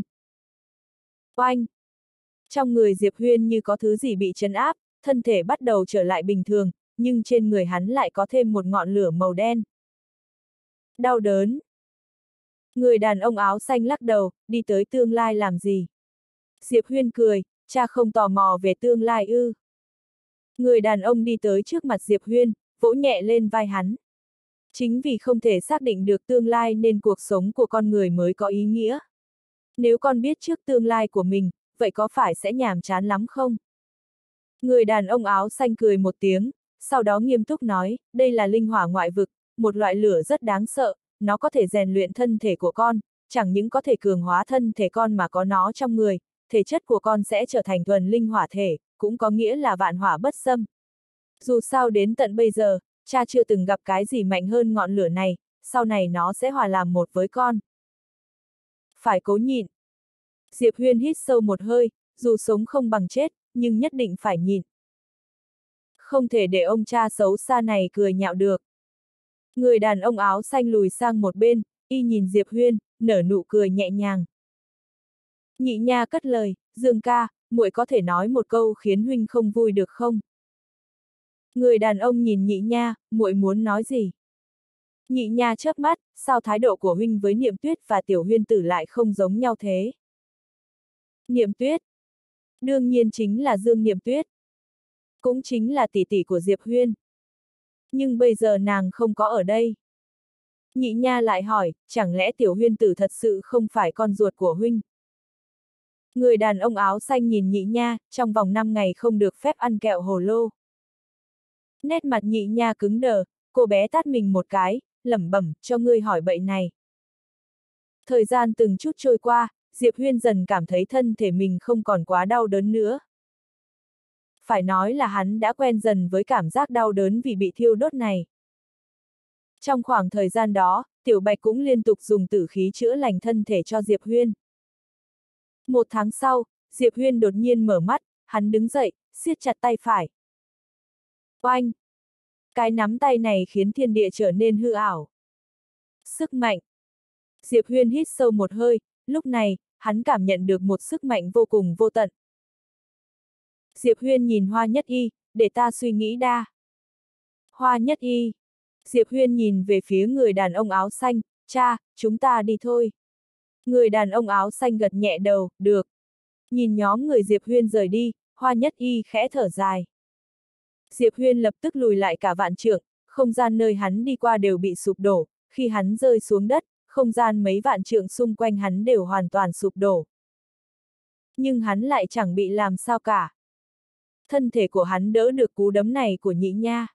Oanh! Trong người Diệp Huyên như có thứ gì bị trấn áp, thân thể bắt đầu trở lại bình thường, nhưng trên người hắn lại có thêm một ngọn lửa màu đen. Đau đớn. Người đàn ông áo xanh lắc đầu, đi tới tương lai làm gì? Diệp Huyên cười, cha không tò mò về tương lai ư. Người đàn ông đi tới trước mặt Diệp Huyên, vỗ nhẹ lên vai hắn. Chính vì không thể xác định được tương lai nên cuộc sống của con người mới có ý nghĩa. Nếu con biết trước tương lai của mình, vậy có phải sẽ nhàm chán lắm không? Người đàn ông áo xanh cười một tiếng, sau đó nghiêm túc nói, đây là linh hỏa ngoại vực, một loại lửa rất đáng sợ, nó có thể rèn luyện thân thể của con, chẳng những có thể cường hóa thân thể con mà có nó trong người, thể chất của con sẽ trở thành thuần linh hỏa thể, cũng có nghĩa là vạn hỏa bất xâm. Dù sao đến tận bây giờ, cha chưa từng gặp cái gì mạnh hơn ngọn lửa này, sau này nó sẽ hòa làm một với con. Phải cố nhịn. Diệp Huyên hít sâu một hơi, dù sống không bằng chết, nhưng nhất định phải nhịn. Không thể để ông cha xấu xa này cười nhạo được. Người đàn ông áo xanh lùi sang một bên, y nhìn Diệp Huyên, nở nụ cười nhẹ nhàng. Nhị nha cất lời, Dương ca, muội có thể nói một câu khiến huynh không vui được không? Người đàn ông nhìn nhị nha, muội muốn nói gì? Nhị nha chớp mắt, sao thái độ của huynh với Niệm Tuyết và Tiểu Huyên tử lại không giống nhau thế? Niệm Tuyết. Đương nhiên chính là Dương Niệm Tuyết. Cũng chính là tỷ tỷ của Diệp Huyên. Nhưng bây giờ nàng không có ở đây. Nhị nha lại hỏi, chẳng lẽ Tiểu Huyên tử thật sự không phải con ruột của huynh? Người đàn ông áo xanh nhìn nhị nha, trong vòng 5 ngày không được phép ăn kẹo hồ lô. Nét mặt nhị nha cứng đờ, cô bé tát mình một cái, lẩm bẩm, cho ngươi hỏi bậy này. Thời gian từng chút trôi qua, Diệp Huyên dần cảm thấy thân thể mình không còn quá đau đớn nữa. Phải nói là hắn đã quen dần với cảm giác đau đớn vì bị thiêu đốt này. Trong khoảng thời gian đó, Tiểu Bạch cũng liên tục dùng tử khí chữa lành thân thể cho Diệp Huyên. 1 tháng sau, Diệp Huyên đột nhiên mở mắt, hắn đứng dậy, siết chặt tay phải. Oanh! Cái nắm tay này khiến thiên địa trở nên hư ảo. Sức mạnh! Diệp Huyên hít sâu một hơi, lúc này, hắn cảm nhận được một sức mạnh vô cùng vô tận. Diệp Huyên nhìn Hoa Nhất Y, để ta suy nghĩ đa. Hoa Nhất Y. Diệp Huyên nhìn về phía người đàn ông áo xanh, cha, chúng ta đi thôi. Người đàn ông áo xanh gật nhẹ đầu, được. Nhìn nhóm người Diệp Huyên rời đi, Hoa Nhất Y khẽ thở dài. Diệp Huyên lập tức lùi lại cả vạn trượng, không gian nơi hắn đi qua đều bị sụp đổ, khi hắn rơi xuống đất, không gian mấy vạn trượng xung quanh hắn đều hoàn toàn sụp đổ. Nhưng hắn lại chẳng bị làm sao cả. Thân thể của hắn đỡ được cú đấm này của nhị nha.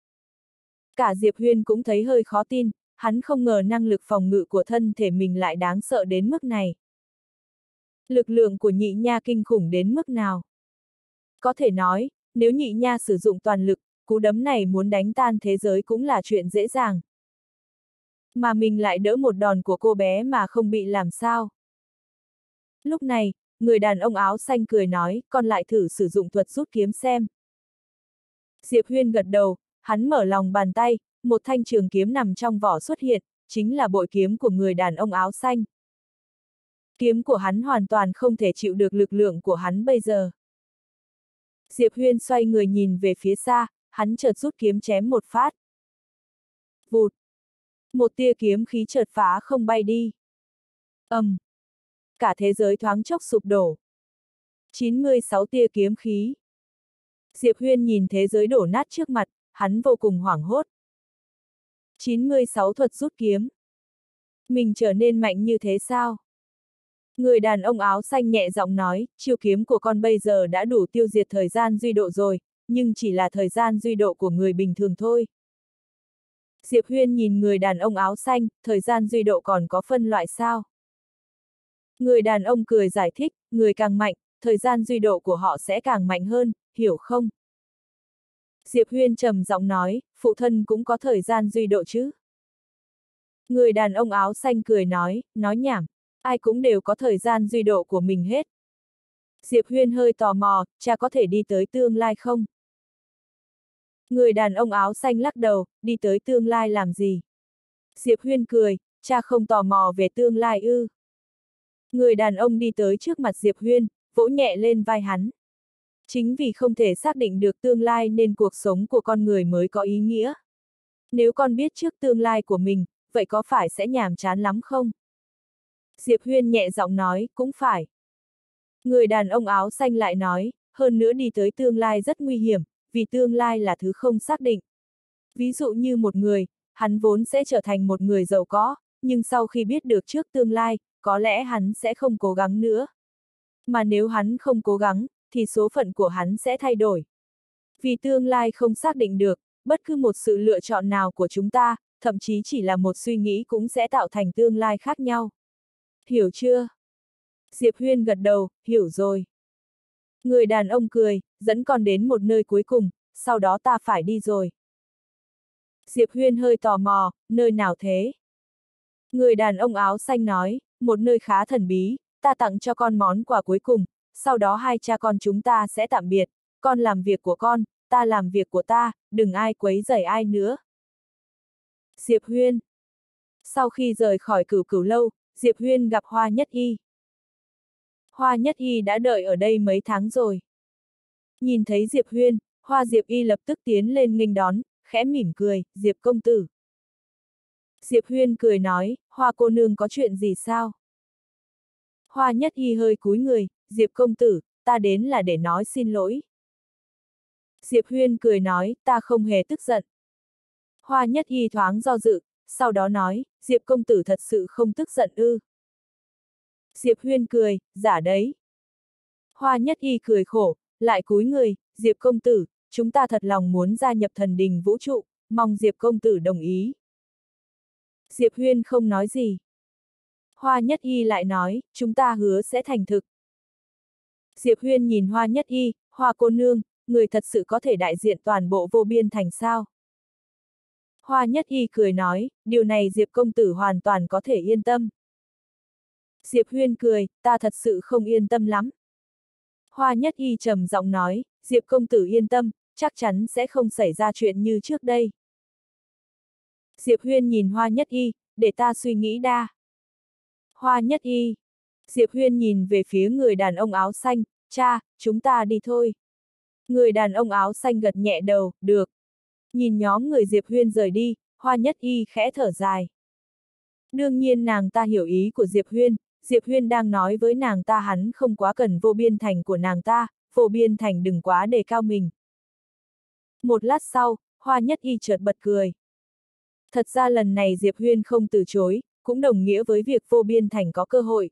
Cả Diệp Huyên cũng thấy hơi khó tin, hắn không ngờ năng lực phòng ngự của thân thể mình lại đáng sợ đến mức này. Lực lượng của nhị nha kinh khủng đến mức nào? Có thể nói, nếu nhị nha sử dụng toàn lực, cú đấm này muốn đánh tan thế giới cũng là chuyện dễ dàng. Mà mình lại đỡ một đòn của cô bé mà không bị làm sao. Lúc này, người đàn ông áo xanh cười nói, con lại thử sử dụng thuật rút kiếm xem. Diệp Huyên gật đầu, hắn mở lòng bàn tay, một thanh trường kiếm nằm trong vỏ xuất hiện, chính là bội kiếm của người đàn ông áo xanh. Kiếm của hắn hoàn toàn không thể chịu được lực lượng của hắn bây giờ. Diệp Huyên xoay người nhìn về phía xa, hắn chợt rút kiếm chém một phát. Vụt! Một tia kiếm khí chợt phá không bay đi. Cả thế giới thoáng chốc sụp đổ. 96 tia kiếm khí. Diệp Huyên nhìn thế giới đổ nát trước mặt, hắn vô cùng hoảng hốt. 96 thuật rút kiếm. Mình trở nên mạnh như thế sao? Người đàn ông áo xanh nhẹ giọng nói, chiêu kiếm của con bây giờ đã đủ tiêu diệt thời gian duy độ rồi, nhưng chỉ là thời gian duy độ của người bình thường thôi. Diệp Huyên nhìn người đàn ông áo xanh, thời gian duy độ còn có phân loại sao? Người đàn ông cười giải thích, người càng mạnh, thời gian duy độ của họ sẽ càng mạnh hơn, hiểu không? Diệp Huyên trầm giọng nói, phụ thân cũng có thời gian duy độ chứ? Người đàn ông áo xanh cười nói nhảm, ai cũng đều có thời gian duy độ của mình hết. Diệp Huyên hơi tò mò, cha có thể đi tới tương lai không? Người đàn ông áo xanh lắc đầu, đi tới tương lai làm gì? Diệp Huyên cười, cha không tò mò về tương lai ư? Người đàn ông đi tới trước mặt Diệp Huyên, vỗ nhẹ lên vai hắn. Chính vì không thể xác định được tương lai nên cuộc sống của con người mới có ý nghĩa. Nếu con biết trước tương lai của mình, vậy có phải sẽ nhàm chán lắm không? Diệp Huyên nhẹ giọng nói, cũng phải. Người đàn ông áo xanh lại nói, hơn nữa đi tới tương lai rất nguy hiểm, vì tương lai là thứ không xác định. Ví dụ như một người, hắn vốn sẽ trở thành một người giàu có, nhưng sau khi biết được trước tương lai, có lẽ hắn sẽ không cố gắng nữa. Mà nếu hắn không cố gắng, thì số phận của hắn sẽ thay đổi. Vì tương lai không xác định được, bất cứ một sự lựa chọn nào của chúng ta, thậm chí chỉ là một suy nghĩ cũng sẽ tạo thành tương lai khác nhau. Hiểu chưa? Diệp Huyên gật đầu, hiểu rồi. Người đàn ông cười, dẫn con đến một nơi cuối cùng, sau đó ta phải đi rồi. Diệp Huyên hơi tò mò, nơi nào thế? Người đàn ông áo xanh nói, một nơi khá thần bí, ta tặng cho con món quà cuối cùng, sau đó hai cha con chúng ta sẽ tạm biệt, con làm việc của con, ta làm việc của ta, đừng ai quấy rầy ai nữa. Diệp Huyên. Sau khi rời khỏi Cửu Cửu lâu, Diệp Huyên gặp Hoa Nhất Y. Hoa Nhất Y đã đợi ở đây mấy tháng rồi. Nhìn thấy Diệp Huyên, Hoa Diệp Y lập tức tiến lên nghênh đón, khẽ mỉm cười, Diệp công tử. Diệp Huyên cười nói, Hoa cô nương có chuyện gì sao? Hoa Nhất Y hơi cúi người, Diệp công tử, ta đến là để nói xin lỗi. Diệp Huyên cười nói, ta không hề tức giận. Hoa Nhất Y thoáng do dự, sau đó nói, Diệp công tử thật sự không tức giận ư? Diệp Huyên cười, giả đấy. Hoa Nhất Y cười khổ, lại cúi người, Diệp công tử, chúng ta thật lòng muốn gia nhập thần đình vũ trụ, mong Diệp công tử đồng ý. Diệp Huyên không nói gì. Hoa Nhất Y lại nói, chúng ta hứa sẽ thành thực. Diệp Huyên nhìn Hoa Nhất Y, Hoa cô nương, người thật sự có thể đại diện toàn bộ Vô Biên Thành sao? Hoa Nhất Y cười nói, điều này Diệp công tử hoàn toàn có thể yên tâm. Diệp Huyên cười, ta thật sự không yên tâm lắm. Hoa Nhất Y trầm giọng nói, Diệp công tử yên tâm, chắc chắn sẽ không xảy ra chuyện như trước đây. Diệp Huyên nhìn Hoa Nhất Y, để ta suy nghĩ đa. Hoa Nhất Y. Diệp Huyên nhìn về phía người đàn ông áo xanh, cha, chúng ta đi thôi. Người đàn ông áo xanh gật nhẹ đầu, được. Nhìn nhóm người Diệp Huyên rời đi, Hoa Nhất Y khẽ thở dài. Đương nhiên nàng ta hiểu ý của Diệp Huyên đang nói với nàng ta hắn không quá cần Vô Biên Thành của nàng ta, Vô Biên Thành đừng quá đề cao mình. Một lát sau, Hoa Nhất Y chợt bật cười. Thật ra lần này Diệp Huyên không từ chối, cũng đồng nghĩa với việc Vô Biên Thành có cơ hội.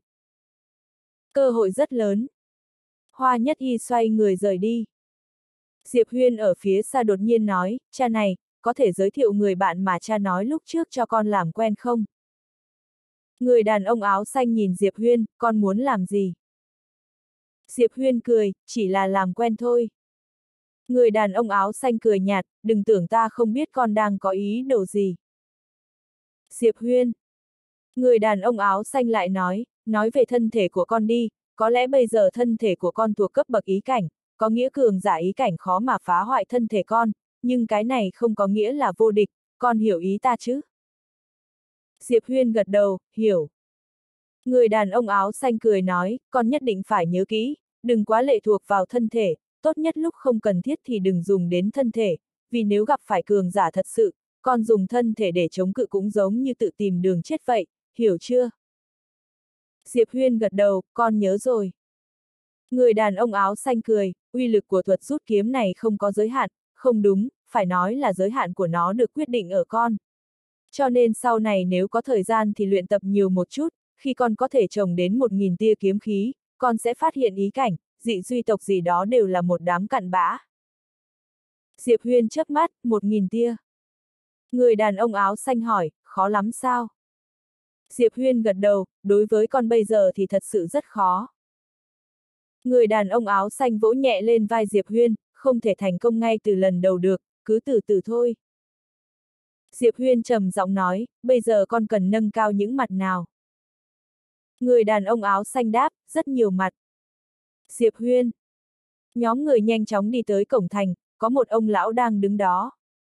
Cơ hội rất lớn. Hoa Nhất Y xoay người rời đi. Diệp Huyên ở phía xa đột nhiên nói, cha này, có thể giới thiệu người bạn mà cha nói lúc trước cho con làm quen không? Người đàn ông áo xanh nhìn Diệp Huyên, con muốn làm gì? Diệp Huyên cười, chỉ là làm quen thôi. Người đàn ông áo xanh cười nhạt, đừng tưởng ta không biết con đang có ý đồ gì. Diệp Huyên. Người đàn ông áo xanh lại nói về thân thể của con đi, có lẽ bây giờ thân thể của con thuộc cấp bậc ý cảnh, có nghĩa cường giả ý cảnh khó mà phá hoại thân thể con, nhưng cái này không có nghĩa là vô địch, con hiểu ý ta chứ? Diệp Huyên gật đầu, hiểu. Người đàn ông áo xanh cười nói, con nhất định phải nhớ kỹ, đừng quá lệ thuộc vào thân thể, tốt nhất lúc không cần thiết thì đừng dùng đến thân thể, vì nếu gặp phải cường giả thật sự, con dùng thân thể để chống cự cũng giống như tự tìm đường chết vậy, hiểu chưa? Diệp Huyên gật đầu, con nhớ rồi. Người đàn ông áo xanh cười, uy lực của thuật rút kiếm này không có giới hạn, không đúng, phải nói là giới hạn của nó được quyết định ở con. Cho nên sau này nếu có thời gian thì luyện tập nhiều một chút, khi con có thể trồng đến 1.000 tia kiếm khí, con sẽ phát hiện ý cảnh, dị duy tộc gì đó đều là một đám cặn bã. Diệp Huyên chớp mắt, 1.000 tia. Người đàn ông áo xanh hỏi, khó lắm sao? Diệp Huyên gật đầu, đối với con bây giờ thì thật sự rất khó. Người đàn ông áo xanh vỗ nhẹ lên vai Diệp Huyên, không thể thành công ngay từ lần đầu được, cứ từ từ thôi. Diệp Huyên trầm giọng nói, bây giờ con cần nâng cao những mặt nào? Người đàn ông áo xanh đáp, rất nhiều mặt. Diệp Huyên. Nhóm người nhanh chóng đi tới cổng thành, có một ông lão đang đứng đó.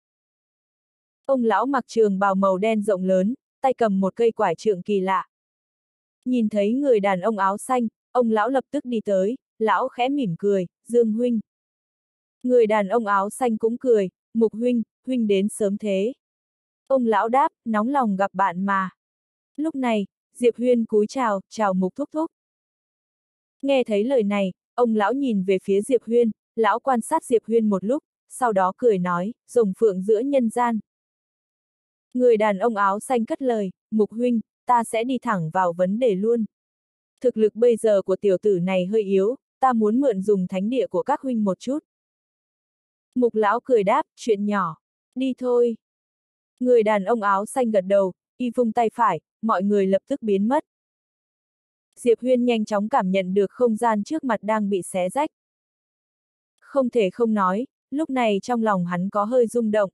Ông lão mặc trường bào màu đen rộng lớn, tay cầm một cây quải trượng kỳ lạ. Nhìn thấy người đàn ông áo xanh, ông lão lập tức đi tới, lão khẽ mỉm cười, Dương huynh. Người đàn ông áo xanh cũng cười, Mục huynh, huynh đến sớm thế. Ông lão đáp, nóng lòng gặp bạn mà. Lúc này, Diệp Huyên cúi chào, chào Mục thúc thúc. Nghe thấy lời này, ông lão nhìn về phía Diệp Huyên, lão quan sát Diệp Huyên một lúc, sau đó cười nói, rồng phượng giữa nhân gian. Người đàn ông áo xanh cất lời, Mục huynh, ta sẽ đi thẳng vào vấn đề luôn. Thực lực bây giờ của tiểu tử này hơi yếu, ta muốn mượn dùng thánh địa của các huynh một chút. Mục lão cười đáp, chuyện nhỏ, đi thôi. Người đàn ông áo xanh gật đầu, y vung tay phải, mọi người lập tức biến mất. Diệp Huyên nhanh chóng cảm nhận được không gian trước mặt đang bị xé rách. Không thể không nói, lúc này trong lòng hắn có hơi rung động.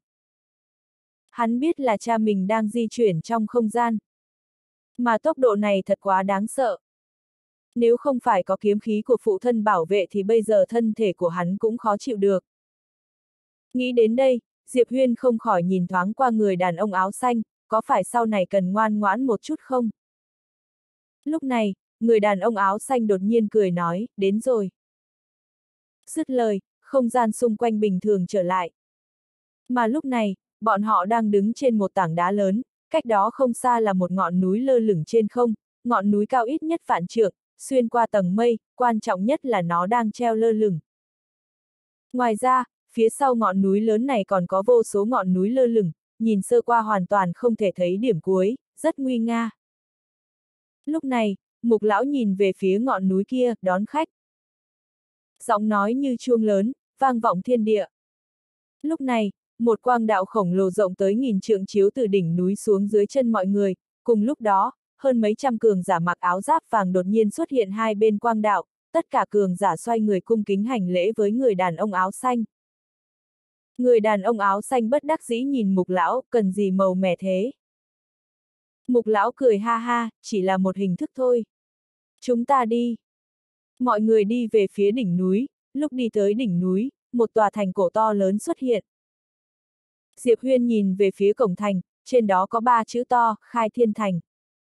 Hắn biết là cha mình đang di chuyển trong không gian. Mà tốc độ này thật quá đáng sợ. Nếu không phải có kiếm khí của phụ thân bảo vệ thì bây giờ thân thể của hắn cũng khó chịu được. Nghĩ đến đây, Diệp Huyên không khỏi nhìn thoáng qua người đàn ông áo xanh, có phải sau này cần ngoan ngoãn một chút không? Lúc này, người đàn ông áo xanh đột nhiên cười nói, đến rồi. Dứt lời, không gian xung quanh bình thường trở lại. Mà lúc này, bọn họ đang đứng trên một tảng đá lớn, cách đó không xa là một ngọn núi lơ lửng trên không, ngọn núi cao ít nhất vạn trượng, xuyên qua tầng mây, quan trọng nhất là nó đang treo lơ lửng. Ngoài ra, phía sau ngọn núi lớn này còn có vô số ngọn núi lơ lửng, nhìn sơ qua hoàn toàn không thể thấy điểm cuối, rất nguy nga. Lúc này, Mục lão nhìn về phía ngọn núi kia, đón khách. Giọng nói như chuông lớn, vang vọng thiên địa. Lúc này, một quang đạo khổng lồ rộng tới 1000 trượng chiếu từ đỉnh núi xuống dưới chân mọi người, cùng lúc đó, hơn mấy trăm cường giả mặc áo giáp vàng đột nhiên xuất hiện hai bên quang đạo, tất cả cường giả xoay người cung kính hành lễ với người đàn ông áo xanh. Người đàn ông áo xanh bất đắc dĩ nhìn Mục lão, cần gì màu mè thế? Mục lão cười ha ha, chỉ là một hình thức thôi. Chúng ta đi. Mọi người đi về phía đỉnh núi, lúc đi tới đỉnh núi, một tòa thành cổ to lớn xuất hiện. Diệp Huyên nhìn về phía cổng thành, trên đó có 3 chữ to, Khai Thiên Thành.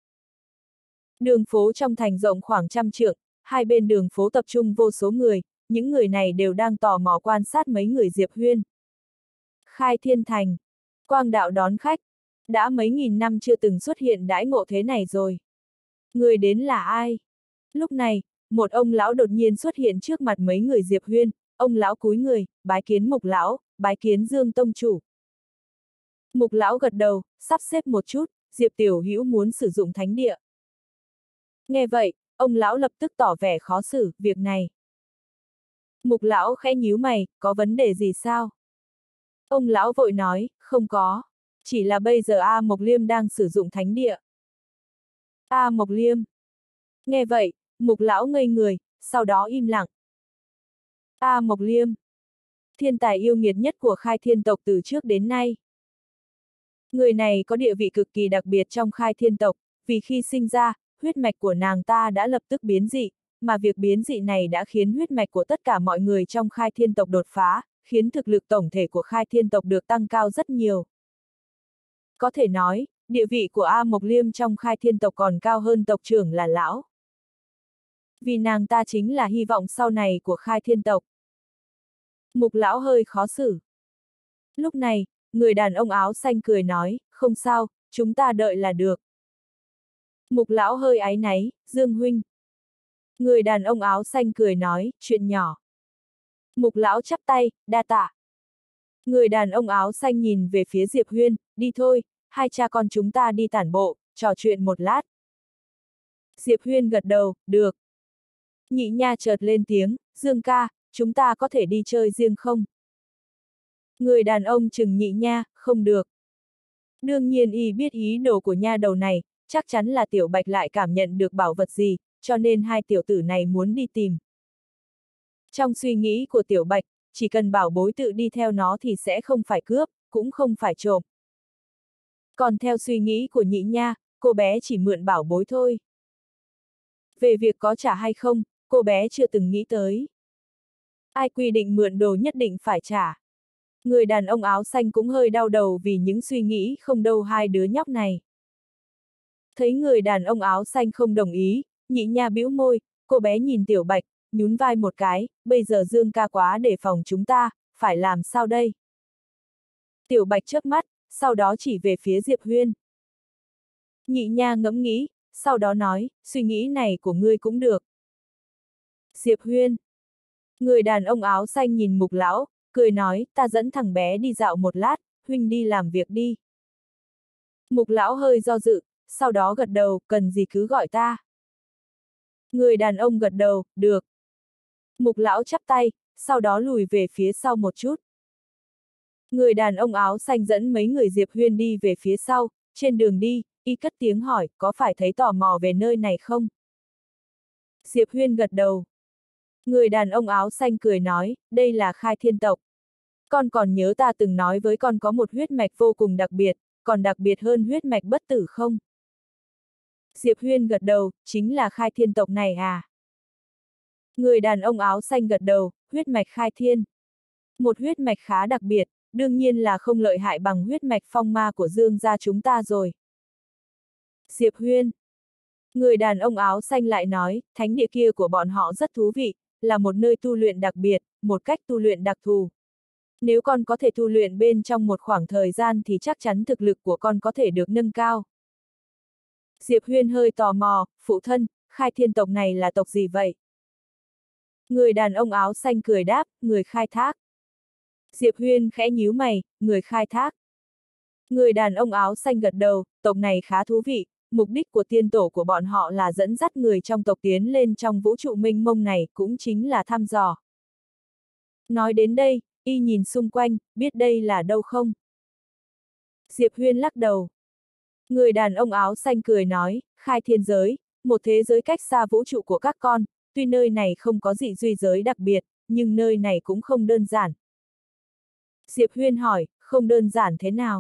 Đường phố trong thành rộng khoảng 100 trượng, hai bên đường phố tập trung vô số người, những người này đều đang tò mò quan sát mấy người Diệp Huyên. Khai Thiên Thành. Quang đạo đón khách. Đã mấy nghìn năm chưa từng xuất hiện đãi ngộ thế này rồi. Người đến là ai? Lúc này, một ông lão đột nhiên xuất hiện trước mặt mấy người Diệp Huyên, ông lão cúi người, bái kiến Mục lão, bái kiến Dương tông chủ. Mục lão gật đầu, sắp xếp một chút, Diệp tiểu hữu muốn sử dụng thánh địa. Nghe vậy, ông lão lập tức tỏ vẻ khó xử, việc này. Mục lão khẽ nhíu mày, có vấn đề gì sao? Ông lão vội nói, không có, chỉ là bây giờ A Mộc Liêm đang sử dụng thánh địa. A Mộc Liêm. Nghe vậy, Mục lão ngây người, sau đó im lặng. A Mộc Liêm. Thiên tài yêu nghiệt nhất của Khai Thiên tộc từ trước đến nay. Người này có địa vị cực kỳ đặc biệt trong Khai Thiên tộc, vì khi sinh ra, huyết mạch của nàng ta đã lập tức biến dị, mà việc biến dị này đã khiến huyết mạch của tất cả mọi người trong Khai Thiên tộc đột phá, khiến thực lực tổng thể của Khai Thiên tộc được tăng cao rất nhiều. Có thể nói, địa vị của A Mộc Liêm trong Khai Thiên tộc còn cao hơn tộc trưởng là lão. Vì nàng ta chính là hy vọng sau này của Khai Thiên tộc. Mục lão hơi khó xử. Lúc này, người đàn ông áo xanh cười nói, không sao, chúng ta đợi là được. Mục lão hơi áy náy, Dương huynh. Người đàn ông áo xanh cười nói, chuyện nhỏ. Mục lão chắp tay, đa tạ. Người đàn ông áo xanh nhìn về phía Diệp Huyên, đi thôi, hai cha con chúng ta đi tản bộ, trò chuyện một lát. Diệp Huyên gật đầu, được. Nhị nha chợt lên tiếng, Dương ca, chúng ta có thể đi chơi riêng không? Người đàn ông chừng nhị nha, không được. Đương nhiên y biết ý đồ của nha đầu này, chắc chắn là Tiểu Bạch lại cảm nhận được bảo vật gì, cho nên hai tiểu tử này muốn đi tìm. Trong suy nghĩ của Tiểu Bạch, chỉ cần bảo bối tự đi theo nó thì sẽ không phải cướp, cũng không phải trộm. Còn theo suy nghĩ của nhị nha, cô bé chỉ mượn bảo bối thôi. Về việc có trả hay không, cô bé chưa từng nghĩ tới. Ai quy định mượn đồ nhất định phải trả. Người đàn ông áo xanh cũng hơi đau đầu vì những suy nghĩ không đâu hai đứa nhóc này. Thấy người đàn ông áo xanh không đồng ý, nhị nha bĩu môi, cô bé nhìn Tiểu Bạch, nhún vai một cái, bây giờ Dương ca quá đề phòng chúng ta, phải làm sao đây? Tiểu Bạch chớp mắt, sau đó chỉ về phía Diệp Huyên. Nhị nha ngẫm nghĩ, sau đó nói, suy nghĩ này của ngươi cũng được. Diệp Huyên. Người đàn ông áo xanh nhìn Mục lão, cười nói, ta dẫn thằng bé đi dạo một lát, huynh đi làm việc đi. Mục lão hơi do dự, sau đó gật đầu, cần gì cứ gọi ta. Người đàn ông gật đầu, được. Mục lão chắp tay, sau đó lùi về phía sau một chút. Người đàn ông áo xanh dẫn mấy người Diệp Huyên đi về phía sau, trên đường đi, y cất tiếng hỏi, có phải thấy tò mò về nơi này không? Diệp Huyên gật đầu. Người đàn ông áo xanh cười nói, đây là Khai Thiên tộc. Con còn nhớ ta từng nói với con có một huyết mạch vô cùng đặc biệt, còn đặc biệt hơn huyết mạch bất tử không? Diệp Huyên gật đầu, chính là Khai Thiên tộc này à? Người đàn ông áo xanh gật đầu, huyết mạch Khai Thiên. Một huyết mạch khá đặc biệt, đương nhiên là không lợi hại bằng huyết mạch phong ma của Dương gia chúng ta rồi. Diệp Huyên. Người đàn ông áo xanh lại nói, thánh địa kia của bọn họ rất thú vị, là một nơi tu luyện đặc biệt, một cách tu luyện đặc thù. Nếu con có thể tu luyện bên trong một khoảng thời gian thì chắc chắn thực lực của con có thể được nâng cao. Diệp Huyên hơi tò mò, phụ thân, Khai Thiên tộc này là tộc gì vậy? Người đàn ông áo xanh cười đáp, người khai thác. Diệp Huyên khẽ nhíu mày, người khai thác. Người đàn ông áo xanh gật đầu, tộc này khá thú vị, mục đích của tiên tổ của bọn họ là dẫn dắt người trong tộc tiến lên trong vũ trụ mênh mông này, cũng chính là thăm dò. Nói đến đây, y nhìn xung quanh, biết đây là đâu không? Diệp Huyên lắc đầu. Người đàn ông áo xanh cười nói, Khai Thiên giới, một thế giới cách xa vũ trụ của các con, tuy nơi này không có dị duy giới đặc biệt, nhưng nơi này cũng không đơn giản. Diệp Huyên hỏi, không đơn giản thế nào?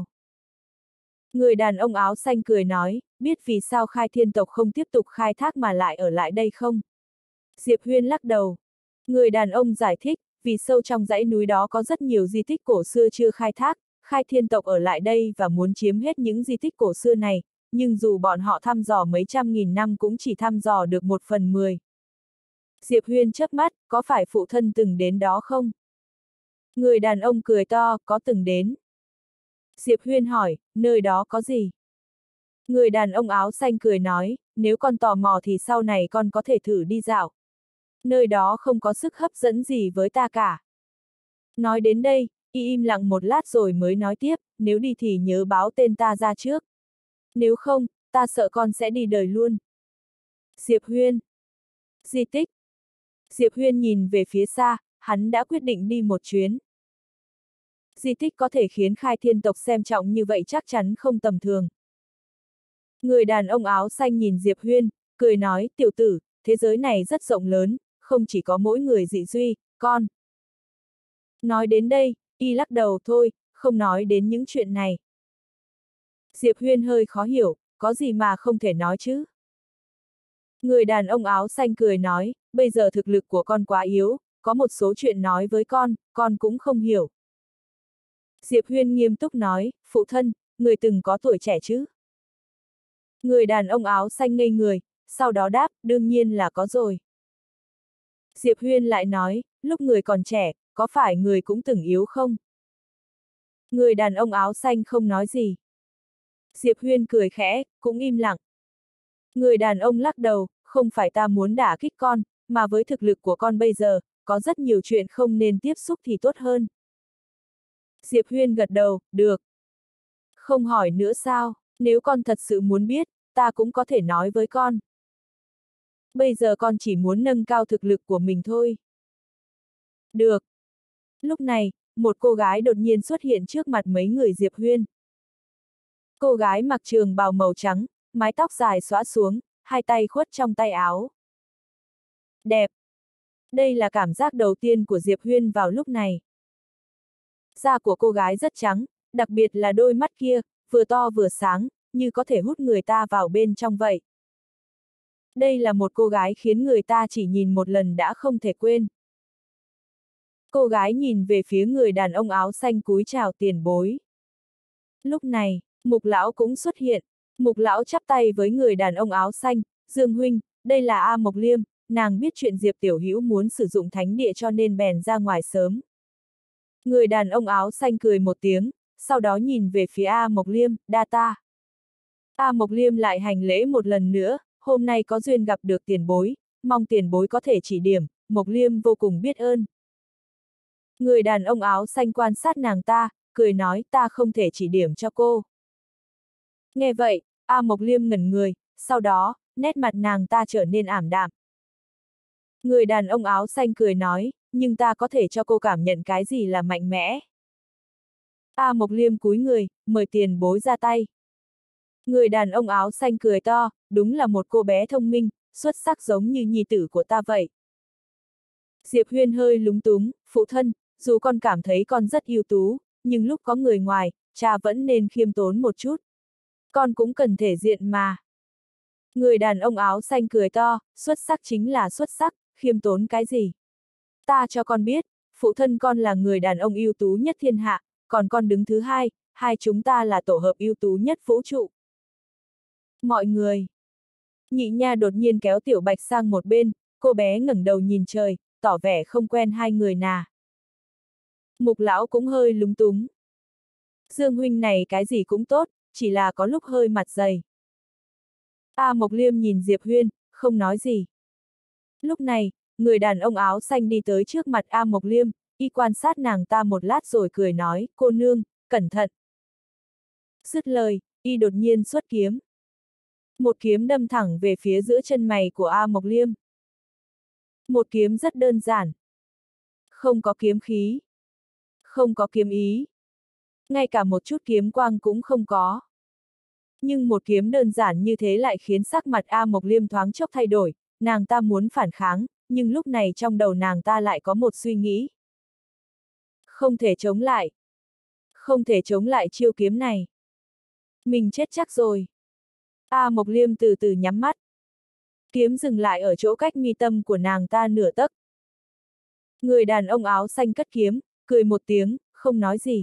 Người đàn ông áo xanh cười nói, biết vì sao Khai Thiên tộc không tiếp tục khai thác mà lại ở lại đây không? Diệp Huyên lắc đầu. Người đàn ông giải thích, vì sâu trong dãy núi đó có rất nhiều di tích cổ xưa chưa khai thác, Khai Thiên tộc ở lại đây và muốn chiếm hết những di tích cổ xưa này, nhưng dù bọn họ thăm dò mấy trăm nghìn năm cũng chỉ thăm dò được 1/10. Diệp Huyên chớp mắt, có phải phụ thân từng đến đó không? Người đàn ông cười to, có từng đến. Diệp Huyên hỏi, nơi đó có gì? Người đàn ông áo xanh cười nói, nếu con tò mò thì sau này con có thể thử đi dạo. Nơi đó không có sức hấp dẫn gì với ta cả. Nói đến đây, y im lặng một lát rồi mới nói tiếp, nếu đi thì nhớ báo tên ta ra trước. Nếu không, ta sợ con sẽ đi đời luôn. Diệp Huyên. Di tích. Diệp Huyên nhìn về phía xa, hắn đã quyết định đi một chuyến. Di tích có thể khiến Khai Thiên tộc xem trọng như vậy chắc chắn không tầm thường. Người đàn ông áo xanh nhìn Diệp Huyên, cười nói, tiểu tử, thế giới này rất rộng lớn, không chỉ có mỗi người dị duy, con. Nói đến đây, y lắc đầu thôi, không nói đến những chuyện này. Diệp Huyên hơi khó hiểu, có gì mà không thể nói chứ? Người đàn ông áo xanh cười nói, bây giờ thực lực của con quá yếu, có một số chuyện nói với con cũng không hiểu. Diệp Huyên nghiêm túc nói, phụ thân, người từng có tuổi trẻ chứ? Người đàn ông áo xanh ngây người, sau đó đáp, đương nhiên là có rồi. Diệp Huyên lại nói, lúc người còn trẻ, có phải người cũng từng yếu không? Người đàn ông áo xanh không nói gì. Diệp Huyên cười khẽ, cũng im lặng. Người đàn ông lắc đầu, không phải ta muốn đả kích con, mà với thực lực của con bây giờ, có rất nhiều chuyện không nên tiếp xúc thì tốt hơn. Diệp Huyên gật đầu, được. Không hỏi nữa sao, nếu con thật sự muốn biết, ta cũng có thể nói với con. bây giờ con chỉ muốn nâng cao thực lực của mình thôi. Được. Lúc này, một cô gái đột nhiên xuất hiện trước mặt mấy người Diệp Huyên. Cô gái mặc trường bào màu trắng, mái tóc dài xõa xuống, hai tay khuất trong tay áo. Đẹp. Đây là cảm giác đầu tiên của Diệp Huyên vào lúc này. Da của cô gái rất trắng, đặc biệt là đôi mắt kia, vừa to vừa sáng, như có thể hút người ta vào bên trong vậy. Đây là một cô gái khiến người ta chỉ nhìn một lần đã không thể quên. Cô gái nhìn về phía người đàn ông áo xanh cúi chào tiền bối. Lúc này, Mục lão cũng xuất hiện. Mục lão chắp tay với người đàn ông áo xanh, Dương huynh, đây là A Mộc Liêm, nàng biết chuyện Diệp Tiểu Hữu muốn sử dụng thánh địa cho nên bèn ra ngoài sớm. Người đàn ông áo xanh cười một tiếng, sau đó nhìn về phía A Mộc Liêm, đa ta. A Mộc Liêm lại hành lễ một lần nữa, hôm nay có duyên gặp được tiền bối, mong tiền bối có thể chỉ điểm, Mộc Liêm vô cùng biết ơn. Người đàn ông áo xanh quan sát nàng ta, cười nói ta không thể chỉ điểm cho cô. Nghe vậy, A Mộc Liêm ngẩn người, sau đó, nét mặt nàng ta trở nên ảm đạm. Người đàn ông áo xanh cười nói, nhưng ta có thể cho cô cảm nhận cái gì là mạnh mẽ. A Mộc Liêm cúi người, mời tiền bối ra tay. Người đàn ông áo xanh cười to, đúng là một cô bé thông minh, xuất sắc giống như nhi tử của ta vậy. Diệp Huyên hơi lúng túng, phụ thân, dù con cảm thấy con rất ưu tú, nhưng lúc có người ngoài, cha vẫn nên khiêm tốn một chút. Con cũng cần thể diện mà. Người đàn ông áo xanh cười to, xuất sắc chính là xuất sắc, khiêm tốn cái gì? Ta cho con biết, phụ thân con là người đàn ông ưu tú nhất thiên hạ, còn con đứng thứ hai, hai chúng ta là tổ hợp ưu tú nhất vũ trụ. Mọi người. Nhị nha đột nhiên kéo Tiểu Bạch sang một bên, cô bé ngẩng đầu nhìn trời, tỏ vẻ không quen hai người nà. Mục lão cũng hơi lúng túng. Dương huynh này cái gì cũng tốt, chỉ là có lúc hơi mặt dày. A Mộc Liêm nhìn Diệp Huyên, không nói gì. Lúc này, người đàn ông áo xanh đi tới trước mặt A Mộc Liêm, y quan sát nàng ta một lát rồi cười nói, cô nương, cẩn thận. Dứt lời, y đột nhiên xuất kiếm. Một kiếm đâm thẳng về phía giữa chân mày của A Mộc Liêm. Một kiếm rất đơn giản. Không có kiếm khí. Không có kiếm ý. Ngay cả một chút kiếm quang cũng không có. Nhưng một kiếm đơn giản như thế lại khiến sắc mặt A Mộc Liêm thoáng chốc thay đổi, nàng ta muốn phản kháng, nhưng lúc này trong đầu nàng ta lại có một suy nghĩ. Không thể chống lại. Không thể chống lại chiêu kiếm này. Mình chết chắc rồi. A Mộc Liêm từ từ nhắm mắt. Kiếm dừng lại ở chỗ cách mi tâm của nàng ta nửa tấc. Người đàn ông áo xanh cất kiếm, cười một tiếng, không nói gì.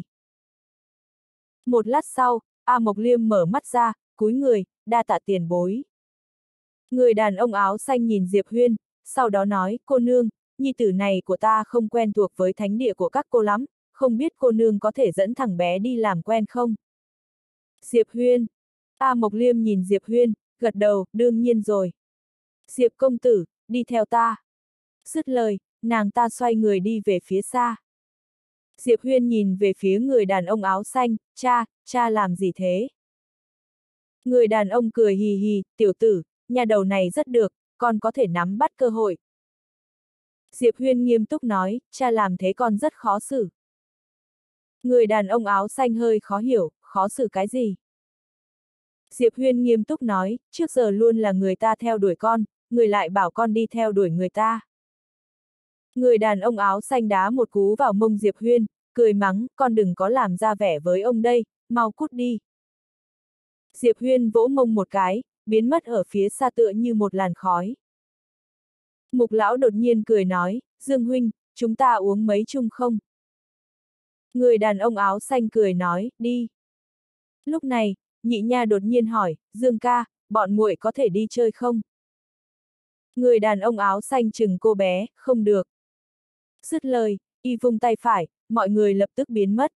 Một lát sau, A Mộc Liêm mở mắt ra, cúi người, đa tạ tiền bối. Người đàn ông áo xanh nhìn Diệp Huyên, sau đó nói, cô nương, nhi tử này của ta không quen thuộc với thánh địa của các cô lắm, không biết cô nương có thể dẫn thằng bé đi làm quen không? Diệp Huyên. A Mộc Liêm nhìn Diệp Huyên, gật đầu, đương nhiên rồi. Diệp công tử, đi theo ta. Dứt lời, nàng ta xoay người đi về phía xa. Diệp Huyên nhìn về phía người đàn ông áo xanh, cha làm gì thế? Người đàn ông cười hì hì, tiểu tử, nhà đầu này rất được, con có thể nắm bắt cơ hội. Diệp Huyên nghiêm túc nói, cha làm thế con rất khó xử. Người đàn ông áo xanh hơi khó hiểu, khó xử cái gì? Diệp Huyên nghiêm túc nói, trước giờ luôn là người ta theo đuổi con, người lại bảo con đi theo đuổi người ta. Người đàn ông áo xanh đá một cú vào mông Diệp Huyên, cười mắng, con đừng có làm ra vẻ với ông đây, mau cút đi. Diệp Huyên vỗ mông một cái, biến mất ở phía xa tựa như một làn khói. Mục lão đột nhiên cười nói, Dương huynh, chúng ta uống mấy chung không? Người đàn ông áo xanh cười nói, đi. Lúc này, nhị nha đột nhiên hỏi, Dương ca, bọn muội có thể đi chơi không? Người đàn ông áo xanh chừng cô bé, không được. Dứt lời, y vung tay phải, mọi người lập tức biến mất.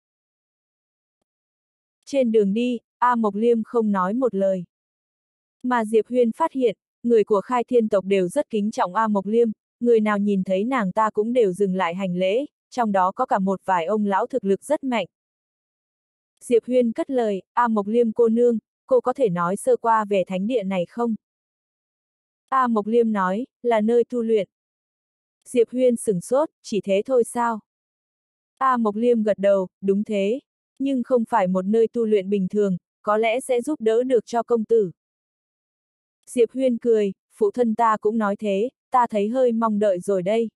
Trên đường đi, A Mộc Liêm không nói một lời. Mà Diệp Huyên phát hiện, người của Khai Thiên tộc đều rất kính trọng A Mộc Liêm, người nào nhìn thấy nàng ta cũng đều dừng lại hành lễ, trong đó có cả một vài ông lão thực lực rất mạnh. Diệp Huyên cất lời, A Mộc Liêm cô nương, cô có thể nói sơ qua về thánh địa này không? A Mộc Liêm nói, là nơi tu luyện. Diệp Huyên sửng sốt, chỉ thế thôi sao? A Mộc Liêm gật đầu, đúng thế. Nhưng không phải một nơi tu luyện bình thường, có lẽ sẽ giúp đỡ được cho công tử. Diệp Huyên cười, phụ thân ta cũng nói thế, ta thấy hơi mong đợi rồi đây.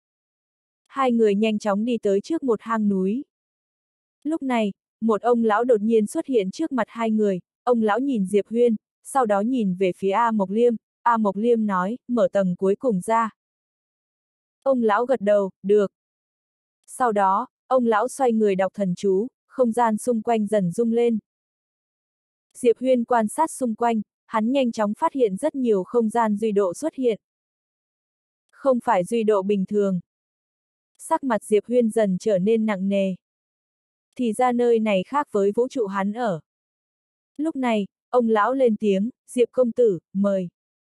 Hai người nhanh chóng đi tới trước một hang núi. Lúc này, một ông lão đột nhiên xuất hiện trước mặt hai người, ông lão nhìn Diệp Huyên, sau đó nhìn về phía A Mộc Liêm, A Mộc Liêm nói, mở tầng cuối cùng ra. Ông lão gật đầu, được. Sau đó, ông lão xoay người đọc thần chú, không gian xung quanh dần rung lên. Diệp Huyên quan sát xung quanh, hắn nhanh chóng phát hiện rất nhiều không gian duy độ xuất hiện. Không phải duy độ bình thường. Sắc mặt Diệp Huyên dần trở nên nặng nề. Thì ra nơi này khác với vũ trụ hắn ở. Lúc này, ông lão lên tiếng, Diệp công tử, mời.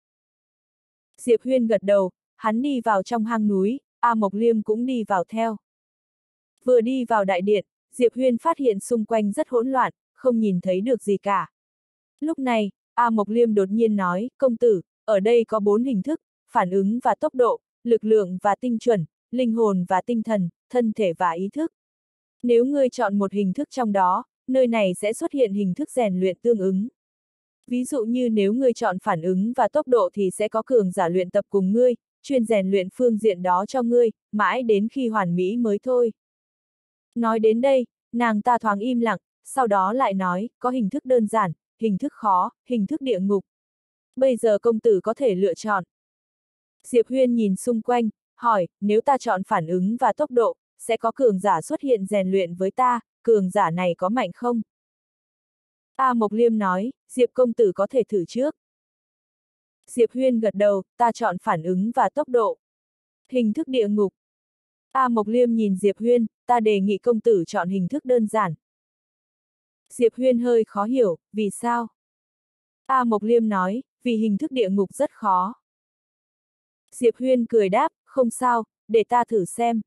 Diệp Huyên gật đầu, hắn đi vào trong hang núi, A Mộc Liêm cũng đi vào theo. Vừa đi vào đại điện, Diệp Huyên phát hiện xung quanh rất hỗn loạn, không nhìn thấy được gì cả. Lúc này, A Mộc Liêm đột nhiên nói, công tử, ở đây có 4 hình thức, phản ứng và tốc độ, lực lượng và tinh chuẩn, linh hồn và tinh thần, thân thể và ý thức. Nếu ngươi chọn một hình thức trong đó, nơi này sẽ xuất hiện hình thức rèn luyện tương ứng. Ví dụ như nếu ngươi chọn phản ứng và tốc độ thì sẽ có cường giả luyện tập cùng ngươi, chuyên rèn luyện phương diện đó cho ngươi, mãi đến khi hoàn mỹ mới thôi. Nói đến đây, nàng ta thoáng im lặng, sau đó lại nói, có hình thức đơn giản, hình thức khó, hình thức địa ngục. Bây giờ công tử có thể lựa chọn. Diệp Huyên nhìn xung quanh, hỏi, nếu ta chọn phản ứng và tốc độ, sẽ có cường giả xuất hiện rèn luyện với ta, cường giả này có mạnh không? A Mộc Liêm nói, Diệp công tử có thể thử trước. Diệp Huyên gật đầu, ta chọn phản ứng và tốc độ. Hình thức địa ngục. A Mộc Liêm nhìn Diệp Huyên, ta đề nghị công tử chọn hình thức đơn giản. Diệp Huyên hơi khó hiểu, vì sao? A Mộc Liêm nói, vì hình thức địa ngục rất khó. Diệp Huyên cười đáp, không sao, để ta thử xem.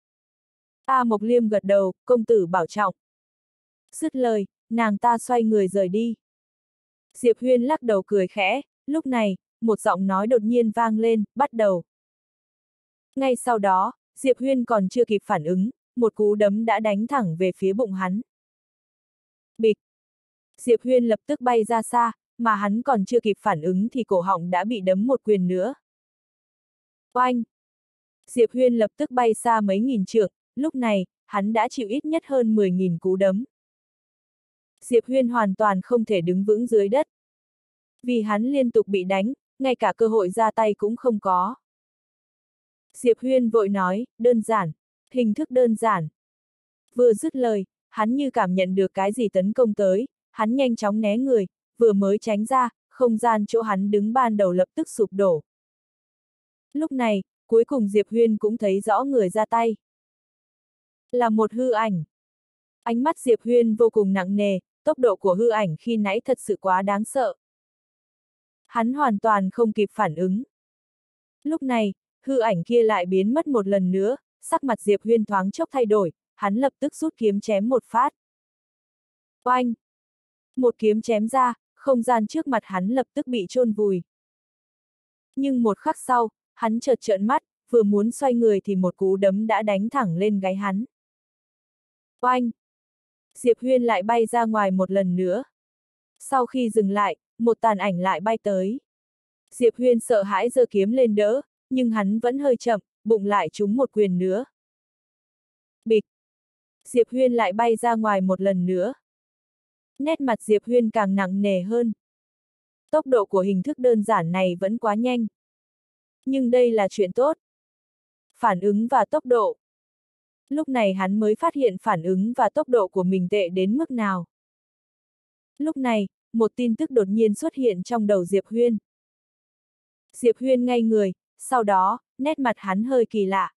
A Mộc Liêm gật đầu, công tử bảo trọng. Dứt lời, nàng ta xoay người rời đi. Diệp Huyên lắc đầu cười khẽ, lúc này, một giọng nói đột nhiên vang lên, bắt đầu. Ngay sau đó, Diệp Huyên còn chưa kịp phản ứng, một cú đấm đã đánh thẳng về phía bụng hắn. Bịch! Diệp Huyên lập tức bay ra xa, mà hắn còn chưa kịp phản ứng thì cổ họng đã bị đấm một quyền nữa. Oanh! Diệp Huyên lập tức bay xa mấy nghìn trượng, lúc này, hắn đã chịu ít nhất hơn 10.000 cú đấm. Diệp Huyên hoàn toàn không thể đứng vững dưới đất. Vì hắn liên tục bị đánh, ngay cả cơ hội ra tay cũng không có. Diệp Huyên vội nói, đơn giản, hình thức đơn giản. Vừa dứt lời, hắn như cảm nhận được cái gì tấn công tới, hắn nhanh chóng né người, vừa mới tránh ra, không gian chỗ hắn đứng ban đầu lập tức sụp đổ. Lúc này, cuối cùng Diệp Huyên cũng thấy rõ người ra tay. Là một hư ảnh. Ánh mắt Diệp Huyên vô cùng nặng nề, tốc độ của hư ảnh khi nãy thật sự quá đáng sợ. Hắn hoàn toàn không kịp phản ứng. Lúc này, hư ảnh kia lại biến mất một lần nữa, sắc mặt Diệp Huyên thoáng chốc thay đổi, hắn lập tức rút kiếm chém một phát. Oanh! Một kiếm chém ra, không gian trước mặt hắn lập tức bị chôn vùi. Nhưng một khắc sau, hắn chợt trợn mắt, vừa muốn xoay người thì một cú đấm đã đánh thẳng lên gáy hắn. Oanh! Diệp Huyên lại bay ra ngoài một lần nữa. Sau khi dừng lại, một tàn ảnh lại bay tới. Diệp Huyên sợ hãi giơ kiếm lên đỡ, nhưng hắn vẫn hơi chậm, bụng lại trúng một quyền nữa. Bịch! Diệp Huyên lại bay ra ngoài một lần nữa. Nét mặt Diệp Huyên càng nặng nề hơn. Tốc độ của hình thức đơn giản này vẫn quá nhanh. Nhưng đây là chuyện tốt. Phản ứng và tốc độ. Lúc này hắn mới phát hiện phản ứng và tốc độ của mình tệ đến mức nào. Lúc này, một tin tức đột nhiên xuất hiện trong đầu Diệp Huyên. Diệp Huyên ngay người, sau đó, nét mặt hắn hơi kỳ lạ.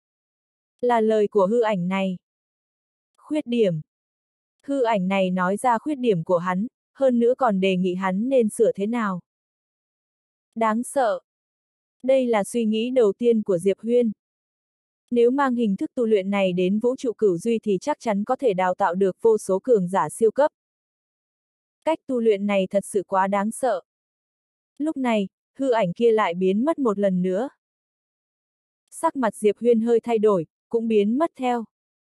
Là lời của hư ảnh này. Khuyết điểm. Hư ảnh này nói ra khuyết điểm của hắn, hơn nữa còn đề nghị hắn nên sửa thế nào. Đáng sợ. Đây là suy nghĩ đầu tiên của Diệp Huyên. Nếu mang hình thức tu luyện này đến vũ trụ cửu duy thì chắc chắn có thể đào tạo được vô số cường giả siêu cấp. Cách tu luyện này thật sự quá đáng sợ. Lúc này, hư ảnh kia lại biến mất một lần nữa. Sắc mặt Diệp Huyên hơi thay đổi, cũng biến mất theo.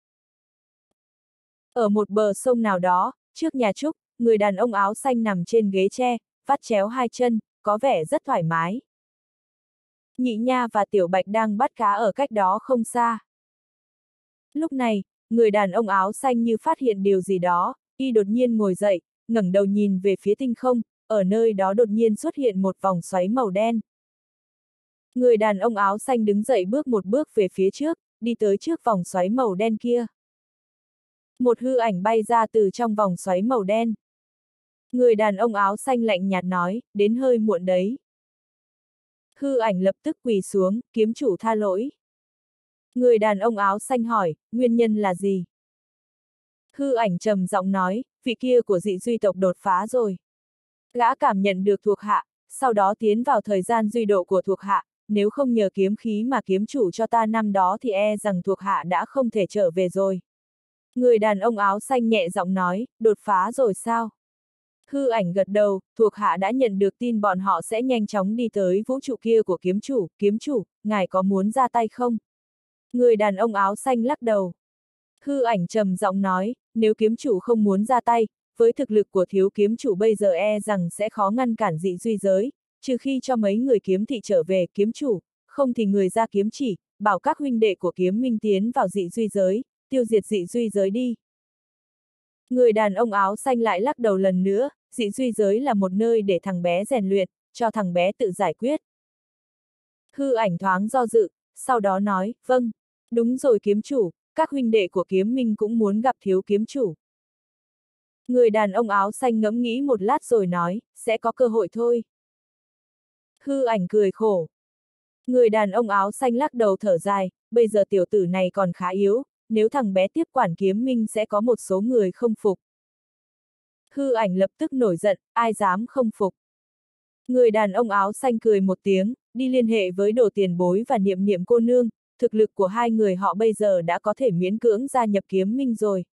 Ở một bờ sông nào đó, trước nhà Trúc, người đàn ông áo xanh nằm trên ghế tre, vắt chéo hai chân, có vẻ rất thoải mái. Nhị Nha và Tiểu Bạch đang bắt cá ở cách đó không xa. Lúc này, người đàn ông áo xanh như phát hiện điều gì đó, y đột nhiên ngồi dậy, ngẩng đầu nhìn về phía tinh không, ở nơi đó đột nhiên xuất hiện một vòng xoáy màu đen. Người đàn ông áo xanh đứng dậy bước một bước về phía trước, đi tới trước vòng xoáy màu đen kia. Một hư ảnh bay ra từ trong vòng xoáy màu đen. Người đàn ông áo xanh lạnh nhạt nói, đến hơi muộn đấy. Hư ảnh lập tức quỳ xuống, kiếm chủ tha lỗi. Người đàn ông áo xanh hỏi, nguyên nhân là gì? Hư ảnh trầm giọng nói, vị kia của dị duy tộc đột phá rồi. Gã cảm nhận được thuộc hạ, sau đó tiến vào thời gian duy độ của thuộc hạ, nếu không nhờ kiếm khí mà kiếm chủ cho ta năm đó thì e rằng thuộc hạ đã không thể trở về rồi. Người đàn ông áo xanh nhẹ giọng nói, đột phá rồi sao? Hư ảnh gật đầu, thuộc hạ đã nhận được tin bọn họ sẽ nhanh chóng đi tới vũ trụ kia của kiếm chủ, ngài có muốn ra tay không? Người đàn ông áo xanh lắc đầu. Hư ảnh trầm giọng nói, nếu kiếm chủ không muốn ra tay, với thực lực của thiếu kiếm chủ bây giờ e rằng sẽ khó ngăn cản dị duy giới, trừ khi cho mấy người kiếm thị trở về kiếm chủ, không thì người ra kiếm chỉ, bảo các huynh đệ của kiếm minh tiến vào dị duy giới, tiêu diệt dị duy giới đi. Người đàn ông áo xanh lại lắc đầu lần nữa, dị duy giới là một nơi để thằng bé rèn luyện, cho thằng bé tự giải quyết. Hư ảnh thoáng do dự, sau đó nói, vâng, đúng rồi kiếm chủ, các huynh đệ của kiếm minh cũng muốn gặp thiếu kiếm chủ. Người đàn ông áo xanh ngẫm nghĩ một lát rồi nói, sẽ có cơ hội thôi. Hư ảnh cười khổ. Người đàn ông áo xanh lắc đầu thở dài, bây giờ tiểu tử này còn khá yếu, nếu thằng bé tiếp quản kiếm minh sẽ có một số người không phục. Hư ảnh lập tức nổi giận, ai dám không phục. Người đàn ông áo xanh cười một tiếng, đi liên hệ với Đồ Tiền Bối và Niệm Niệm cô nương, thực lực của hai người họ bây giờ đã có thể miễn cưỡng gia nhập kiếm minh rồi.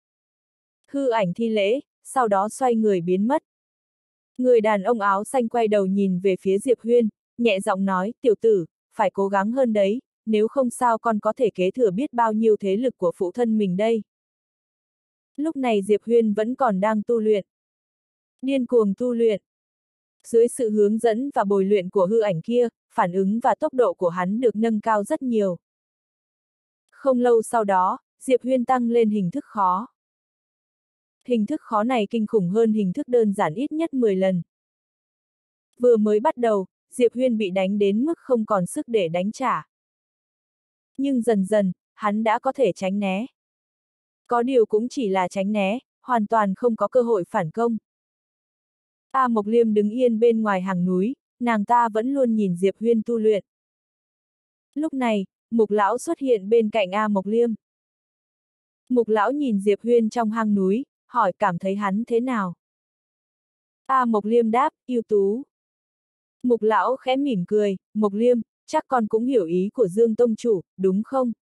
Hư ảnh thi lễ, sau đó xoay người biến mất. Người đàn ông áo xanh quay đầu nhìn về phía Diệp Huyên, nhẹ giọng nói, tiểu tử, phải cố gắng hơn đấy, nếu không sao con có thể kế thừa biết bao nhiêu thế lực của phụ thân mình đây. Lúc này Diệp Huyên vẫn còn đang tu luyện. Điên cuồng tu luyện. Dưới sự hướng dẫn và bồi luyện của hư ảnh kia, phản ứng và tốc độ của hắn được nâng cao rất nhiều. Không lâu sau đó, Diệp Huyên tăng lên hình thức khó. Hình thức khó này kinh khủng hơn hình thức đơn giản ít nhất 10 lần. Vừa mới bắt đầu, Diệp Huyên bị đánh đến mức không còn sức để đánh trả. Nhưng dần dần, hắn đã có thể tránh né. Có điều cũng chỉ là tránh né, hoàn toàn không có cơ hội phản công. A Mộc Liêm đứng yên bên ngoài hàng núi, nàng ta vẫn luôn nhìn Diệp Huyên tu luyện. Lúc này, Mục Lão xuất hiện bên cạnh A Mộc Liêm. Mục Lão nhìn Diệp Huyên trong hang núi, hỏi cảm thấy hắn thế nào. A Mộc Liêm đáp, ưu tú. Mục Lão khẽ mỉm cười, Mộc Liêm, chắc con cũng hiểu ý của Dương Tông Chủ, đúng không?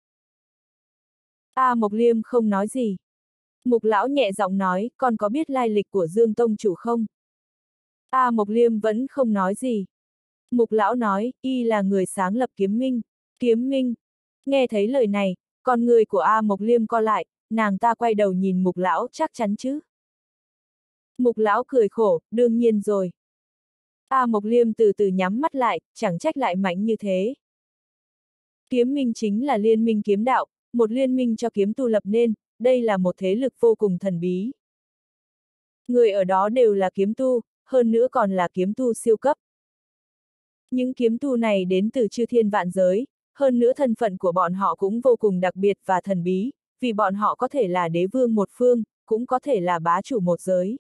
A Mộc Liêm không nói gì. Mục Lão nhẹ giọng nói, con có biết lai lịch của Dương Tông Chủ không? A Mộc Liêm vẫn không nói gì. Mục Lão nói, y là người sáng lập kiếm minh. Kiếm minh. Nghe thấy lời này, con người của A Mộc Liêm co lại, nàng ta quay đầu nhìn Mục Lão, chắc chắn chứ? Mục Lão cười khổ, đương nhiên rồi. A Mộc Liêm từ từ nhắm mắt lại, chẳng trách lại mạnh như thế. Kiếm minh chính là liên minh kiếm đạo, một liên minh cho kiếm tu lập nên, đây là một thế lực vô cùng thần bí. Người ở đó đều là kiếm tu, hơn nữa còn là kiếm tu siêu cấp. Những kiếm tu này đến từ chư thiên vạn giới, hơn nữa thân phận của bọn họ cũng vô cùng đặc biệt và thần bí, vì bọn họ có thể là đế vương một phương, cũng có thể là bá chủ một giới.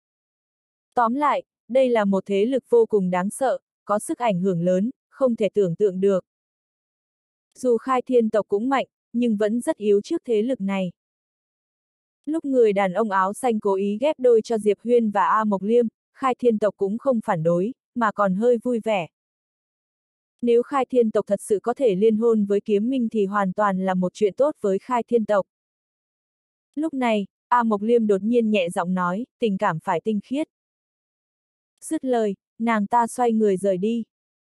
Tóm lại, đây là một thế lực vô cùng đáng sợ, có sức ảnh hưởng lớn, không thể tưởng tượng được. Dù Khai Thiên tộc cũng mạnh, nhưng vẫn rất yếu trước thế lực này. Lúc người đàn ông áo xanh cố ý ghép đôi cho Diệp Huyên và A Mộc Liêm, Khai Thiên tộc cũng không phản đối, mà còn hơi vui vẻ. Nếu Khai Thiên tộc thật sự có thể liên hôn với kiếm minh thì hoàn toàn là một chuyện tốt với Khai Thiên tộc. Lúc này, A Mộc Liêm đột nhiên nhẹ giọng nói, tình cảm phải tinh khiết. Dứt lời, nàng ta xoay người rời đi.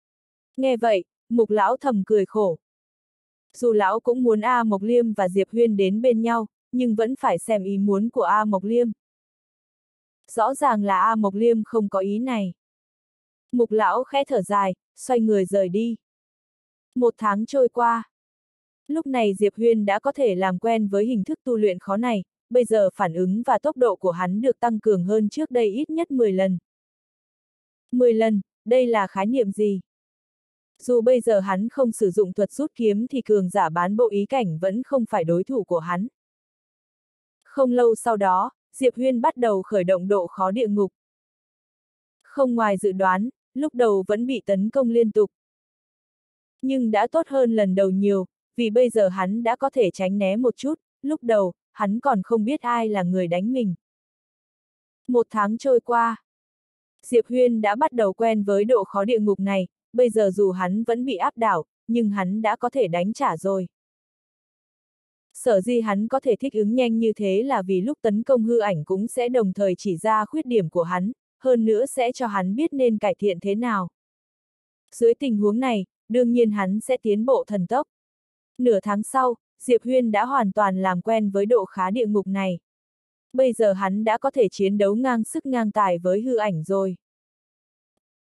Nghe vậy, Mục lão thầm cười khổ. Dù lão cũng muốn A Mộc Liêm và Diệp Huyên đến bên nhau, nhưng vẫn phải xem ý muốn của A Mộc Liêm. Rõ ràng là A Mộc Liêm không có ý này. Mục lão khẽ thở dài, xoay người rời đi. 1 tháng trôi qua. Lúc này Diệp Huyên đã có thể làm quen với hình thức tu luyện khó này, bây giờ phản ứng và tốc độ của hắn được tăng cường hơn trước đây ít nhất 10 lần. 10 lần, đây là khái niệm gì? Dù bây giờ hắn không sử dụng thuật rút kiếm thì cường giả bán bộ ý cảnh vẫn không phải đối thủ của hắn. Không lâu sau đó, Diệp Huyên bắt đầu khởi động độ khó địa ngục. Không ngoài dự đoán, lúc đầu vẫn bị tấn công liên tục. Nhưng đã tốt hơn lần đầu nhiều, vì bây giờ hắn đã có thể tránh né một chút, lúc đầu, hắn còn không biết ai là người đánh mình. 1 tháng trôi qua. Diệp Huyên đã bắt đầu quen với độ khó địa ngục này, bây giờ dù hắn vẫn bị áp đảo, nhưng hắn đã có thể đánh trả rồi. Sở dĩ hắn có thể thích ứng nhanh như thế là vì lúc tấn công hư ảnh cũng sẽ đồng thời chỉ ra khuyết điểm của hắn, hơn nữa sẽ cho hắn biết nên cải thiện thế nào. Dưới tình huống này, đương nhiên hắn sẽ tiến bộ thần tốc. Nửa tháng sau, Diệp Huyên đã hoàn toàn làm quen với độ khá địa ngục này. Bây giờ hắn đã có thể chiến đấu ngang sức ngang tài với hư ảnh rồi.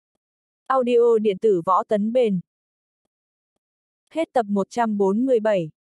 Audio điện tử Võ Tấn Bền. Hết tập 147.